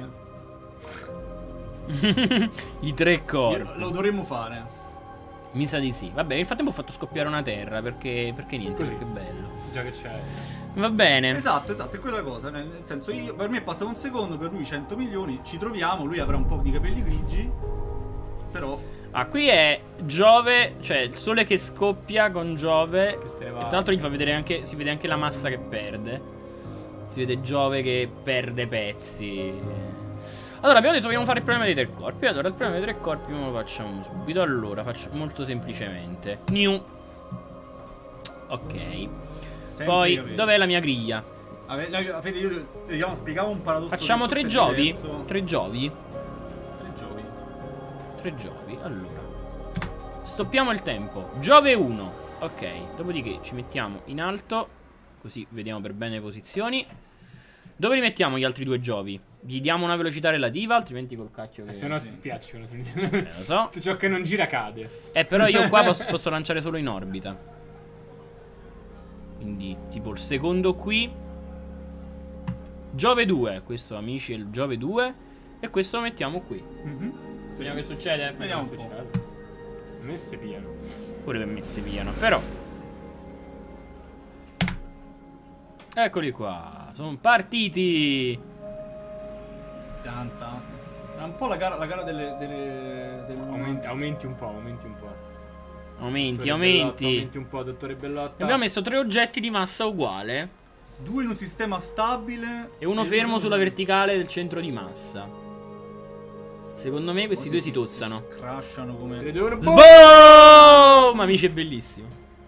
I 3 corpi. Lo dovremmo fare. Mi sa di sì. Vabbè, nel frattempo ho fatto scoppiare una Terra. Perché niente, Così. perché è bello. Già che c'è. Va bene. Esatto, è quella cosa. Nel senso, per me è passato un secondo, per lui 100 milioni. Ci troviamo, lui avrà un po' di capelli grigi. Però Ah, qui è Giove, cioè il sole che scoppia con Giove. Che se ne E va. tra l'altro gli fa vedere anche, si vede anche la massa che perde. Si vede Giove che perde pezzi. Allora, abbiamo detto vogliamo fare il problema dei 3 corpi. Allora, il problema dei 3 corpi lo facciamo subito. Allora, faccio molto semplicemente. New. Ok. sempre Poi, capelli. dov'è la mia griglia? Fede, io vediamo, spiegavo un paradosso. Facciamo che 3 forse è Giovi? diverso. 3 Giovi? 3 Giovi. 3 Giovi, allora. Stoppiamo il tempo. Giove 1. Ok, dopodiché ci mettiamo in alto. Così vediamo per bene le posizioni. Dove li mettiamo gli altri 2 Giovi? Gli diamo una velocità relativa, altrimenti col cacchio che... Se no si spiacciono. lo so. Tutto ciò che non gira cade. Però io qua posso lanciare solo in orbita. Quindi tipo il secondo qui. Giove 2. Questo, amici, è il Giove 2. E questo lo mettiamo qui. Vediamo che succede. Vediamo un se po'. c'è. Messe piano. Pure per me si piano. Però eccoli qua. Sono partiti. Tanta. È un po' la gara delle Aumenti un po', aumenti un po'. Aumenti, Dottore Bellotto, aumenti. aumenti un po', dottore Bellotta. Abbiamo messo 3 oggetti di massa uguale 2 in un sistema stabile e uno fermo sulla verticale del centro di massa. Secondo me questi due si tozzano. Crashano come... Sboom! Amici, è bellissimo.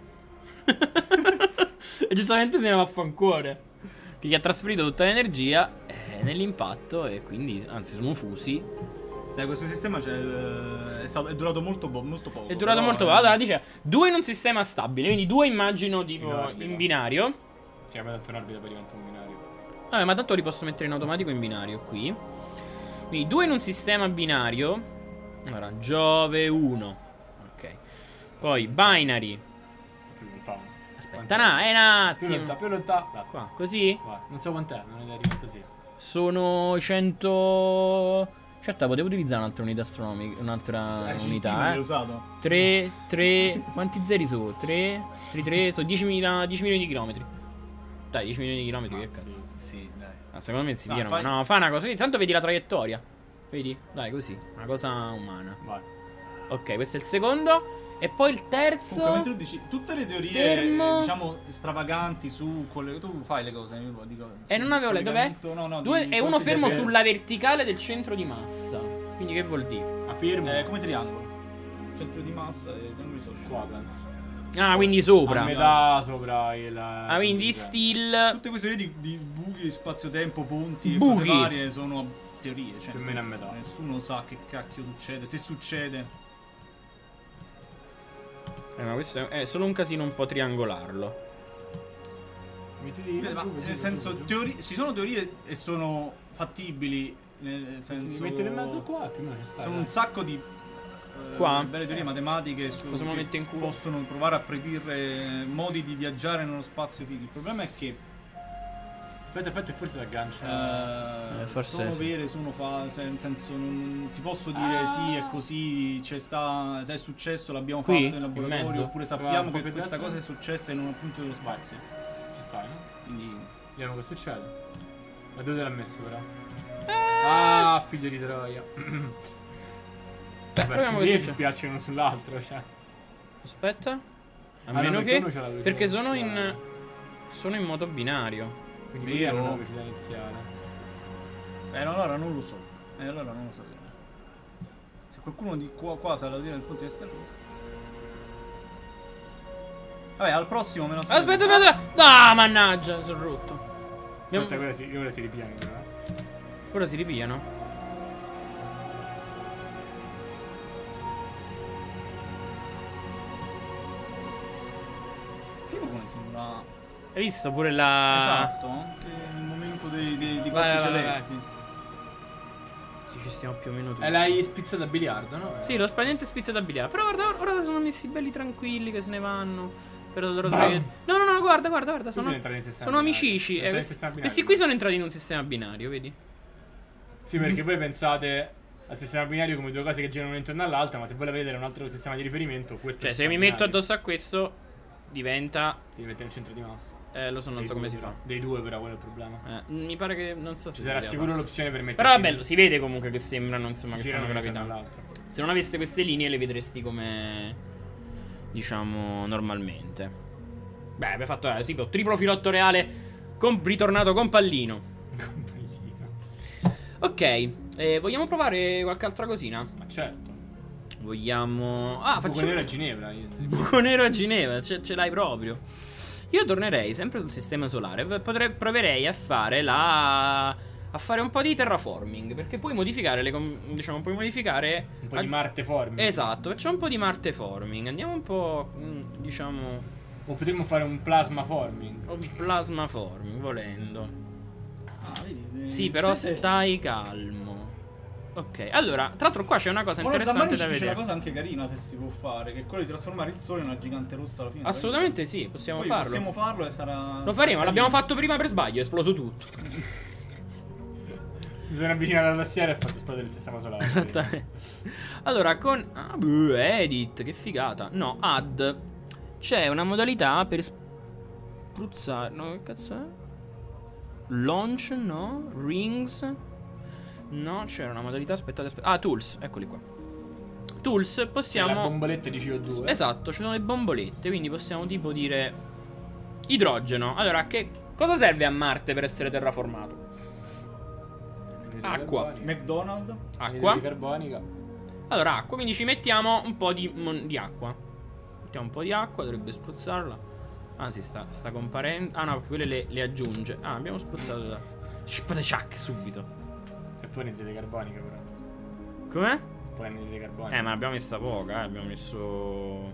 E giustamente se ne va a fancuore. Che gli ha trasferito tutta l'energia nell'impatto e quindi, anzi, sono fusi. Dai, questo sistema è durato molto poco. È durato molto poco. Allora dice 2 in un sistema stabile, quindi 2 immagino tipo in binario. Cioè, ma tanto in orbita poi diventa un binario. Vabbè, ma tanto li posso mettere in automatico in binario qui. Quindi 2 in un sistema binario. Allora, Giove 1. Ok. Poi binary. Più lontano. Aspetta, un Più lontano, attimo. più lontano. Basta. Qua, così? Vai. Non so quant'è, non ho idea di quanto sia. Sono 100. Certo, potevo utilizzare un'altra unità astronomica. Un'altra unità, l'hai usato? 3. Quanti zeri sono? 3. 3. Sono 10 milioni di chilometri. Dai, 10 milioni di chilometri, che cazzo. Sì, dai. Secondo me si Dai, piano. fai- No, fa una cosa. Tanto vedi la traiettoria. Vedi? Dai, così. Una cosa umana. Vai. Ok, questo è il secondo. E poi il terzo. Comunque, mentre tu dici tutte le teorie, Fermo. diciamo, stravaganti su tu fai le cose, io dico, E non avevo le. Dov'è? No, E uno fermo sulla verticale del centro di massa. Quindi che vuol dire? A firmo. come triangolo. Centro di massa e triangoli social. Qua penso. Ah, quindi sopra. A metà sopra il. Ah, quindi still. Tutte queste teorie di buchi, spazio-tempo, ponti e Buchi. cose varie sono teorie, cioè Più o nel meno a senso, metà. nessuno sa che cacchio succede, se succede. Ma questo è solo un casino un po' triangolarlo. Mettiti Ma nel senso, ci sono teorie e sono fattibili, nel senso... Mettilo in mezzo qua e più o meno ci sta. Sono un sacco di Qua? belle teorie matematiche su Cosa me lo che metto in culo? possono provare a predire modi di viaggiare nello spazio fighi. Il problema è che Aspetta, forse l'aggancia. forse sono sì. vere, sono false, nel senso non ti posso dire sì è così, è successo, l'abbiamo Qui? fatto in In laboratorio, mezzo? oppure Va sappiamo un po' che più questa destra? cosa è successa in un punto dello spazio. Ci stai, no? Quindi Vediamo che succede. Ma dove te l'ha messo però? Ah, figlio di troia. proviamo Così questo. si spiacciano uno sull'altro, cioè. Aspetta. A no, meno perché che. uno c'ha la velocità Perché sono iniziale. in modo binario. Quindi quelli hanno Vero. una velocità iniziale. allora non lo so. Allora non lo sapevo. Se qualcuno di qua sa la dire dal punto di vista cosa. Vabbè, al prossimo me lo so. Aspetta. Ah, mannaggia, sono rotto. Aspetta, ora si ripiano però. Ora si ripiano. Figo come sembra. Hai visto pure la. Esatto, anche il momento dei corpi vai. celesti. Sì, ci stiamo più o meno tutti. E l'hai spizzata a biliardo, no? Sì, lo spadiente spizzato a biliardo. Però guarda, ora sono messi belli tranquilli che se ne vanno. Per la loro Bam! No, guarda. sono entrati nel sistema Sono binario. amicici. Sono entrati nel sistema binario. Questi qui sono entrati in un sistema binario, vedi? Sì, perché voi pensate al sistema binario come due cose che girano intorno all'altra, ma se voi la vedete da un altro sistema di riferimento, questo è Cioè, il se mi sistema metto binario. addosso a questo, diventa. Ti metti nel centro di massa. Lo so, non so come si fa. Dei due, però, quello è il problema. Mi pare che non so se Ci si sarà poteva sicuro fare. l'opzione per mettere. Però è bello, si vede comunque che sembrano, insomma, che stanno girano intorno gravitando. all'altro. Se non aveste queste linee le vedresti come, diciamo, normalmente. Beh, abbiamo fatto tipo triplo filotto reale ritornato con pallino. Ok, vogliamo provare qualche altra cosina? Ma certo. Vogliamo... Buco facciamo... nero a Ginevra. Buco nero a Ginevra, ce l'hai proprio. Io tornerei sempre sul sistema solare. Proverei a fare a fare un po' di terraforming, perché puoi modificare diciamo, puoi modificare Un po' di Marte forming. Esatto, facciamo un po' di Marte forming. Andiamo un po', diciamo, O potremmo fare un plasma forming. o plasma forming, volendo. Vedi, Sì, però stai calmo. Ok, allora, tra l'altro qua c'è una cosa interessante da C'è una vedere. cosa anche carina se si può fare, che è quello di trasformare il sole in una gigante rossa alla fine. Assolutamente sì, possiamo Poi farlo. Possiamo farlo e sarà... Lo faremo, l'abbiamo fatto prima per sbaglio, è esploso tutto. Mi sono avvicinato alla tastiera e ho fatto esplodere il sistema solare. Esattamente. Allora, con edit, che figata. No, add. C'è una modalità per spruzzare. No, che cazzo è? Launch, no. Rings. No, c'era una modalità. Aspettate. Ah, tools, eccoli qua. Tools possiamo... La bomboletta di CO2. Esatto, ci sono le bombolette, quindi possiamo tipo dire idrogeno. Allora, cosa serve a Marte per essere terraformato? Acqua. McDonald's. Acqua. Carbonica. Allora, acqua, quindi ci mettiamo un po' di acqua. Mettiamo un po' di acqua, dovrebbe spruzzarla. Ah, sì, sta comparendo. Ah, no, perché quelle le aggiunge. Ah, abbiamo spruzzato da... Spatacciac, subito. E poi anidride carbonica, però. Com'è? Poi anidride carbonica. Ma l'abbiamo messa poca, abbiamo messo...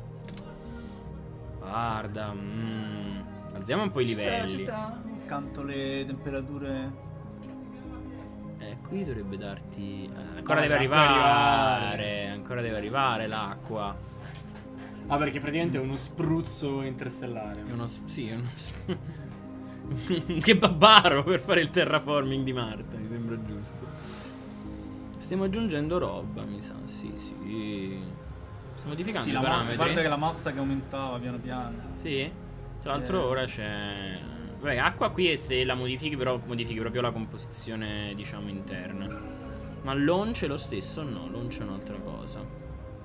Guarda, alziamo un po' i livelli. Ci sta accanto le temperature. Qui dovrebbe darti... ancora deve ancora arrivare. Ancora deve arrivare l'acqua. Ah, perché praticamente è uno spruzzo interstellare. È uno... Sì, è uno... Che babbaro per fare il terraforming di Marte, mi sembra giusto. Stiamo aggiungendo roba, mi sa. Sì. Sto modificando i parametri. Guarda che la massa che aumentava piano piano. Sì. Tra l'altro ora c'è... Beh, acqua qui e se la modifichi, però modifichi proprio la composizione, diciamo, interna. Ma launch è lo stesso? No, launch è un'altra cosa.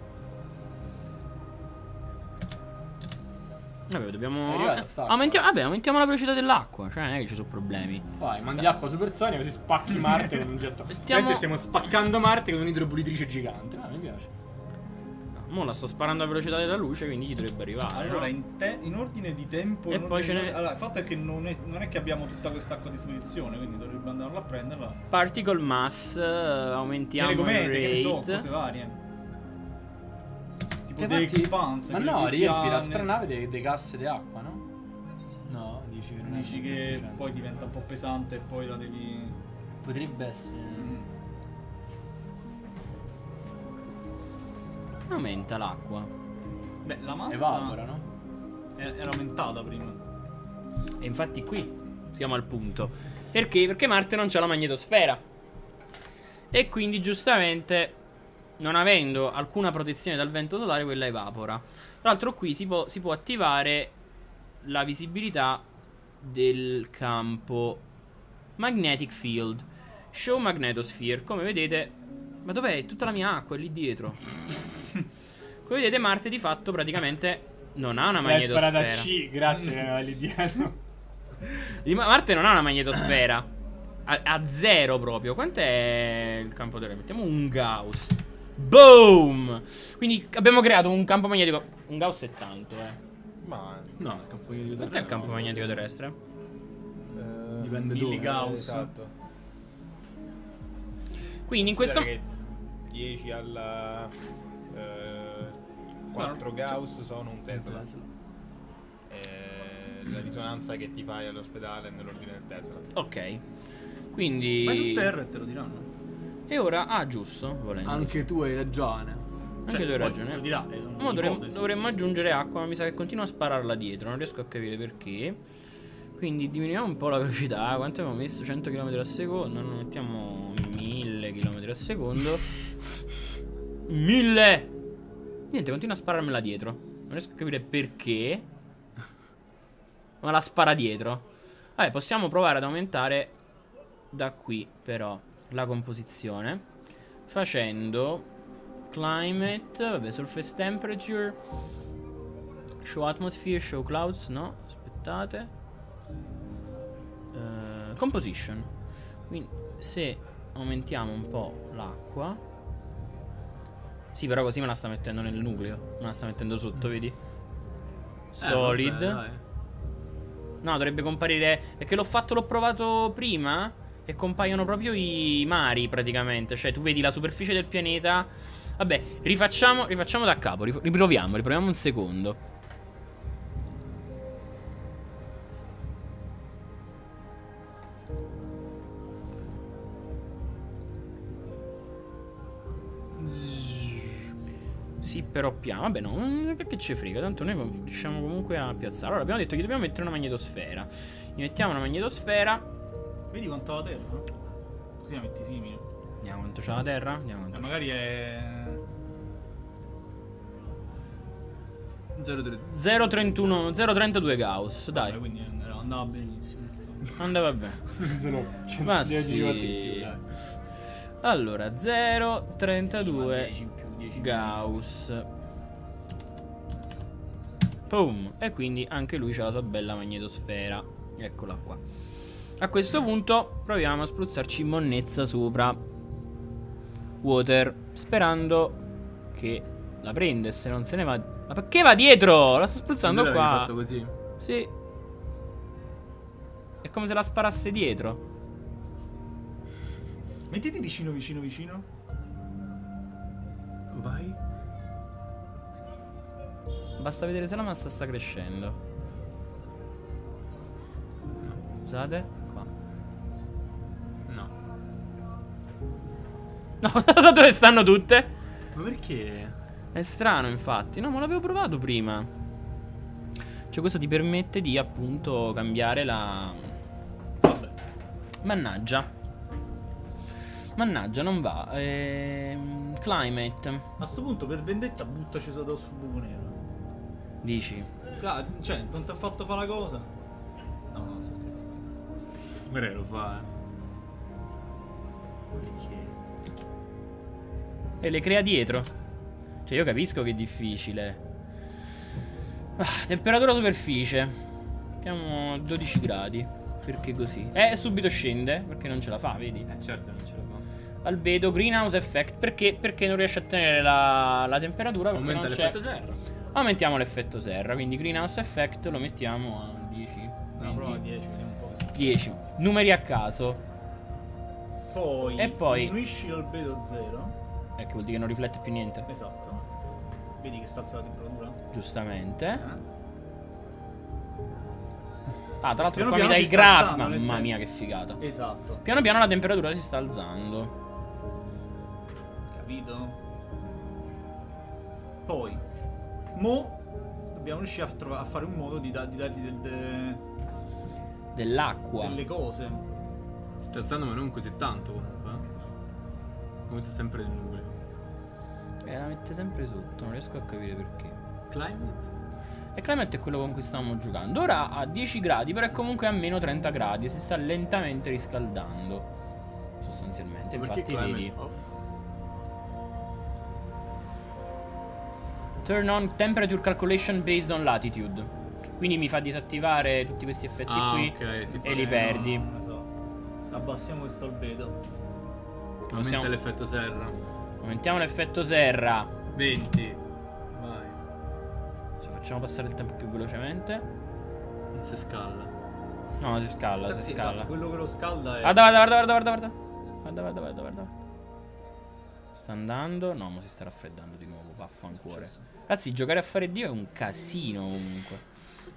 Vabbè, dobbiamo... aumentiamo la velocità dell'acqua. Cioè, non è che ci sono problemi. Vai, mandi acqua supersonica così spacchi Marte con un getto. Mettiamo... Stiamo spaccando Marte con un'idropulitrice gigante. Mi piace. Mo la sto sparando a velocità della luce, quindi gli dovrebbe arrivare. Allora, in ordine di tempo. E poi ce n'è... Allora, il fatto è che non è che abbiamo tutta quest'acqua a disposizione, quindi dovrebbe andarla a prenderla. Particle mass, aumentiamo il che ne so, rate. cose varie. Tipo Che The fatti- Expanse. Ma che no, li riempi piani. l'astronave dei gas di acqua, no? No, dici che non è Dici molto che efficiente. poi diventa un po' pesante e poi la devi. Potrebbe essere. Aumenta l'acqua. Beh, la massa Evapora, no? era aumentata prima. E infatti qui siamo al punto. Perché? Perché Marte non c'ha la magnetosfera. E quindi giustamente, non avendo alcuna protezione dal vento solare, quella evapora. Tra l'altro qui si può attivare la visibilità del campo Magnetic Field. Show Magnetosphere. Come vedete... Ma dov'è? Tutta la mia acqua è lì dietro. Come vedete Marte di fatto praticamente non ha una L'hai sparata magnetosfera. a C, grazie che era lì dietro. Marte non ha una magnetosfera. A zero proprio. Quant'è il campo terrestre? Mettiamo un Gauss. Boom! Quindi abbiamo creato un campo magnetico. Un Gauss è tanto, Ma No, il campo di Quant'è il campo magnetico terrestre? Dipende Milli dove. Gauss. Esatto. Quindi in questo... Che 10 alla 4 Gauss sono un Tesla. La risonanza che ti fai all'ospedale è nell'ordine del Tesla. Ok. Quindi... Vai su terra e te lo diranno. E ora... Ah, giusto, volendo. Anche tu hai ragione. Anche tu hai poi ragione. te lo dirà, Mo dovremmo aggiungere acqua, ma mi sa che continua a spararla dietro. Non riesco a capire perché. Quindi diminuiamo un po' la velocità. Quanto abbiamo messo? 100 km al secondo. Non mettiamo 1000 km al secondo. 1000! Niente, continua a spararmela dietro. Non riesco a capire perché. Ma la spara dietro. Vabbè, possiamo provare ad aumentare da qui, però, la composizione. Facendo climate, vabbè, surface temperature, show atmosphere, show clouds, no, aspettate. Composition. Quindi se aumentiamo un po' l'acqua. Sì, però così me la sta mettendo nel nucleo. Me la sta mettendo sotto, vedi? Solid. Vabbè, No, dovrebbe comparire. Perché l'ho provato prima. E compaiono proprio i mari praticamente. Cioè tu vedi la superficie del pianeta. Vabbè, rifacciamo da capo. Riproviamo un secondo. Sì, però piano. Vabbè, no, che ci frega. Tanto noi riusciamo comunque a piazzare. Allora, abbiamo detto che dobbiamo mettere una magnetosfera. Gli mettiamo una magnetosfera. Vedi quanto ha la terra? Così la metti simile. Vediamo quanto c'ha la terra. Vediamo quanto c'ha. Magari è 0,3. 0,32 Gauss. Dai, Vabbè, quindi andava benissimo. andava bene. Sono Ma 10 sì. volte in più, dai. Allora, 0,32 10 in più, 10 10. Gauss. Boom. E quindi anche lui c'ha la sua bella magnetosfera. Eccola qua. A questo punto proviamo a spruzzarci monnezza sopra Water, sperando che la prende. Se non se ne va. Ma perché va dietro? La sto spruzzando Non l'avevi qua. fatto così? Sì. È come se la sparasse dietro. Mettiti vicino, vicino, vicino. Vai. Basta vedere se la massa sta crescendo. Scusate. Qua. No. No, da dove stanno tutte? Ma perché? È strano, infatti. No, ma l'avevo provato prima. Cioè, questo ti permette di, appunto, cambiare la... Vabbè. Mannaggia. Mannaggia, non va. Climate. A sto punto, per vendetta, buttaci sotto sul buco nero. Dici? Cioè, non ti ha fatto fare la cosa? No, no, sto scherzando. Magari lo fa, Perché? E le crea dietro. Cioè, io capisco che è difficile. Temperatura superficie. Mettiamo 12 gradi. Perché così? Subito scende. Perché non ce la fa, vedi? Certo non ce la fa. Albedo, greenhouse effect. Perché non riesce a tenere la temperatura? Perché Aumenta non c'è. l'effetto serra. Aumentiamo l'effetto serra. Quindi greenhouse effect lo mettiamo a 10. No, 20, prova 10, vediamo un po' che 10. Numeri a caso. Poi, E poi- diminuisci l'albedo 0. Che vuol dire che non riflette più niente. Esatto. Vedi che sta alza la temperatura? Giustamente. Ah, tra l'altro Piano qua mi piano dai si il sta grafo. alzando, nel Mamma senso. mia, che figata. Esatto. Piano piano la temperatura si sta alzando. Capito? Poi, mo dobbiamo riuscire a fare un modo di dargli Dell'acqua. delle cose. Sta alzando ma non così tanto comunque. Comunque sempre del nucleo. La mette sempre sotto, non riesco a capire perché. Climate? E climate è quello con cui stavamo giocando. Ora a 10 gradi, però è comunque a meno 30 gradi. Si sta lentamente riscaldando. Sostanzialmente. Perché Infatti climate vedi. off? Turn on temperature calculation based on latitude. Quindi mi fa disattivare tutti questi effetti qui. Ok, ti fa- E li perdi. No, esatto. Abbassiamo questo albedo. Aumenta l'effetto serra. Aumentiamo l'effetto serra. 20. Vai. Adesso facciamo passare il tempo più velocemente. Non si scala. No, si scala, si Sì, scala. esatto, quello che lo scalda è... Guarda. Guarda. Sta andando. No, ma si sta raffreddando di nuovo. Vaffancuore. Successo. Ragazzi, giocare a fare Dio è un casino comunque.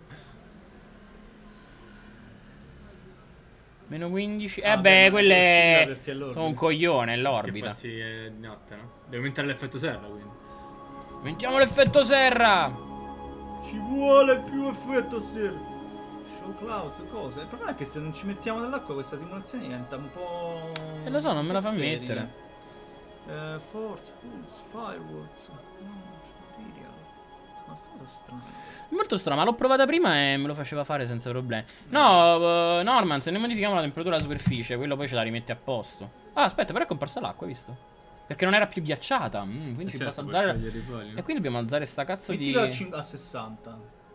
Meno 15. Ah, Beh, beh, ma quelle oscilla perché è l'orbita. sono un coglione, è Che l'orbita. passi di notte, no? Devi aumentare l'effetto serra quindi. Aumentiamo l'effetto serra. Ci vuole più effetto serra. Show clouds, cose. Il problema è che se non ci mettiamo nell'acqua questa simulazione diventa un po'... Lo so, non me la fa sterile. mettere. Force, pulse, fireworks. Material. Una cosa strana. È molto strano, ma l'ho provata prima e me lo faceva fare senza problemi. No, Norman, se ne modifichiamo la temperatura della superficie, quello poi ce la rimette a posto. Ah, aspetta, però è comparsa l'acqua, hai visto? Perché non era più ghiacciata. Quindi ci basta puoi alzare. scegliere i poli, no? E quindi dobbiamo alzare sta cazzo Mettila di. a 60.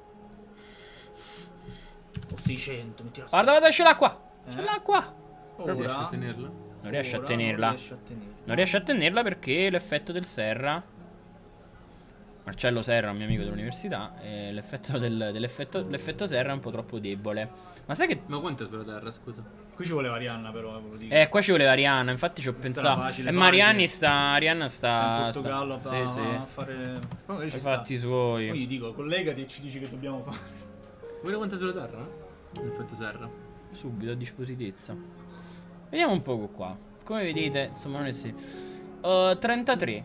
O 600, mettila a Guarda, c'è l'acqua! C'è Eh? l'acqua! Però riesci a Ora, tenerla? Non riesce a ora tenerla. Non riesce a tenerla. Non riesce a tenerla perché l'effetto del Serra. Marcello Serra, un mio amico dell'università. L'effetto l'effetto Serra è un po' troppo debole. Ma sai che. Ma quanto è sulla terra, scusa? Qui ci voleva Arianna però, ve lo dico. Qua ci voleva Arianna, infatti ci ho Questa pensato. era facile, E facile. Arianna Sta in sta. Portogallo a Sì, sì. a fare... Poi magari I ci fatti sta. suoi. Poi gli dico, collegati e ci dici che dobbiamo fare. Guarda quanto è sulla terra, no? L'effetto serra. Subito a dispositezza. Vediamo un poco qua. Come vedete, insomma, non è sì. 33.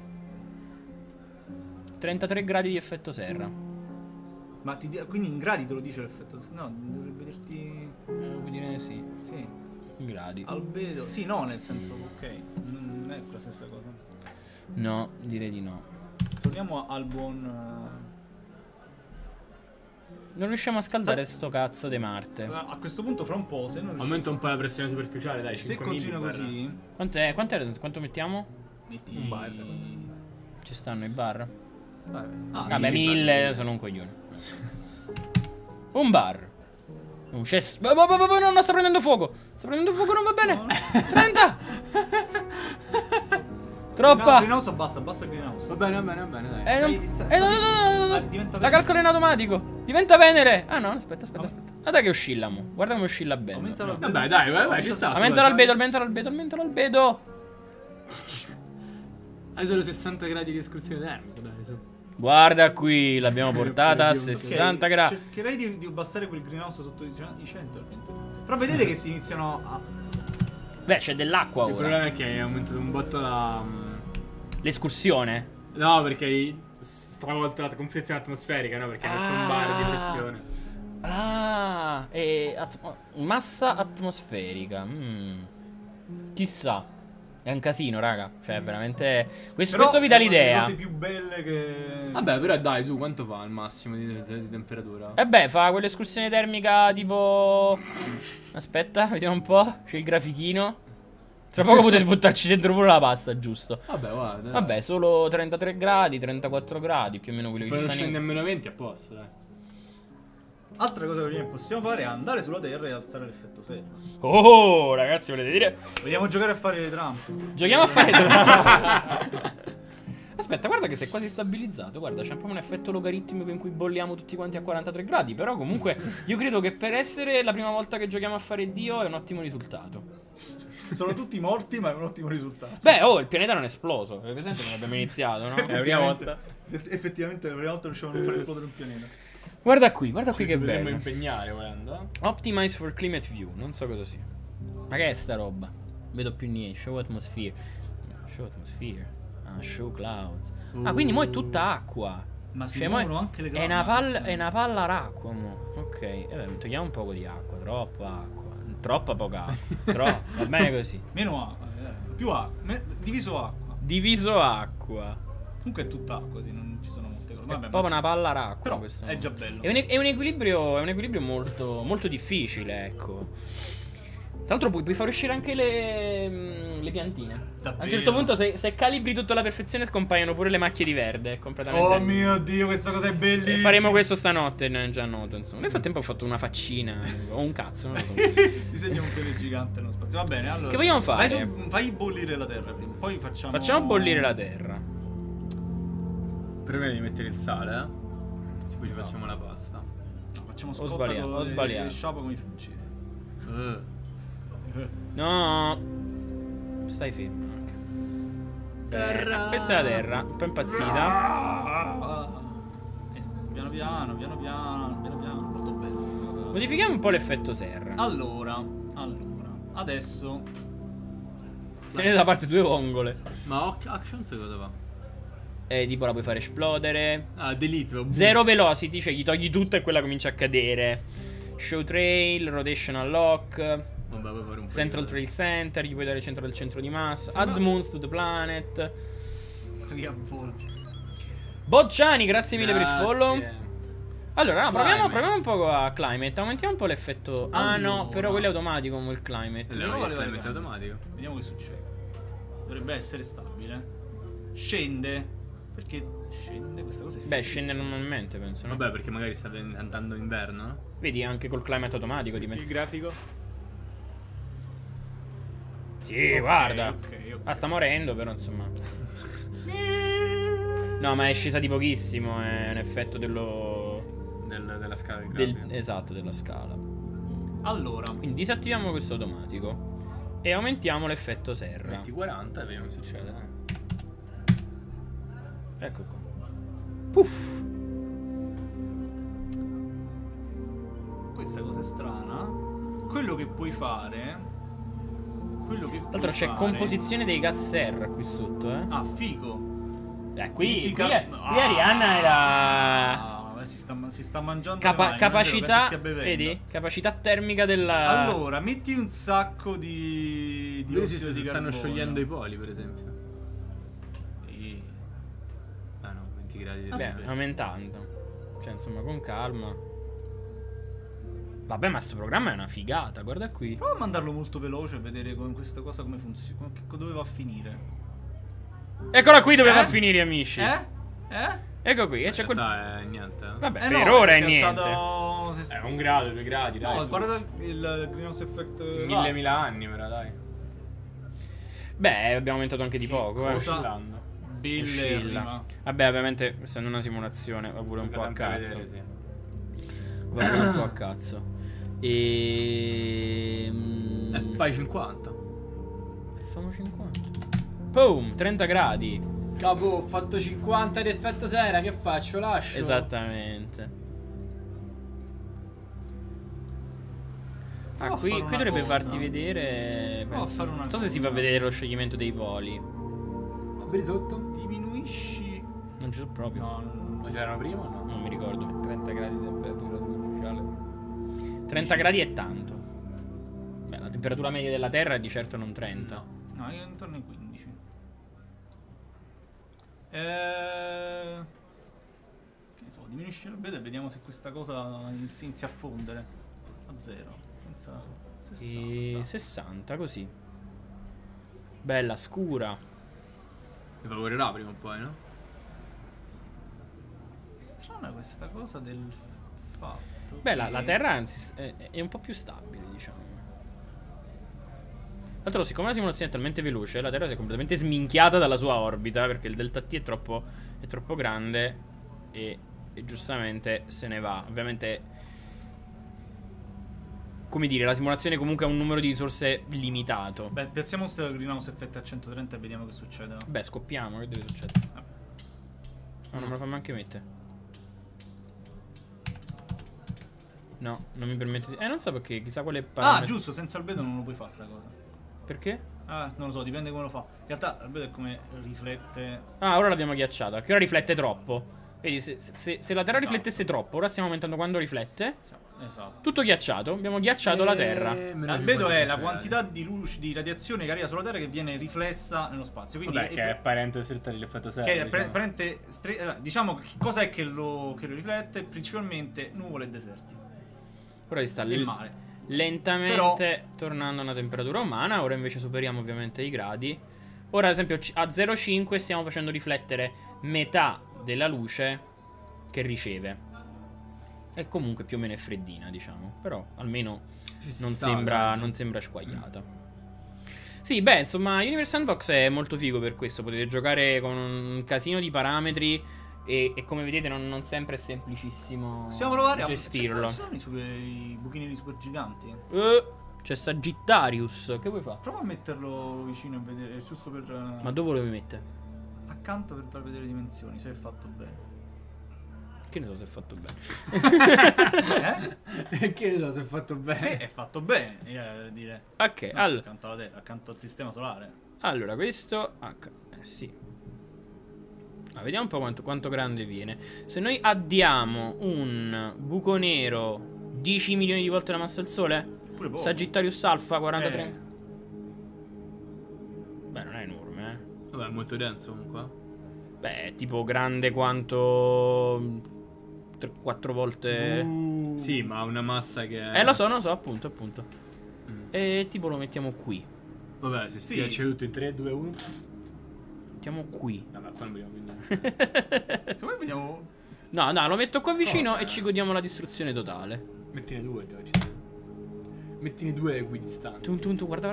33 gradi di effetto serra. Ma quindi in gradi te lo dice l'effetto? No, dovrebbe dirti... Vuol dire sì. Sì. In gradi. Albedo. Sì, no, nel senso, ok. Non è la stessa cosa. No, direi di no. Torniamo al buon... Non riusciamo a scaldare sto cazzo di Marte. A questo punto fra un po', se non Aumenta un po' la pressione superficiale, dai. Se 5 continua millibar. così... Quanto mettiamo? Metti... Un bar. Ci stanno i bar? sì, Vabbè, 1000 sono un coglione. Un bar. Un cesso. No, sta prendendo fuoco. Sta prendendo fuoco, non va bene. 30. Troppa. Greenhouse abbassa il greenhouse. Va bene, dai. No. Diventa La calcolo in automatico. Diventa Venere. Ah no, aspetta. Guarda che oscilla mo. Guarda come oscilla bene. Aumenta No. l'albedo. Vabbè, dai, ci sta. Aumenta l'albedo. Hai solo 60 gradi di escursione termica, dai, su. Guarda qui, l'abbiamo portata a 60 gradi. Cercherei di abbassare quel greenhouse sotto i 100. Però vedete che si iniziano a... Beh, c'è dell'acqua Il ora. problema è che è aumentato un botto la... L'escursione. No, perché hai stravolto la confezione atmosferica, no? Perché hai messo un bar di pressione. Ah, massa atmosferica. Chissà. È un casino, raga. Cioè, veramente. Questo vi dà l'idea. Le cose più belle che... Vabbè, però dai, su, quanto fa al massimo di temperatura? E beh, fa quell'escursione termica tipo. Aspetta, vediamo un po'. C'è il grafichino. Tra poco potete buttarci dentro pure la pasta, giusto? Vabbè, guarda. dai. Vabbè, solo 33 gradi, 34 gradi, più o meno quello che Poi ci non stanno. scendi a meno 20 a posto, dai. Altra cosa che possiamo fare è andare sulla Terra e alzare l'effetto serra. Oh, ragazzi, volete dire? Vogliamo giocare a fare le Trump. Giochiamo a fare. Aspetta, guarda che si è quasi stabilizzato. Guarda, c'è proprio un effetto logaritmico in cui bolliamo tutti quanti a 43 gradi. Però comunque io credo che per essere la prima volta che giochiamo a fare Dio è un ottimo risultato. Sono tutti morti, ma è un ottimo risultato. Beh, oh, il pianeta non è esploso. Avete presente come abbiamo iniziato, no? È la prima volta. Effettivamente la prima volta riuscivamo a far esplodere un pianeta. Guarda qui che Ci potremmo bello. impegnare volendo. Optimize for climate view, non so cosa sia. Ma che è sta roba? Vedo più niente. Show atmosphere. Show atmosphere. Ah, show clouds. Ah, quindi mo è tutta acqua. Ma si Cioè, muovono anche le è cloud. una palla d'acqua, mo. Ok, togliamo un poco di acqua. Troppa acqua. Troppa poca acqua. Va bene così. Meno acqua, più acqua, diviso acqua. Diviso acqua. Comunque è tutta acqua, non ci sono molte cose. È Vabbè, proprio ma una palla d'acqua. Però questo. è già bello. È un equilibrio molto, molto difficile, ecco. Tra l'altro puoi far uscire anche le piantine. Davvero? A un certo punto se calibri tutto alla perfezione scompaiono pure le macchie di verde. Completamente. Oh mio Dio, questa cosa è bellissima. E faremo questo stanotte, già noto, insomma. Nel frattempo ho fatto una faccina. O un cazzo, non lo so. Disegna un tele gigante nello spazio. Va bene, allora. Che vogliamo fare? Fai bollire la terra prima, poi facciamo... Facciamo bollire la terra. Prima di mettere il sale, eh? Poi ci facciamo la pasta. No, facciamo Ho scotta sbagliato, con ho le sbagliato. sciapo come i francesi. No. Stai fermo anche. Terra. Questa è la terra, un po' impazzita. Esatto, piano piano, molto bella questa cosa. Modifichiamo un po' l'effetto serra. Allora, adesso Viene da parte due vongole. Ma Actions cosa fa? Tipo la puoi fare esplodere. Ah, delete. boom. Zero velocity, cioè gli togli tutto e quella comincia a cadere. Show trail, rotational lock, Vabbè, puoi fare un po' central di- trail center, gli puoi dare centro del centro di massa. Sembra- Add moons to the planet. riavvolgi. Bocciani, grazie mille per il Grazie. follow. Allora, no, proviamo Climate. un po' a climate. Aumentiamo un po' l'effetto. Ah no, Allora. però quello è automatico come il climate. Leva Prova il le climate varie automatico. Vediamo che succede. Dovrebbe essere stabile. Scende. Perché scende questa cosa? È Beh, fighissima. scende normalmente, penso, no? Vabbè, perché magari sta andando inverno, no? Vedi, anche col climate automatico diventa. Il grafico? Sì, guarda. Ok. Ah, sta morendo, però, insomma. No, ma è scesa di pochissimo. È un effetto dello. Della scala del Del, grafico. esatto, della scala. Allora, Quindi disattiviamo questo automatico. E aumentiamo l'effetto serra. Metti 40 e vediamo che succede. Ecco qua. Puff. questa cosa è strana. Quello che puoi fare. Quello che Tra l'altro c'è composizione dei gas serra qui sotto, eh. Ah, figo. Qui Arianna era. Si sta mangiando le mani, capacità. non è vero, penso stia bevendo. Vedi? Capacità termica della. Allora, metti un sacco di Vedi se ossido si di stanno carbonio. sciogliendo i poli, per esempio. E- Ah no, 20 gradi di Beh, temperatura. aumentando. Cioè, insomma, con calma. Vabbè, ma sto programma è una figata, guarda qui. Prova a mandarlo molto veloce e vedere con questa cosa come funziona, dove va a finire. Eccola qui dove va a finire, amici. Ecco qui, e c'è quel... È niente. Vabbè, no, per ora è si niente. alzato... È 1 grado, 2 gradi, dai. No, su. guarda il greenhouse effect. 1000 anni, però, dai. Beh, abbiamo aumentato anche di poco, cosa? Oscillando. Bellissima. Vabbè, ovviamente, essendo una simulazione, va pure un po' a Tocca sempre cazzo. vedere, sì. Va pure un po' a cazzo. Fai 50. Facciamo 50. Boom, 30 gradi. Capo, ho fatto 50 di effetto sera, che faccio? Lascio? Esattamente. Ah, Prova a qui fare una dovrebbe cosa. farti vedere. Prova a penso- fare una non so se si fa cosa. vedere lo scioglimento dei poli. Vedi sotto? Diminuisci. Non ci sono proprio. No, Ma c'erano prima o no? Non mi ricordo. 30 gradi di temperatura superficiale. 30 gradi è tanto. Beh, la temperatura media della Terra è di certo non 30. no, io intorno ai 15. Che ne so, diminuisci l'albedo e vediamo se questa cosa inizia a fondere. A 0. Senza 60. E 60 così. Bella scura. Evaporerà prima o poi, no? È strana questa cosa del fatto. Beh, la che- Terra è un po' più stabile, diciamo. Tra l'altro, siccome la simulazione è talmente veloce, la Terra si è completamente sminchiata dalla sua orbita, perché il delta T è troppo grande e giustamente se ne va. Ovviamente, come dire, la simulazione comunque ha un numero di risorse limitato. Beh, piazziamo questo greenhouse effect a 130 e vediamo che succede. Beh, scoppiamo, che deve succedere? Vabbè. No, non me lo fa neanche mettere. No, non mi permette di... non so perché, chissà quale Ah, parametro... giusto, senza albedo non lo puoi fare sta cosa. Perché? Ah, non lo so, dipende come lo fa. In realtà l'albedo è come riflette. Ah, ora l'abbiamo ghiacciata. Che ora riflette troppo. Vedi, se la Terra Esatto. riflettesse troppo, ora stiamo aumentando quando riflette. Esatto. Tutto ghiacciato. Abbiamo ghiacciato la Terra. L'albedo è la quantità di luce, di radiazione che arriva sulla Terra che viene riflessa nello spazio. Quindi Vabbè, che è parente stretta dell'effetto serra. che è diciamo. diciamo che cosa è che lo riflette? Principalmente nuvole e deserti. Ora si sta E mare. lentamente tornando a una temperatura umana. Ora invece superiamo ovviamente i gradi. Ora, ad esempio, a 0,5 stiamo facendo riflettere metà della luce che riceve. E comunque più o meno è freddina, diciamo. Però almeno non sembra squagliata. Sì, beh, insomma, Universe Sandbox è molto figo per questo. Potete giocare con un casino di parametri. E come vedete non sempre è semplicissimo Possiamo provare gestirlo. Ci sono i buchini super giganti. C'è Sagittarius. Che vuoi fare? Prova a metterlo vicino e vedere, giusto per. Ma dove volevi mettere? Accanto per far vedere le dimensioni, se è fatto bene. Che ne so se è fatto bene. Che ne so se è fatto bene. Se è fatto bene, dire. Ok, No, allora, accanto alla Terra, accanto al sistema solare. questo sì. Vediamo un po' quanto grande viene. Se noi addiamo un buco nero 10 milioni di volte la massa del Sole, Pure poco. Sagittarius Alpha 43. Eh. Beh, non è enorme, Vabbè, è molto denso comunque. Beh, è tipo grande quanto 4 volte. Sì, ma ha una massa che. Lo so, appunto. E tipo lo mettiamo qui. Vabbè, se Sì. schiaccia tutto in 3, 2, 1. Mettiamo qui. Vabbè, qua non vediamo più niente. Se vuoi vediamo. No, lo metto qua vicino e ci godiamo la distruzione totale. Mettine 2 già ci sono. Mettine 2 equidistanti. Guarda.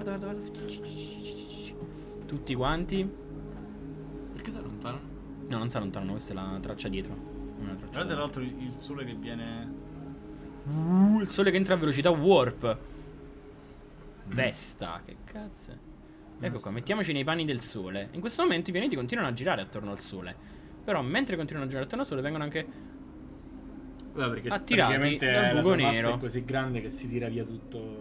Tutti quanti. Perché si allontanano? No, non si allontanano, questa è la traccia dietro. Una traccia Guardate tra l'altro il sole che viene. il sole che entra a velocità warp. Vesta, che cazzo. Ecco qua, mettiamoci nei panni del sole. In questo momento i pianeti continuano a girare attorno al sole. Però mentre continuano a girare attorno al sole vengono anche Vabbè, perché attirati praticamente dal la buco sua massa nero. è così grande che si tira via tutto.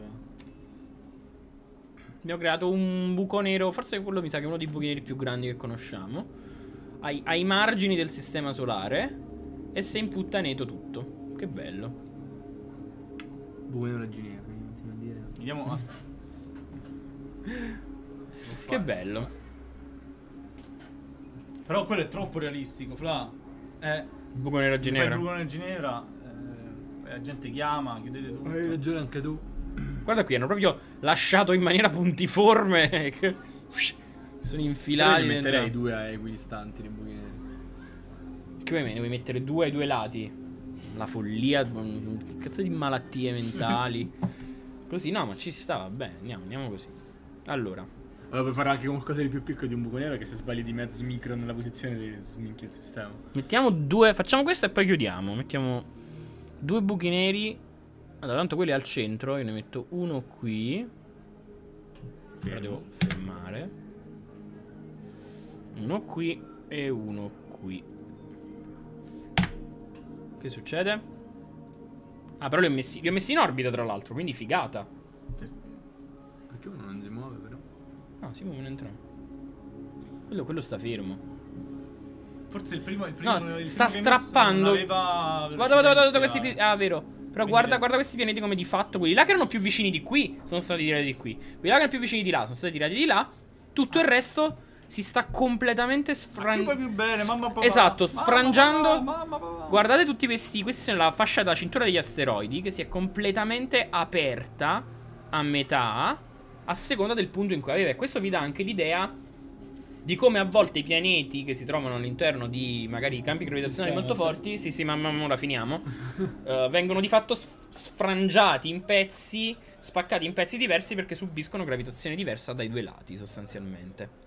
Abbiamo creato un buco nero. Forse quello mi sa che è uno dei buchi neri più grandi che conosciamo. Ai margini del sistema solare. E si è imputtaneto tutto. Che bello. Buco nero Ginevra, continua a dire. Vediamo. Che bello. Però quello è troppo realistico, Fla. Il buco nero a Se fai il Ginevra. buco nel Ginevra, la gente chiama, chiudete tutto. Hai ragione anche tu. Guarda qui, hanno proprio lasciato in maniera puntiforme. Sono Io infilati ne dentro. metterei 2 equidistanti di buchi neri. Che vuoi mettere 2 ai 2 lati? La follia, che cazzo di malattie mentali. Così no, ma ci sta, va bene, andiamo così. Allora, Puoi fare anche qualcosa di più piccolo di un buco nero che se sbagli di mezzo micron nella posizione ti sminchia il sistema. mettiamo 2, facciamo questo e poi chiudiamo. Mettiamo 2 buchi neri. Allora, tanto quelli al centro, io ne metto uno qui. Ora devo fermare. Uno qui e uno qui. Che succede? Ah, però li ho messi in orbita, tra l'altro, quindi figata. Perché uno non si muove però? No, si muovono entrambi. Quello sta fermo. Forse il primo No, il sta primo che hai messo strappando. non aveva Vado, questi velocità. ah, vero. Però Quindi guarda questi pianeti come di fatto. Quelli là che erano più vicini di qui sono stati tirati di qui. Quelli là che erano più vicini di là sono stati tirati di là. Tutto il resto si sta completamente Poi più bene, mamma papà. Esatto, sfrangiando. Mamma papà. Guardate tutti questi sono la fascia della cintura degli asteroidi che si è completamente aperta a metà a seconda del punto in cui aveva. E questo vi dà anche l'idea di come a volte i pianeti che si trovano all'interno di magari campi gravitazionali molto forti, sì, ma ora finiamo, vengono di fatto sfrangiati in pezzi, spaccati in pezzi diversi perché subiscono gravitazione diversa dai due lati sostanzialmente.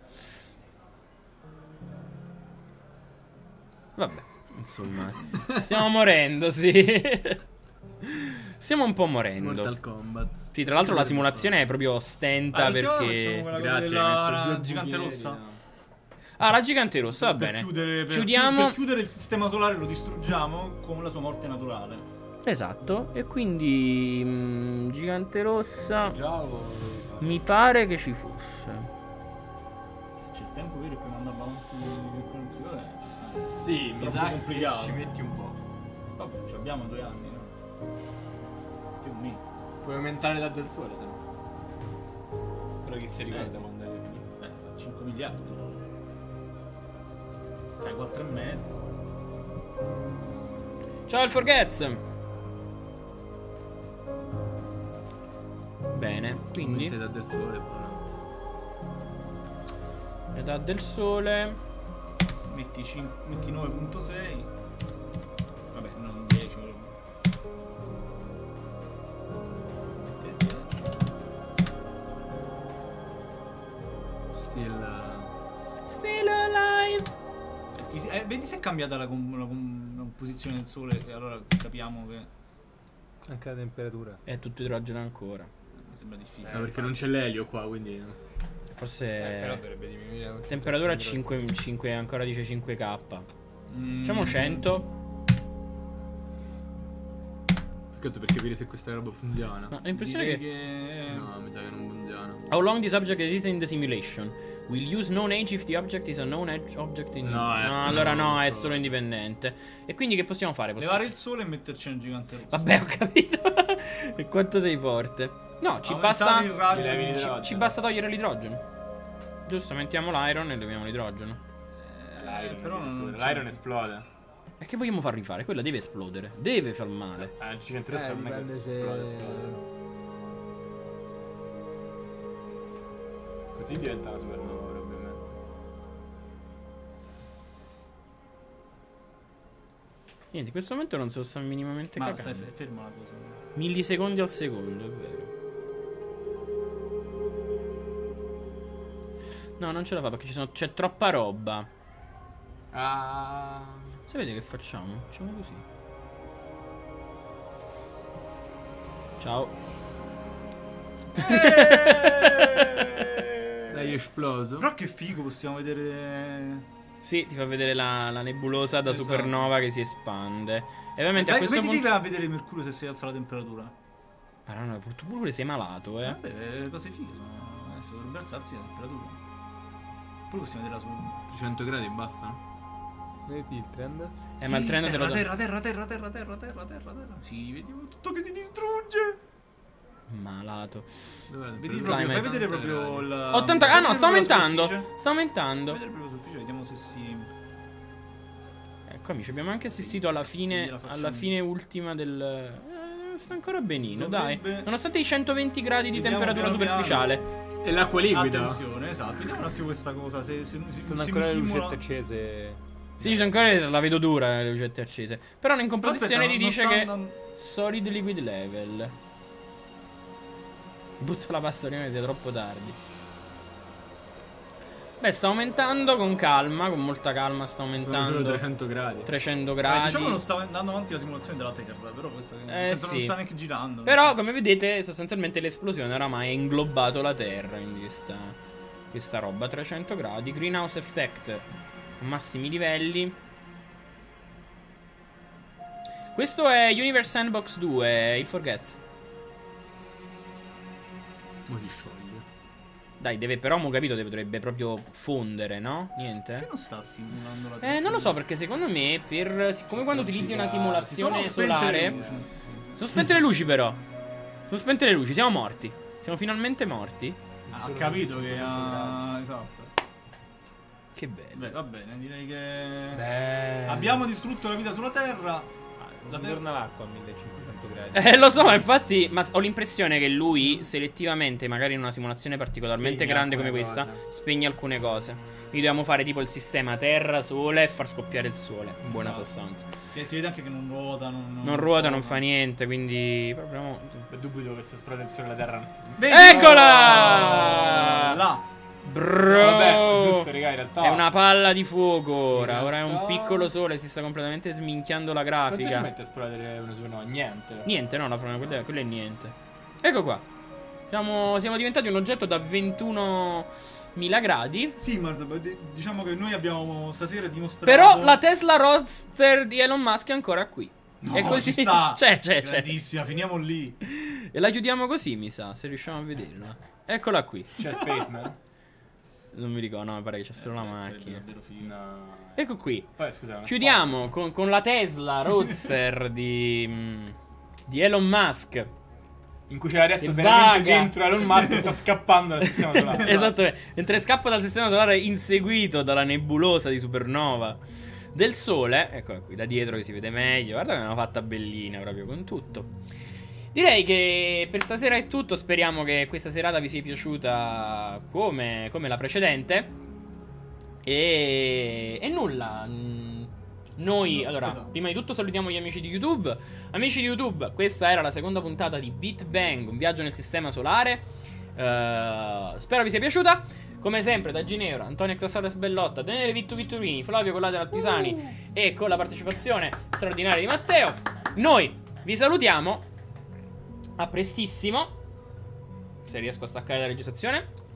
Vabbè, insomma, stiamo morendo, sì. Stiamo un po' morendo. Mortal Kombat. Sì, tra l'altro la simulazione è proprio stenta perché... Grazie, hai messo la 2 gigante buchi rossa. neri, no. Ah, la gigante rossa, va Per bene. chiudere, per chiudere il sistema solare lo distruggiamo con la sua morte naturale. Esatto. E quindi gigante rossa Già o... mi pare che ci fosse. Se c'è il tempo vero per mandarlo avanti con il psicodelico. Sì, mi Troppo sa che complicato. ci metti un po'. Vabbè, ci abbiamo 2 anni, no? Più o meno. Puoi aumentare l'età del sole, se no. Però chi si ricorda sì. quando è finito? 5 miliardi. Dai, 4 e mezzo. Ciao il Forgets. Bene, quindi Aumenta l'età del sole, poi no. età del sole. Metti 9.6. Vabbè, non 10. Metti 10. Still alive. Vedi se è cambiata la composizione del sole, che allora capiamo che Anche la temperatura. È tutto idrogeno ancora. mi sembra difficile. No, perché non c'è l'elio qua, quindi... Forse Però dovrebbe diminuire la temperatura concentrazione di 5 ancora dice 5K. Mm, Facciamo 100. Più che altro per capire se questa roba funziona. Ma l'impressione è direi che No, mi sa che non funziona. how long this object exists in the simulation. Will use known age if the object is a known object in... No, è solo- allora no, è solo indipendente. E quindi che possiamo fare? levare il sole e metterci un gigante rosso. Vabbè, ho capito. E quanto sei forte. No, ci Aumentare basta... il raggio Ti levi di- l'idrogeno. Ci basta togliere l'idrogeno. Giusto, mettiamo l'iron e leviamo l'idrogeno. però non L'iron esplode. E che vogliamo far rifare? Quella deve esplodere. Deve far male. Il gigante rosso non è che dipende se... esplode. Così diventa una supernova, probabilmente. Niente, in questo momento non se lo sta minimamente Ma stai cagando. fermo la cosa. Millisecondi al secondo, è vero. No, non ce la fa perché c'è troppa roba. Ah. Sapete che facciamo? Facciamo così. Ciao. L'hai esploso. Però che figo, possiamo vedere. Sì, ti fa vedere la nebulosa da Esatto. supernova che si espande. E ovviamente a questo Mettiti punto... a vedere Mercurio se si alza la temperatura. Ma no, pure sei malato, Vabbè, le cose fighe sono. Adesso dovrebbe alzarsi la temperatura. Poi possiamo vederla su. 300 gradi e basta, no? Vedi il trend? Ma il treno te lo terra. Sì, vediamo tutto che si distrugge. Malato. Dov'è la Vedi temperatura? proprio, fai 80 vedere proprio il. 80... Ah no, fai sta vedere proprio la aumentando. superficie. Sta aumentando. Fai vedere proprio la superficie, vediamo se si. Ecco amici, abbiamo anche assistito alla fine, sì, la facciamo. alla fine ultima del... sta ancora benino, Dovrebbe- dai. Nonostante i 120 gradi di Vediamo temperatura piano piano. superficiale. E l'acqua liquida. Attenzione, esatto. Vediamo un attimo questa cosa. Se Sono mi ancora le simula- lucette accese. Sì, c'è ancora, la vedo dura le lucette accese. Però in composizione Aspetta, ti non dice sta che andando- solid liquid level. Butto la pasta prima che sia troppo tardi. Beh, sta aumentando con calma, con molta calma sta Sono aumentando. solo 300 gradi. 300 gradi. Diciamo non sta andando avanti la simulazione della Terra, però questa non sì. sta neanche girando. Però, come vedete, sostanzialmente l'esplosione oramai ha inglobato la Terra. Quindi questa roba. 300 gradi. Greenhouse effect a massimi livelli. Questo è Universe Sandbox 2, il Forgets. Ma si scioglie. Dai, però, mo capito, dovrebbe proprio fondere, no? Niente? Perché non sta simulando la Terra? Non lo so, perché secondo me, siccome quando utilizzi una Si sono simulazione spente le solare... luci. Sono spente le luci, però. Sono spente le luci, siamo morti. Siamo finalmente morti. Ha capito che ha... Esatto. Che bello. Beh, va bene, direi che... Beh. Abbiamo distrutto la vita sulla Terra. La Non Terra... torna l'acqua a 1500 gradi. Lo so, ma infatti, ma ho l'impressione che lui selettivamente, magari in una simulazione particolarmente Spegne grande come alcune questa, cose. spegne alcune cose. Quindi dobbiamo fare tipo il sistema terra-sole e far scoppiare il sole, in buona Esatto. sostanza. Che si vede anche che non ruota, Non ruota, non fa niente, quindi proviamo... Beh, dubito che se esplode il sole la terra. Eccola! Là! Bro! Vabbè, giusto, raga, in realtà. È una palla di fuoco ora. In Ora è un realtà- piccolo sole, si sta completamente sminchiando la Quanto ci grafica. mette a esplodere una supernova? Niente. Niente, no, quello è niente. Ecco qua. Siamo diventati un oggetto da 21.000 gradi. Sì, ma diciamo che noi abbiamo stasera dimostrato... Però la Tesla Roadster di Elon Musk è ancora qui. No, è così. ci sta. C'è. Grandissima, finiamo lì. E la chiudiamo così, mi sa, se riusciamo a vederla. Eccola qui. C'è Spaceman? Non mi ricordo, no, mi pare che c'è solo la Sarebbe macchina. davvero figo. No. Ecco qui. Poi scusa, una Chiudiamo con la Tesla Roadster di Elon Musk. spalla in cui c'è adesso Che veramente vaga. dentro Elon Musk sta scappando dal sistema solare. Esattamente. Mentre scappa dal sistema solare inseguito dalla nebulosa di supernova del Sole. Eccola qui, da dietro che si vede meglio. Guarda che l'hanno fatta bellina proprio con tutto. Direi che per stasera è tutto. Speriamo che questa serata vi sia piaciuta come la precedente. E nulla. Noi, allora, esatto. prima di tutto salutiamo gli amici di YouTube. Amici di YouTube, questa era la seconda puntata di Bit Bang, un viaggio nel sistema solare. Spero vi sia piaciuta. Come sempre, da Ginevra, Antonio Xassales Bellotta, Daniele Vitturini, Flavio Collateral Pisani e con la partecipazione straordinaria di Matteo. Noi vi salutiamo. A prestissimo. Se riesco a staccare la registrazione.